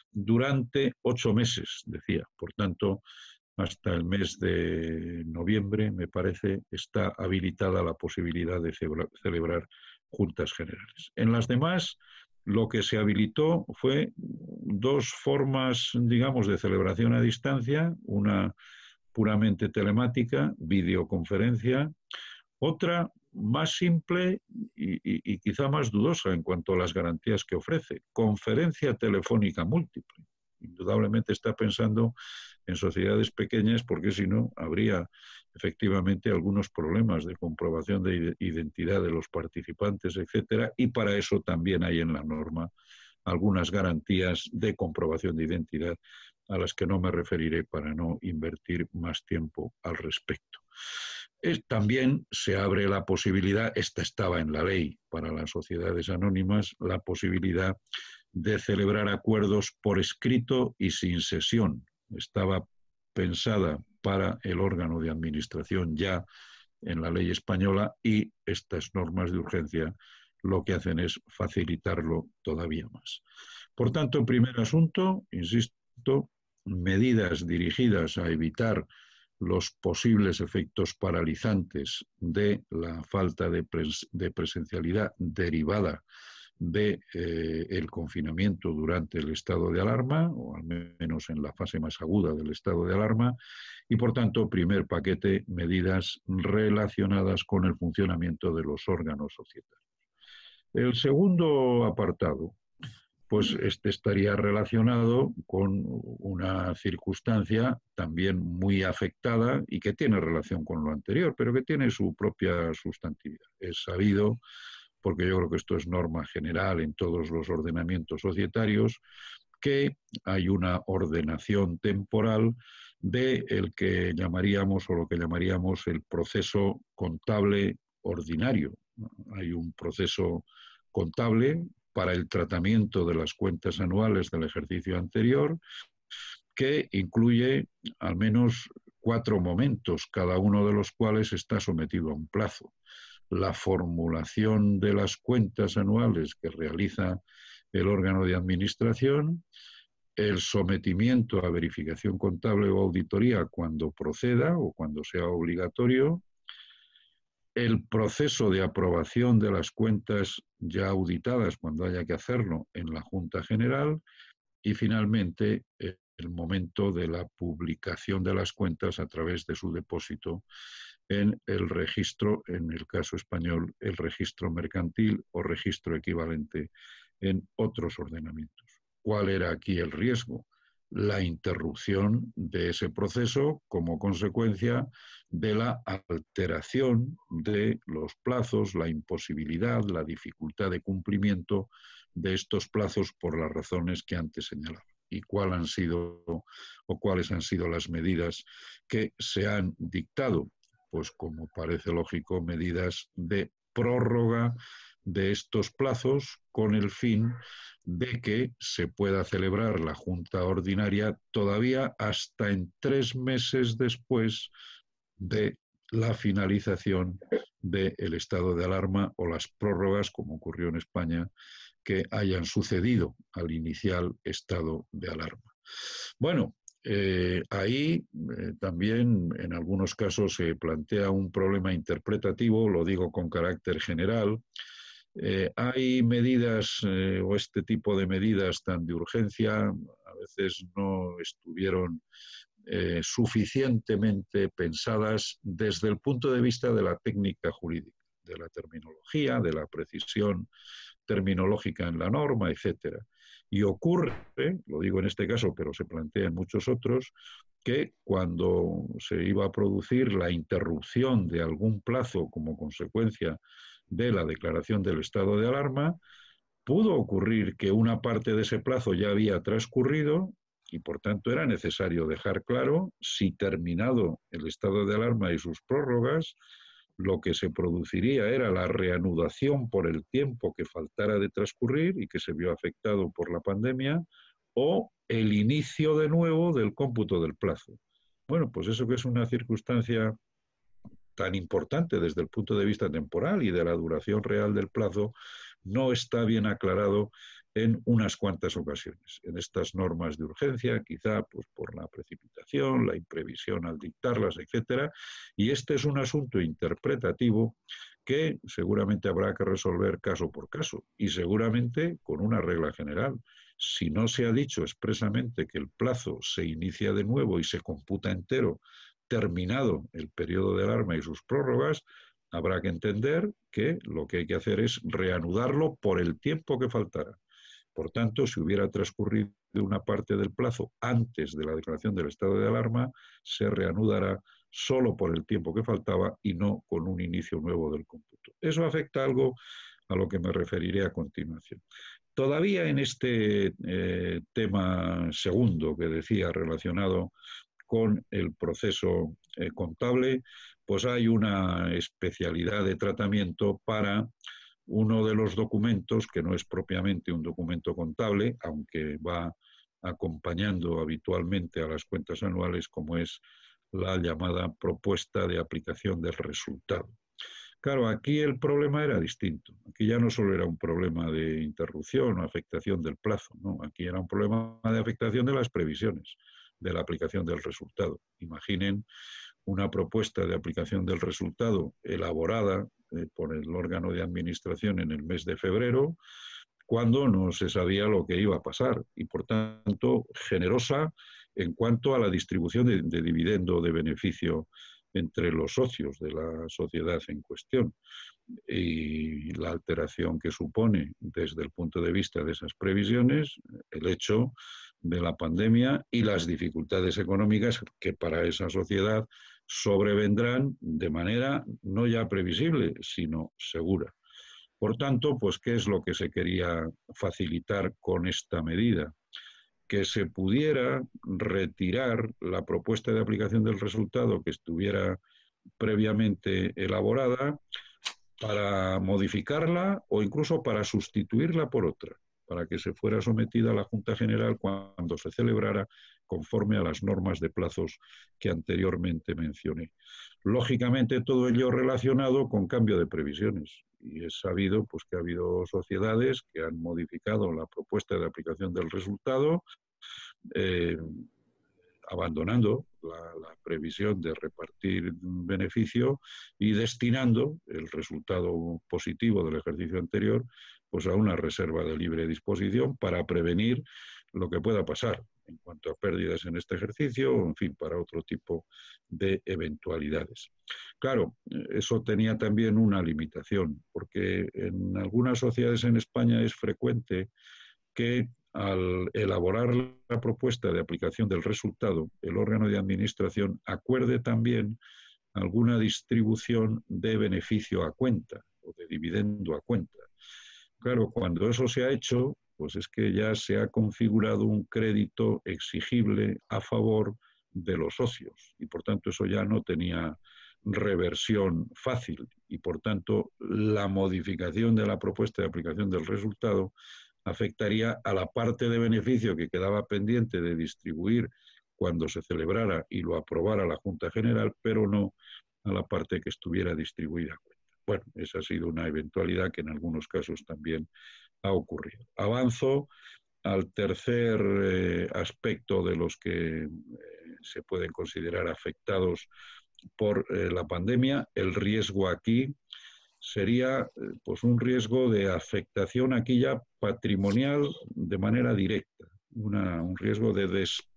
durante ocho meses, decía. Por tanto, hasta el mes de noviembre, me parece, está habilitada la posibilidad de celebrar juntas generales. En las demás, lo que se habilitó fue dos formas, digamos, de celebración a distancia, una puramente telemática, videoconferencia, otra más simple y, y, y quizá más dudosa en cuanto a las garantías que ofrece, conferencia telefónica múltiple. Indudablemente está pensando en sociedades pequeñas, porque si no, habría efectivamente algunos problemas de comprobación de identidad de los participantes, etcétera, y para eso también hay en la norma algunas garantías de comprobación de identidad a las que no me referiré para no invertir más tiempo al respecto. Es, también se abre la posibilidad, esta estaba en la ley para las sociedades anónimas, la posibilidad de celebrar acuerdos por escrito y sin sesión. Estaba pensada para el órgano de administración ya en la ley española y estas normas de urgencia lo que hacen es facilitarlo todavía más. Por tanto, primer asunto, insisto, medidas dirigidas a evitar los posibles efectos paralizantes de la falta de, pres de presencialidad derivada del de, eh, confinamiento durante el estado de alarma, o al menos en la fase más aguda del estado de alarma, y por tanto, primer paquete, medidas relacionadas con el funcionamiento de los órganos societarios. El segundo apartado, pues este estaría relacionado con una circunstancia también muy afectada y que tiene relación con lo anterior, pero que tiene su propia sustantividad. Es sabido, porque yo creo que esto es norma general en todos los ordenamientos societarios, que hay una ordenación temporal de el que llamaríamos o lo que llamaríamos el proceso contable ordinario. Hay un proceso contable para el tratamiento de las cuentas anuales del ejercicio anterior, que incluye al menos cuatro momentos, cada uno de los cuales está sometido a un plazo. La formulación de las cuentas anuales que realiza el órgano de administración, el sometimiento a verificación contable o auditoría cuando proceda o cuando sea obligatorio, el proceso de aprobación de las cuentas ya auditadas cuando haya que hacerlo en la Junta General y finalmente el momento de la publicación de las cuentas a través de su depósito en el registro, en el caso español, el registro mercantil o registro equivalente en otros ordenamientos. ¿Cuál era aquí el riesgo? La interrupción de ese proceso como consecuencia de la alteración de los plazos, la imposibilidad, la dificultad de cumplimiento de estos plazos por las razones que antes señalaba. ¿Y cuáles han sido o cuáles han sido las medidas que se han dictado? Pues como parece lógico, medidas de prórroga de estos plazos con el fin de que se pueda celebrar la Junta Ordinaria todavía hasta en tres meses después de la finalización del estado de alarma o las prórrogas, como ocurrió en España, que hayan sucedido al inicial estado de alarma. Bueno, eh, ahí eh, también en algunos casos se plantea un problema interpretativo, lo digo con carácter general. Eh, hay medidas eh, o este tipo de medidas tan de urgencia, a veces no estuvieron eh, suficientemente pensadas desde el punto de vista de la técnica jurídica, de la terminología, de la precisión terminológica en la norma, etcétera. Y ocurre, lo digo en este caso, pero se plantea en muchos otros, que cuando se iba a producir la interrupción de algún plazo como consecuencia de la declaración del estado de alarma, pudo ocurrir que una parte de ese plazo ya había transcurrido y por tanto era necesario dejar claro si terminado el estado de alarma y sus prórrogas, lo que se produciría era la reanudación por el tiempo que faltara de transcurrir y que se vio afectado por la pandemia, o el inicio de nuevo del cómputo del plazo. Bueno, pues eso que es una circunstancia tan importante desde el punto de vista temporal y de la duración real del plazo, no está bien aclarado en unas cuantas ocasiones. En estas normas de urgencia, quizá pues, por la precipitación, la imprevisión al dictarlas, etcétera. Y este es un asunto interpretativo que seguramente habrá que resolver caso por caso y seguramente con una regla general. Si no se ha dicho expresamente que el plazo se inicia de nuevo y se computa entero terminado el periodo de alarma y sus prórrogas, habrá que entender que lo que hay que hacer es reanudarlo por el tiempo que faltará. Por tanto, si hubiera transcurrido una parte del plazo antes de la declaración del estado de alarma, se reanudará solo por el tiempo que faltaba y no con un inicio nuevo del cómputo. Eso afecta algo a lo que me referiré a continuación. Todavía en este eh, tema segundo que decía relacionado con el proceso eh, contable, pues hay una especialidad de tratamiento para uno de los documentos, que no es propiamente un documento contable, aunque va acompañando habitualmente a las cuentas anuales, como es la llamada propuesta de aplicación del resultado. Claro, aquí el problema era distinto. Aquí ya no solo era un problema de interrupción o afectación del plazo, no, aquí era un problema de afectación de las previsiones de la aplicación del resultado. Imaginen una propuesta de aplicación del resultado elaborada eh, por el órgano de administración en el mes de febrero, cuando no se sabía lo que iba a pasar y, por tanto, generosa en cuanto a la distribución de, de dividendo o de beneficio entre los socios de la sociedad en cuestión y la alteración que supone desde el punto de vista de esas previsiones el hecho de la pandemia y las dificultades económicas que para esa sociedad sobrevendrán de manera no ya previsible, sino segura. Por tanto, pues, ¿qué es lo que se quería facilitar con esta medida? Que se pudiera retirar la propuesta de aplicación del resultado que estuviera previamente elaborada para modificarla o incluso para sustituirla por otra, para que se fuera sometida a la Junta General cuando se celebrara conforme a las normas de plazos que anteriormente mencioné. Lógicamente, todo ello relacionado con cambio de previsiones. Y es sabido pues, que ha habido sociedades que han modificado la propuesta de aplicación del resultado, eh, abandonando la, la previsión de repartir beneficio y destinando el resultado positivo del ejercicio anterior pues, a una reserva de libre disposición para prevenir lo que pueda pasar en cuanto a pérdidas en este ejercicio o, en fin, para otro tipo de eventualidades. Claro, eso tenía también una limitación, porque en algunas sociedades en España es frecuente que al elaborar la propuesta de aplicación del resultado, el órgano de administración acuerde también alguna distribución de beneficio a cuenta o de dividendo a cuenta. Claro, cuando eso se ha hecho, pues es que ya se ha configurado un crédito exigible a favor de los socios y por tanto eso ya no tenía reversión fácil y por tanto la modificación de la propuesta de aplicación del resultado afectaría a la parte de beneficio que quedaba pendiente de distribuir cuando se celebrara y lo aprobara la Junta General, pero no a la parte que estuviera distribuida a cuenta. Bueno, esa ha sido una eventualidad que en algunos casos también ha ocurrido. Avanzo al tercer eh, aspecto de los que eh, se pueden considerar afectados por eh, la pandemia. El riesgo aquí sería eh, pues un riesgo de afectación aquí ya patrimonial de manera directa, una, un riesgo de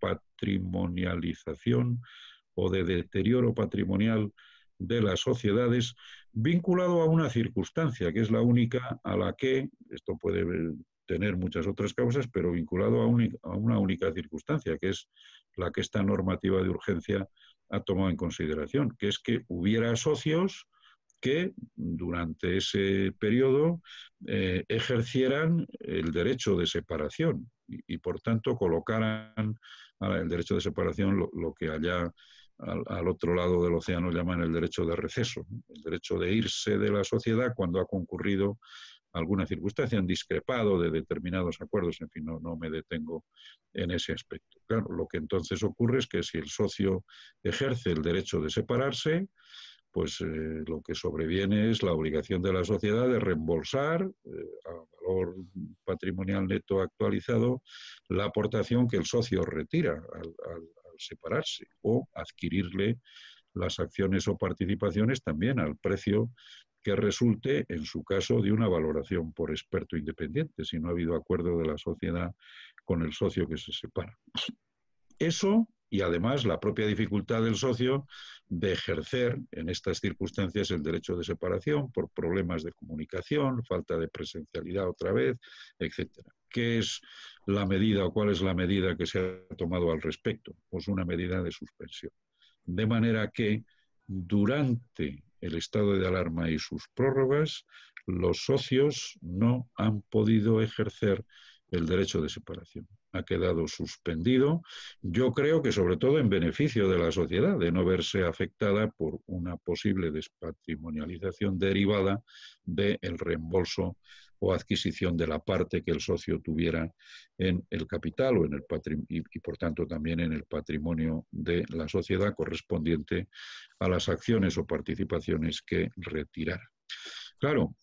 despatrimonialización o de deterioro patrimonial de las sociedades vinculado a una circunstancia que es la única a la que, esto puede tener muchas otras causas, pero vinculado a, un, a una única circunstancia, que es la que esta normativa de urgencia ha tomado en consideración, que es que hubiera socios que durante ese periodo eh, ejercieran el derecho de separación y, y por tanto colocaran el derecho de separación lo, lo que allá al, al otro lado del océano llaman el derecho de receso, el derecho de irse de la sociedad cuando ha concurrido alguna circunstancia, han discrepado de determinados acuerdos, en fin, no, no me detengo en ese aspecto. Claro, lo que entonces ocurre es que si el socio ejerce el derecho de separarse, pues eh, lo que sobreviene es la obligación de la sociedad de reembolsar eh, a valor patrimonial neto actualizado la aportación que el socio retira al, al, al separarse o adquirirle las acciones o participaciones también al precio que resulte, en su caso, de una valoración por experto independiente, si no ha habido acuerdo de la sociedad con el socio que se separa. Eso, y además la propia dificultad del socio de ejercer en estas circunstancias el derecho de separación por problemas de comunicación, falta de presencialidad otra vez, etcétera. ¿qué es la medida o cuál es la medida que se ha tomado al respecto? Pues una medida de suspensión. De manera que durante el estado de alarma y sus prórrogas, los socios no han podido ejercer el derecho de separación. Ha quedado suspendido, yo creo que sobre todo en beneficio de la sociedad, de no verse afectada por una posible despatrimonialización derivada del reembolso o adquisición de la parte que el socio tuviera en el capital o en el patrimonio, y, y por tanto también en el patrimonio de la sociedad correspondiente a las acciones o participaciones que retirara. Claro,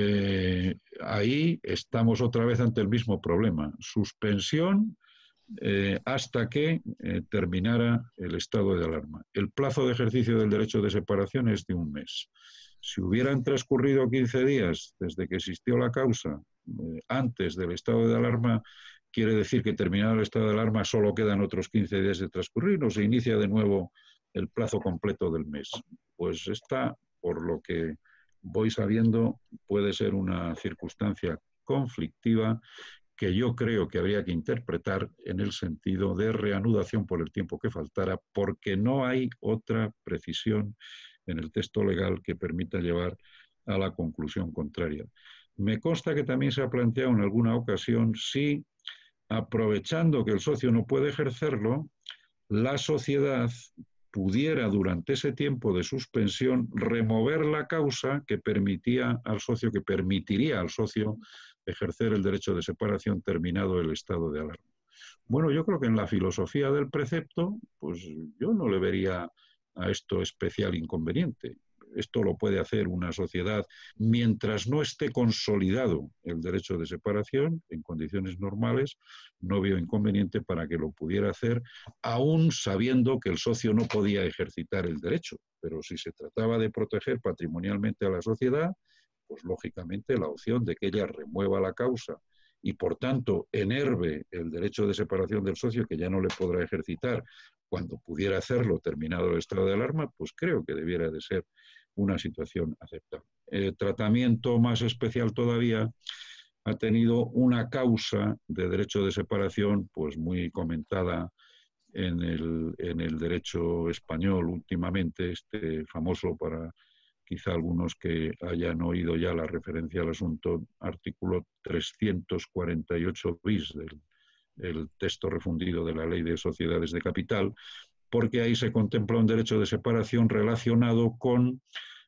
eh, ahí estamos otra vez ante el mismo problema. Suspensión eh, hasta que eh, terminara el estado de alarma. El plazo de ejercicio del derecho de separación es de un mes. Si hubieran transcurrido quince días desde que existió la causa, eh, antes del estado de alarma, quiere decir que terminado el estado de alarma solo quedan otros quince días de transcurrir o se inicia de nuevo el plazo completo del mes. Pues esta, por lo que voy sabiendo, puede ser una circunstancia conflictiva que yo creo que habría que interpretar en el sentido de reanudación por el tiempo que faltara, porque no hay otra precisión en el texto legal que permita llevar a la conclusión contraria. Me consta que también se ha planteado en alguna ocasión si, aprovechando que el socio no puede ejercerlo, la sociedad pudiera durante ese tiempo de suspensión remover la causa que permitía al socio, que permitiría al socio ejercer el derecho de separación terminado el estado de alarma. Bueno, yo creo que en la filosofía del precepto, pues yo no le vería a esto especial inconveniente. Esto lo puede hacer una sociedad mientras no esté consolidado el derecho de separación en condiciones normales. No veo inconveniente para que lo pudiera hacer, aún sabiendo que el socio no podía ejercitar el derecho. Pero si se trataba de proteger patrimonialmente a la sociedad, pues lógicamente la opción de que ella remueva la causa y por tanto enerve el derecho de separación del socio, que ya no le podrá ejercitar cuando pudiera hacerlo terminado el estado de alarma, pues creo que debiera de ser una situación aceptable. El tratamiento más especial todavía ha tenido una causa de derecho de separación pues muy comentada en el, en el derecho español últimamente, este famoso, para quizá algunos que hayan oído ya la referencia al asunto, artículo trescientos cuarenta y ocho bis del el texto refundido de la Ley de Sociedades de Capital, porque ahí se contempla un derecho de separación relacionado con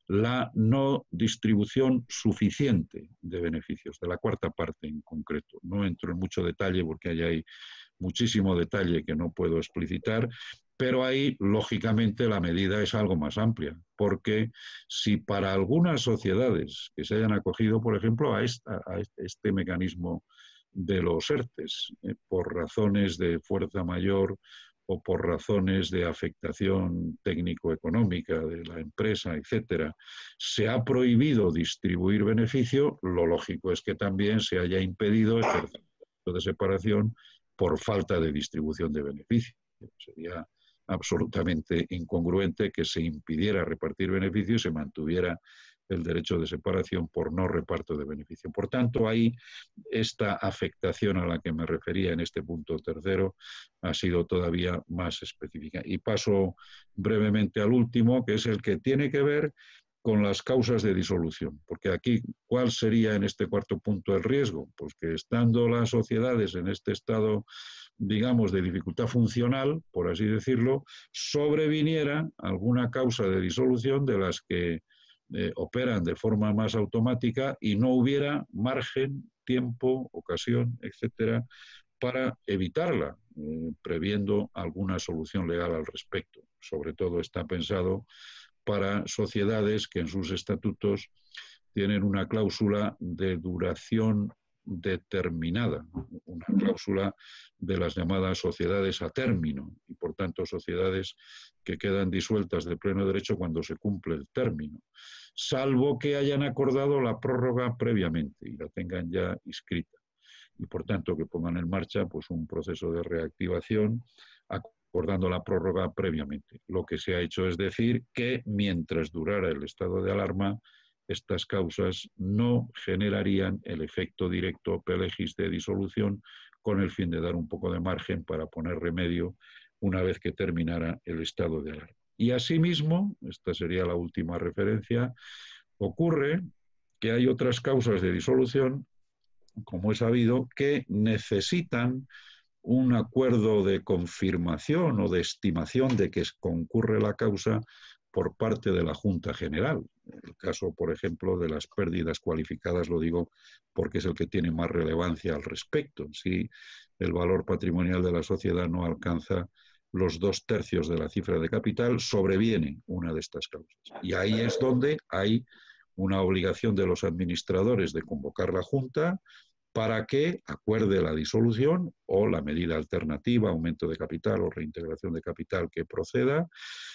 la no distribución suficiente de beneficios, de la cuarta parte en concreto. No entro en mucho detalle porque ahí hay muchísimo detalle que no puedo explicitar, pero ahí, lógicamente, la medida es algo más amplia, porque si para algunas sociedades que se hayan acogido, por ejemplo, a, esta, a este mecanismo de los ERTES, eh, por razones de fuerza mayor o por razones de afectación técnico-económica de la empresa, etcétera, se ha prohibido distribuir beneficio, lo lógico es que también se haya impedido ejercer de separación por falta de distribución de beneficio. Sería absolutamente incongruente que se impidiera repartir beneficio y se mantuviera el derecho de separación por no reparto de beneficio. Por tanto, ahí esta afectación a la que me refería en este punto tercero ha sido todavía más específica. Y paso brevemente al último, que es el que tiene que ver con las causas de disolución. Porque aquí, ¿cuál sería en este cuarto punto el riesgo? Pues que estando las sociedades en este estado, digamos, de dificultad funcional, por así decirlo, sobreviniera alguna causa de disolución de las que Eh, operan de forma más automática y no hubiera margen, tiempo, ocasión, etcétera, para evitarla, eh, previendo alguna solución legal al respecto. Sobre todo está pensado para sociedades que en sus estatutos tienen una cláusula de duración determinada, una cláusula de las llamadas sociedades a término y por tanto sociedades que quedan disueltas de pleno derecho cuando se cumple el término, salvo que hayan acordado la prórroga previamente y la tengan ya inscrita y por tanto que pongan en marcha pues un proceso de reactivación acordando la prórroga previamente. Lo que se ha hecho es decir que mientras durara el estado de alarma estas causas no generarían el efecto directo ope legis de disolución, con el fin de dar un poco de margen para poner remedio una vez que terminara el estado de alarma. Y asimismo, esta sería la última referencia, ocurre que hay otras causas de disolución, como es sabido, que necesitan un acuerdo de confirmación o de estimación de que concurre la causa por parte de la Junta General. El caso, por ejemplo, de las pérdidas cualificadas, lo digo porque es el que tiene más relevancia al respecto. Si el valor patrimonial de la sociedad no alcanza los dos tercios de la cifra de capital, sobreviene una de estas causas. Y ahí es donde hay una obligación de los administradores de convocar la Junta para que acuerde la disolución o la medida alternativa, aumento de capital o reintegración de capital que proceda.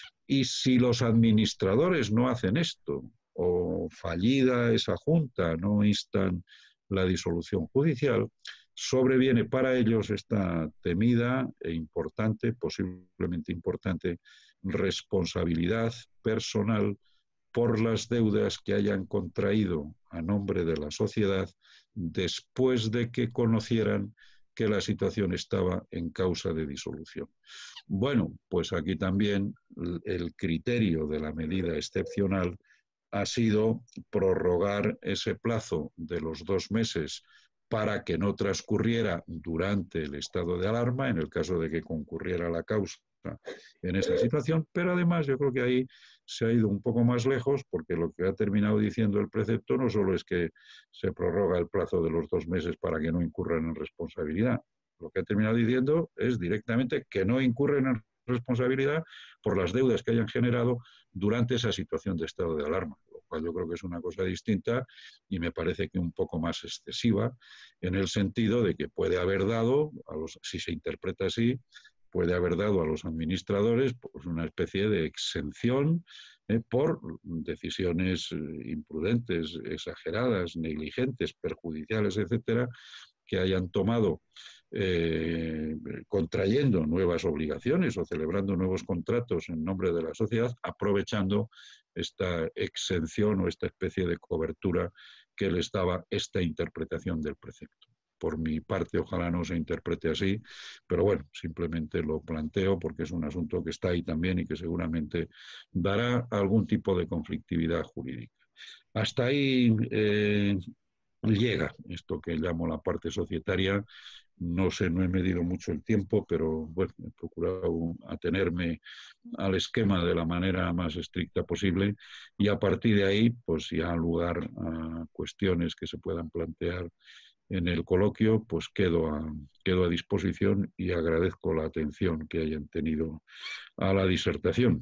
Y si los administradores no hacen esto, o fallida esa junta, no instan la disolución judicial, sobreviene para ellos esta temida e importante, posiblemente importante, responsabilidad personal por las deudas que hayan contraído a nombre de la sociedad después de que conocieran que la situación estaba en causa de disolución. Bueno, pues aquí también el criterio de la medida excepcional ha sido prorrogar ese plazo de los dos meses para que no transcurriera durante el estado de alarma, en el caso de que concurriera la causa en esa situación, pero además yo creo que ahí se ha ido un poco más lejos, porque lo que ha terminado diciendo el precepto no solo es que se prorroga el plazo de los dos meses para que no incurran en responsabilidad, lo que ha terminado diciendo es directamente que no incurren en responsabilidad por las deudas que hayan generado durante esa situación de estado de alarma, lo cual yo creo que es una cosa distinta y me parece que un poco más excesiva, en el sentido de que puede haber dado, a los, si se interpreta así, puede haber dado a los administradores pues, una especie de exención eh, por decisiones imprudentes, exageradas, negligentes, perjudiciales, etcétera, que hayan tomado eh, contrayendo nuevas obligaciones o celebrando nuevos contratos en nombre de la sociedad, aprovechando esta exención o esta especie de cobertura que les daba esta interpretación del precepto. Por mi parte, ojalá no se interprete así, pero bueno, simplemente lo planteo porque es un asunto que está ahí también y que seguramente dará algún tipo de conflictividad jurídica. Hasta ahí eh, llega esto que llamo la parte societaria. No sé, no he medido mucho el tiempo, pero bueno, he procurado atenerme al esquema de la manera más estricta posible y a partir de ahí, pues ya lugar a cuestiones que se puedan plantear en el coloquio, pues quedo a, quedo a disposición y agradezco la atención que hayan tenido a la disertación.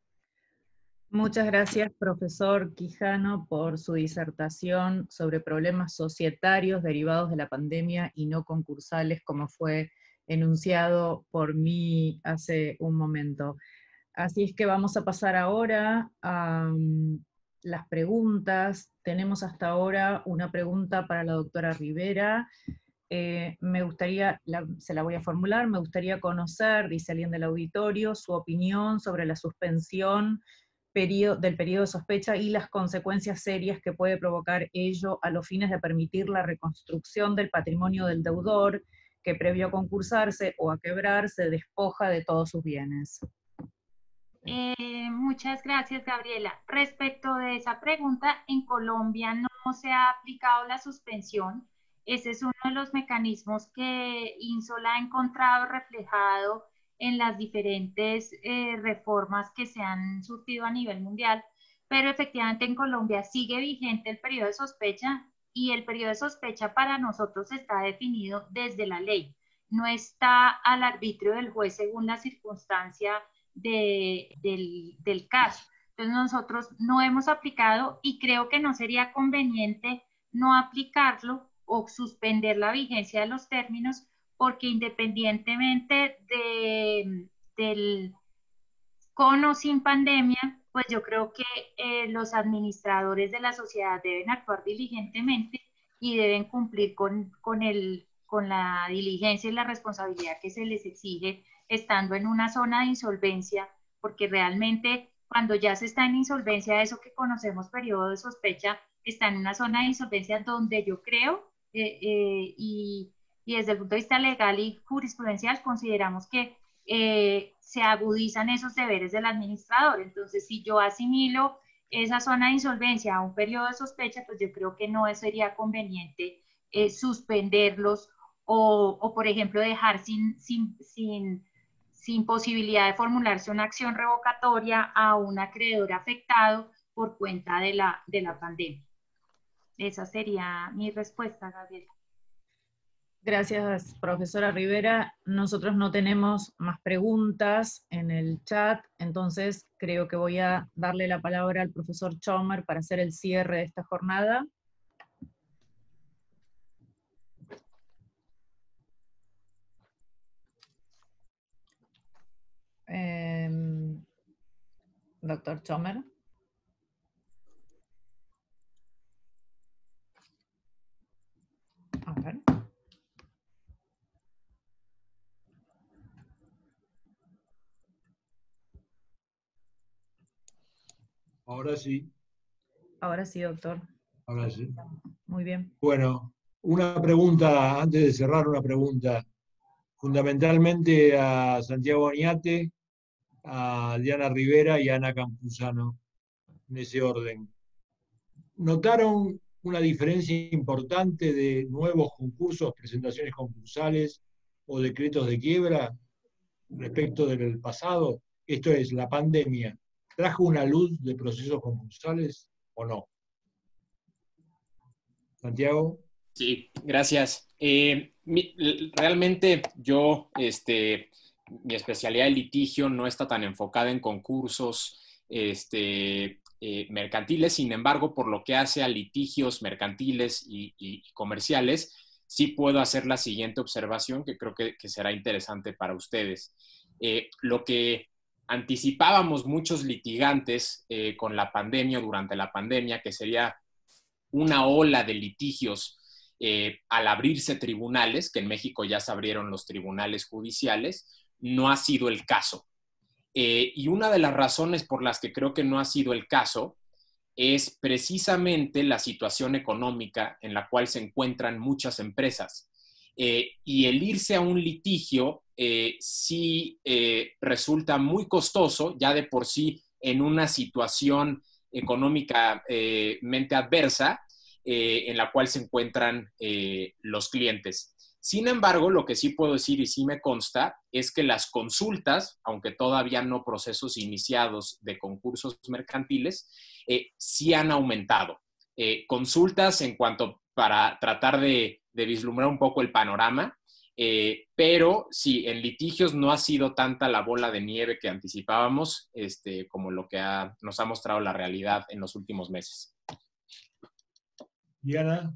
Muchas gracias, profesor Quijano, por su disertación sobre problemas societarios derivados de la pandemia y no concursales, como fue enunciado por mí hace un momento. Así es que vamos a pasar ahora a um, las preguntas. Tenemos hasta ahora una pregunta para la doctora Rivera. Eh, me gustaría, la, se la voy a formular, me gustaría conocer, dice alguien del auditorio, su opinión sobre la suspensión Periodo, del periodo de sospecha y las consecuencias serias que puede provocar ello a los fines de permitir la reconstrucción del patrimonio del deudor, que previo a concursarse o a quebrar se despoja de todos sus bienes. Eh, muchas gracias, Gabriela. Respecto de esa pregunta, en Colombia no se ha aplicado la suspensión. Ese es uno de los mecanismos que INSOL ha encontrado reflejado en las diferentes eh, reformas que se han surtido a nivel mundial, pero efectivamente en Colombia sigue vigente el periodo de sospecha y el periodo de sospecha para nosotros está definido desde la ley, no está al arbitrio del juez según la circunstancia de, del, del caso. Entonces nosotros no hemos aplicado y creo que no sería conveniente no aplicarlo o suspender la vigencia de los términos, porque independientemente de, del con o sin pandemia, pues yo creo que eh, los administradores de la sociedad deben actuar diligentemente y deben cumplir con, con, el, con la diligencia y la responsabilidad que se les exige estando en una zona de insolvencia, porque realmente cuando ya se está en insolvencia, eso que conocemos periodo de sospecha, está en una zona de insolvencia donde yo creo, eh, eh, y, y desde el punto de vista legal y jurisprudencial, consideramos que eh, se agudizan esos deberes del administrador. Entonces, si yo asimilo esa zona de insolvencia a un periodo de sospecha, pues yo creo que no sería conveniente eh, suspenderlos o, o, por ejemplo, dejar sin, sin, sin, sin posibilidad de formularse una acción revocatoria a un acreedor afectado por cuenta de la, de la pandemia. Esa sería mi respuesta, Gabriela. Gracias, profesora Rivera. Nosotros no tenemos más preguntas en el chat, entonces creo que voy a darle la palabra al profesor Chomer para hacer el cierre de esta jornada. Eh, doctor Chomer. A ver. Ahora sí. Ahora sí, doctor. Ahora sí. Muy bien. Bueno, una pregunta, antes de cerrar, una pregunta. Fundamentalmente a Santiago Oñate, a Diana Rivera y a Ana Campuzano, en ese orden. ¿Notaron una diferencia importante de nuevos concursos, presentaciones concursales o decretos de quiebra respecto del pasado? Esto es, la pandemia, ¿trajo una luz de procesos concursales o no? Santiago. Sí, gracias. Eh, mi, realmente yo, este, mi especialidad de litigio no está tan enfocada en concursos este, eh, mercantiles, sin embargo, por lo que hace a litigios mercantiles y, y, y comerciales, sí puedo hacer la siguiente observación que creo que, que será interesante para ustedes. Eh, lo que anticipábamos muchos litigantes eh, con la pandemia, durante la pandemia, que sería una ola de litigios eh, al abrirse tribunales, que en México ya se abrieron los tribunales judiciales, no ha sido el caso. Eh, y una de las razones por las que creo que no ha sido el caso es precisamente la situación económica en la cual se encuentran muchas empresas. Eh, y el irse a un litigio eh, sí eh, resulta muy costoso, ya de por sí en una situación económicamente adversa eh, en la cual se encuentran eh, los clientes. Sin embargo, lo que sí puedo decir y sí me consta es que las consultas, aunque todavía no procesos iniciados de concursos mercantiles, eh, sí han aumentado. Eh, consultas en cuanto para tratar de, de vislumbrar un poco el panorama, eh, pero sí, en litigios no ha sido tanta la bola de nieve que anticipábamos este, como lo que ha, nos ha mostrado la realidad en los últimos meses. Diana.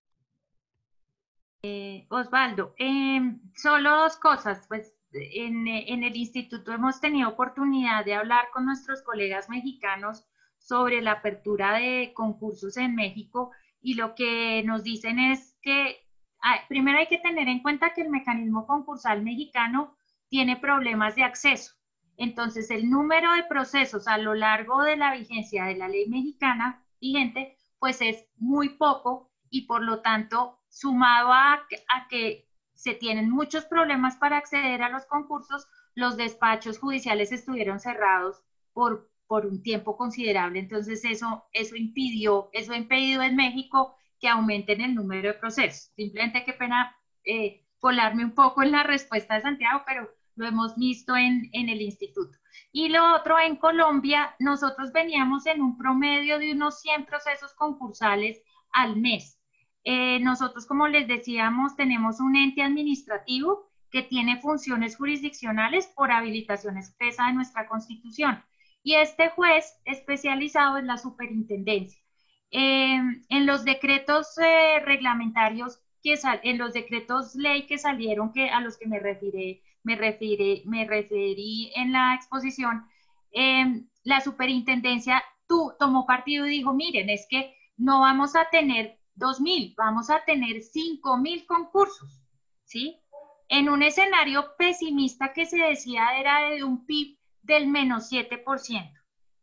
Eh, Osvaldo, eh, solo dos cosas. Pues en, en el instituto hemos tenido oportunidad de hablar con nuestros colegas mexicanos sobre la apertura de concursos en México y lo que nos dicen es que hay, primero hay que tener en cuenta que el mecanismo concursal mexicano tiene problemas de acceso. Entonces, el número de procesos a lo largo de la vigencia de la ley mexicana vigente, pues es muy poco y por lo tanto, sumado a, a que se tienen muchos problemas para acceder a los concursos, los despachos judiciales estuvieron cerrados por, por un tiempo considerable. Entonces, eso, eso impidió, eso ha impedido en México que aumenten el número de procesos. Simplemente qué pena eh, colarme un poco en la respuesta de Santiago, pero lo hemos visto en, en el instituto. Y lo otro, en Colombia, nosotros veníamos en un promedio de unos cien procesos concursales al mes. Eh, nosotros, como les decíamos, tenemos un ente administrativo que tiene funciones jurisdiccionales por habilitación expresa de nuestra Constitución. Y este juez especializado es la superintendencia. Eh, en los decretos eh, reglamentarios, que sal, en los decretos ley que salieron, que, a los que me referí, me referí, me referí en la exposición, eh, la superintendencia tu, tomó partido y dijo, miren, es que no vamos a tener dos mil, vamos a tener cinco mil concursos, ¿sí? En un escenario pesimista que se decía era de un P I B del menos siete por ciento.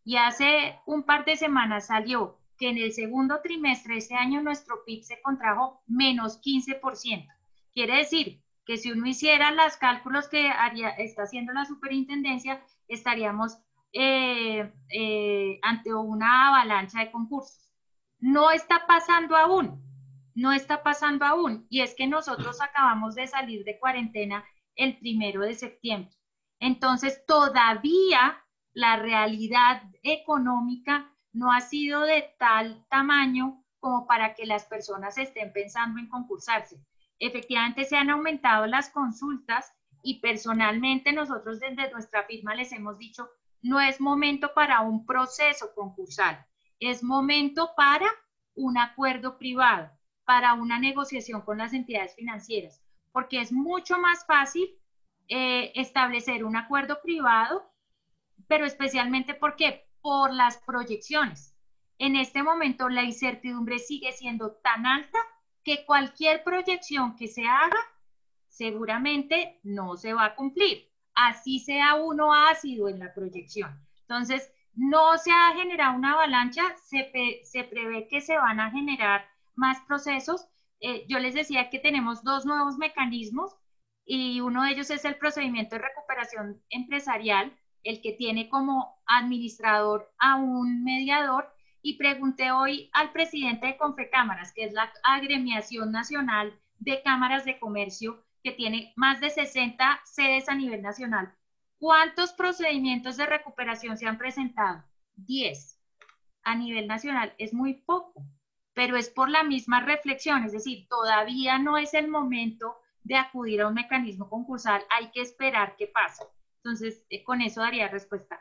Y hace un par de semanas salió que en el segundo trimestre de este año nuestro P I B se contrajo menos quince por ciento. Quiere decir que si uno hiciera los cálculos que haría, está haciendo la superintendencia, estaríamos eh, eh, ante una avalancha de concursos. No está pasando aún, no está pasando aún, y es que nosotros acabamos de salir de cuarentena el primero de septiembre. Entonces, todavía la realidad económica no ha sido de tal tamaño como para que las personas estén pensando en concursarse. Efectivamente, se han aumentado las consultas y personalmente nosotros desde nuestra firma les hemos dicho, no es momento para un proceso concursal, es momento para un acuerdo privado, para una negociación con las entidades financieras, porque es mucho más fácil eh, establecer un acuerdo privado, pero especialmente porque por las proyecciones. En este momento la incertidumbre sigue siendo tan alta que cualquier proyección que se haga seguramente no se va a cumplir, así sea uno ácido en la proyección. Entonces, no se ha generado una avalancha, se, se prevé que se van a generar más procesos. Eh, yo les decía que tenemos dos nuevos mecanismos y uno de ellos es el procedimiento de recuperación empresarial, el que tiene como administrador a un mediador, y pregunté hoy al presidente de Confecámaras, que es la agremiación nacional de cámaras de comercio, que tiene más de sesenta sedes a nivel nacional, ¿cuántos procedimientos de recuperación se han presentado? diez. A nivel nacional es muy poco, pero es por la misma reflexión, es decir, todavía no es el momento de acudir a un mecanismo concursal, hay que esperar qué pasa. Entonces, eh, con eso daría respuesta.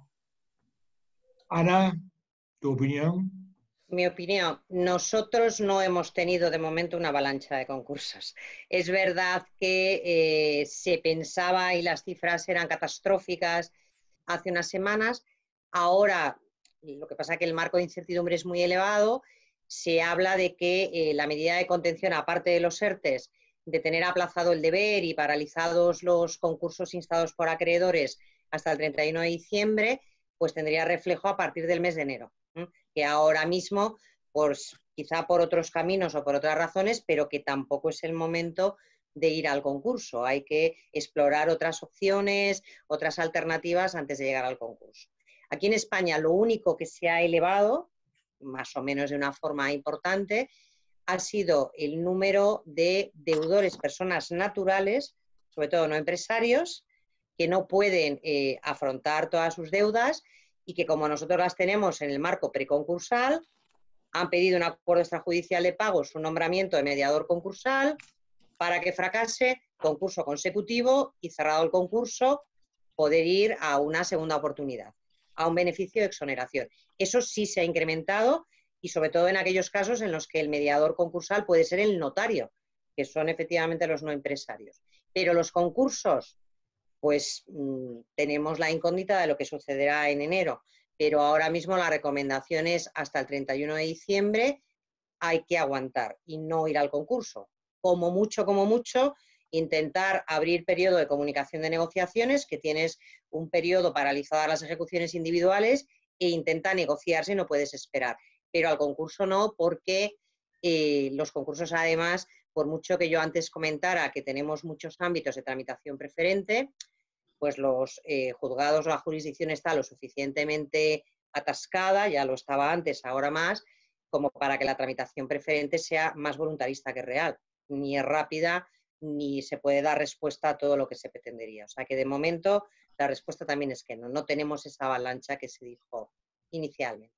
Ana, ¿tu opinión? Mi opinión, nosotros no hemos tenido de momento una avalancha de concursos. Es verdad que eh, se pensaba y las cifras eran catastróficas hace unas semanas. Ahora, lo que pasa es que el marco de incertidumbre es muy elevado. Se habla de que eh, la medida de contención, aparte de los ERTES, de tener aplazado el deber y paralizados los concursos instados por acreedores hasta el treinta y uno de diciembre, pues tendría reflejo a partir del mes de enero. ¿eh? Que ahora mismo, pues, quizá por otros caminos o por otras razones, pero que tampoco es el momento de ir al concurso. Hay que explorar otras opciones, otras alternativas antes de llegar al concurso. Aquí en España lo único que se ha elevado, más o menos de una forma importante, ha sido el número de deudores, personas naturales, sobre todo no empresarios, que no pueden eh, afrontar todas sus deudas y que, como nosotros las tenemos en el marco preconcursal, han pedido un acuerdo extrajudicial de pago, su nombramiento de mediador concursal, para que fracase, concurso consecutivo y, cerrado el concurso, poder ir a una segunda oportunidad, a un beneficio de exoneración. Eso sí se ha incrementado y sobre todo en aquellos casos en los que el mediador concursal puede ser el notario, que son efectivamente los no empresarios. Pero los concursos, pues mmm, tenemos la incógnita de lo que sucederá en enero, pero ahora mismo la recomendación es hasta el treinta y uno de diciembre hay que aguantar y no ir al concurso. Como mucho, como mucho, intentar abrir periodo de comunicación de negociaciones, que tienes un periodo paralizado a las ejecuciones individuales, e intenta negociar si no puedes esperar. Pero al concurso no, porque eh, los concursos además, por mucho que yo antes comentara que tenemos muchos ámbitos de tramitación preferente, pues los eh, juzgados o la jurisdicción está lo suficientemente atascada, ya lo estaba antes, ahora más, como para que la tramitación preferente sea más voluntarista que real. Ni es rápida, ni se puede dar respuesta a todo lo que se pretendería. O sea que de momento la respuesta también es que no, no tenemos esa avalancha que se dijo inicialmente.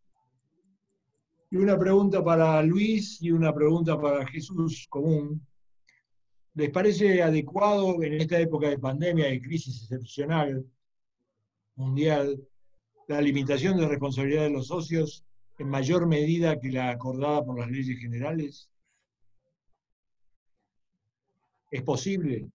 Y una pregunta para Luis y una pregunta para Jesús común. ¿Les parece adecuado en esta época de pandemia y crisis excepcional mundial la limitación de responsabilidad de los socios en mayor medida que la acordada por las leyes generales? ¿Es posible?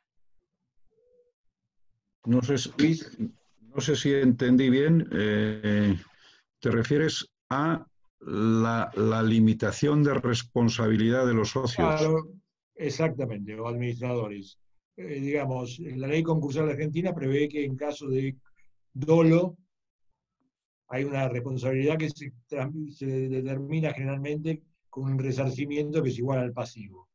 No sé si, no sé si entendí bien. Eh, ¿te refieres a la, la limitación de responsabilidad de los socios? Claro, exactamente, o administradores. Eh, digamos, la ley concursal argentina prevé que en caso de dolo hay una responsabilidad que se, se determina generalmente con un resarcimiento que es igual al pasivo.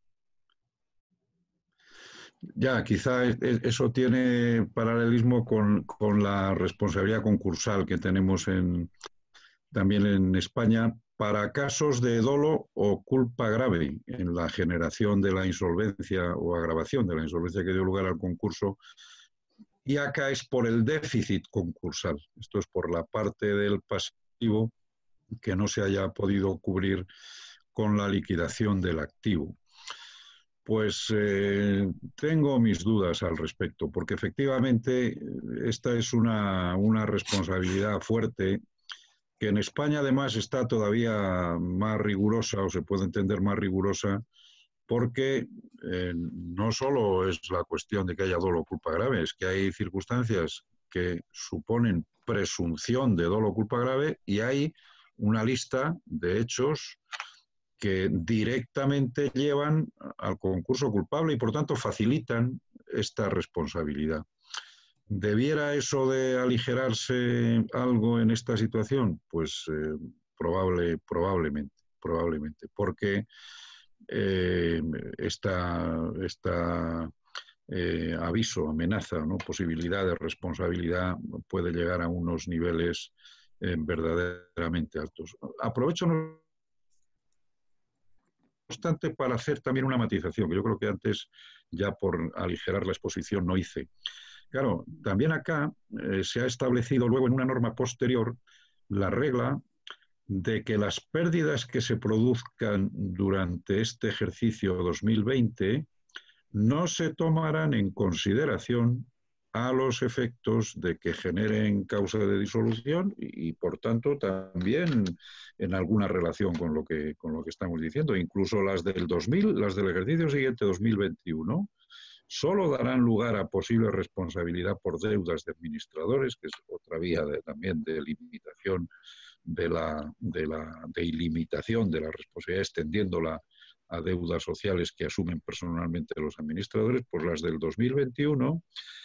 Ya, quizá eso tiene paralelismo con, con la responsabilidad concursal que tenemos en, también en España para casos de dolo o culpa grave en la generación de la insolvencia o agravación de la insolvencia que dio lugar al concurso. Y acá es por el déficit concursal. Esto es por la parte del pasivo que no se haya podido cubrir con la liquidación del activo. Pues eh, tengo mis dudas al respecto, porque efectivamente esta es una, una responsabilidad fuerte que en España además está todavía más rigurosa, o se puede entender más rigurosa, porque eh, no solo es la cuestión de que haya dolo o culpa grave, es que hay circunstancias que suponen presunción de dolo o culpa grave y hay una lista de hechos que directamente llevan al concurso culpable y por tanto facilitan esta responsabilidad. ¿Debiera eso de aligerarse algo en esta situación? Pues eh, probable, probablemente, probablemente, porque eh, esta, esta eh, aviso, amenaza, ¿no? Posibilidad de responsabilidad puede llegar a unos niveles eh, verdaderamente altos. Aprovecho no obstante para hacer también una matización, que yo creo que antes, ya por aligerar la exposición, no hice. Claro, también acá eh, se ha establecido luego en una norma posterior la regla de que las pérdidas que se produzcan durante este ejercicio dos mil veinte no se tomarán en consideración a los efectos de que generen causa de disolución y, y por tanto también en alguna relación con lo que con lo que estamos diciendo, incluso las del dos mil, las del ejercicio siguiente dos mil veintiuno, solo darán lugar a posible responsabilidad por deudas de administradores, que es otra vía de, también de limitación de la, de la de ilimitación de la responsabilidad, extendiéndola a deudas sociales que asumen personalmente los administradores. Pues las del dos mil veintiuno,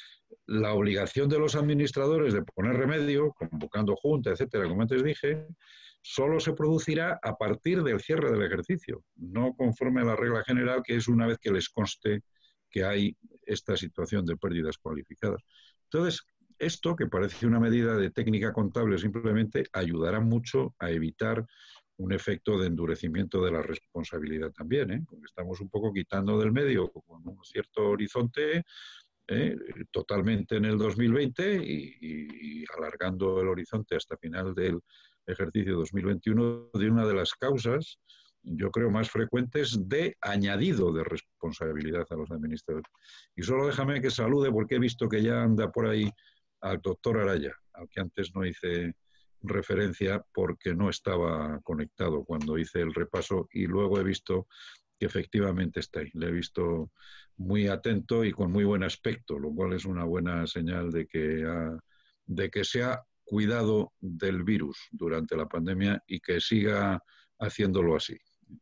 la obligación de los administradores de poner remedio, convocando junta, etcétera, como antes dije, solo se producirá a partir del cierre del ejercicio, no conforme a la regla general, que es una vez que les conste que hay esta situación de pérdidas cualificadas. Entonces, esto, que parece una medida de técnica contable simplemente, ayudará mucho a evitar un efecto de endurecimiento de la responsabilidad también, ¿eh? Porque estamos un poco quitando del medio con un cierto horizonte eh, totalmente en el dos mil veinte y, y, y alargando el horizonte hasta final del ejercicio dos mil veintiuno de una de las causas, yo creo, más frecuentes de añadido de responsabilidad a los administradores. Y solo déjame que salude, porque he visto que ya anda por ahí, al doctor Araya, al que antes no hice referencia porque no estaba conectado cuando hice el repaso, y luego he visto que efectivamente está ahí. Le he visto muy atento y con muy buen aspecto, lo cual es una buena señal de que, ha, de que se ha cuidado del virus durante la pandemia y que siga haciéndolo así.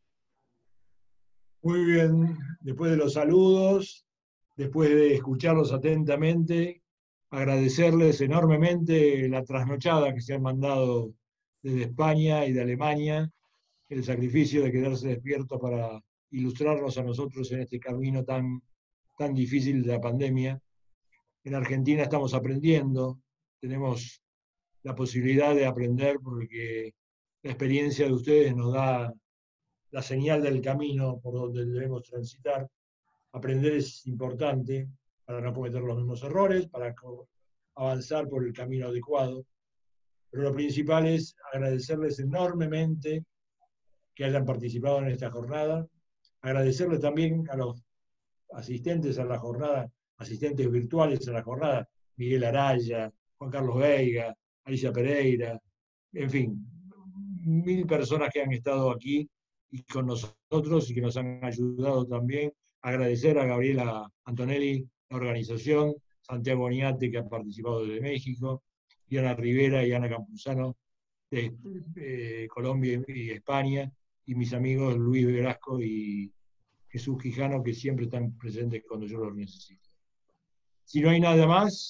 Muy bien, después de los saludos, después de escucharlos atentamente, agradecerles enormemente la trasnochada que se han mandado desde España y de Alemania, el sacrificio de quedarse despiertos para ilustrarnos a nosotros en este camino tan, tan difícil de la pandemia. En Argentina estamos aprendiendo, tenemos la posibilidad de aprender porque la experiencia de ustedes nos da la señal del camino por donde debemos transitar. Aprender es importante para no cometer los mismos errores, para avanzar por el camino adecuado. Pero lo principal es agradecerles enormemente que hayan participado en esta jornada, agradecerles también a los asistentes a la jornada, asistentes virtuales a la jornada, Miguel Araya, Juan Carlos Veiga, Alicia Pereira, en fin, mil personas que han estado aquí y con nosotros y que nos han ayudado también. Agradecer a Gabriela Antonelli, la organización, Santiago Oñate, que ha participado desde México, Diana Rivera y Ana Campuzano de eh, Colombia y España, y mis amigos Luis Velasco y Jesús Quijano, que siempre están presentes cuando yo los necesito. Si no hay nada más,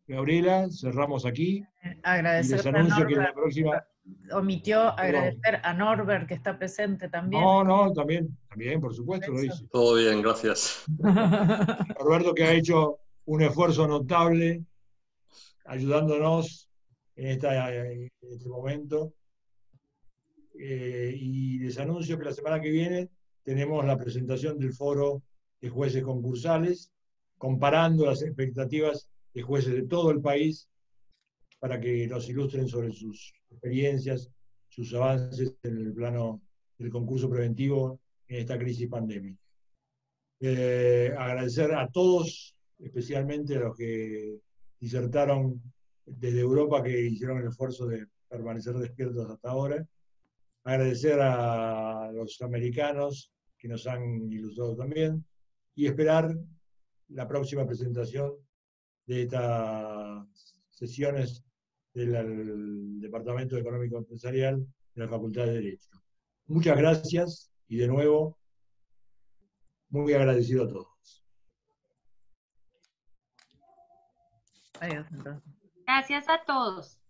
Gabriela, cerramos aquí. Agradecer Y les anuncio a que en la próxima... Omitió agradecer a Norbert, que está presente también. No, no, también, también, por supuesto, lo hice. Todo bien, gracias. Roberto, que ha hecho un esfuerzo notable ayudándonos en, esta, en este momento. Eh, y les anuncio que la semana que viene tenemos la presentación del foro de jueces concursales, comparando las expectativas de jueces de todo el país para que nos ilustren sobre sus experiencias, sus avances en el plano del concurso preventivo en esta crisis pandémica. Eh, agradecer a todos, especialmente a los que disertaron desde Europa, que hicieron el esfuerzo de permanecer despiertos hasta ahora. Agradecer a los americanos que nos han ilustrado también, y esperar la próxima presentación de estas sesiones del Departamento Económico Empresarial de la Facultad de Derecho. Muchas gracias y de nuevo, muy agradecido a todos. Adiós, entonces. Gracias a todos.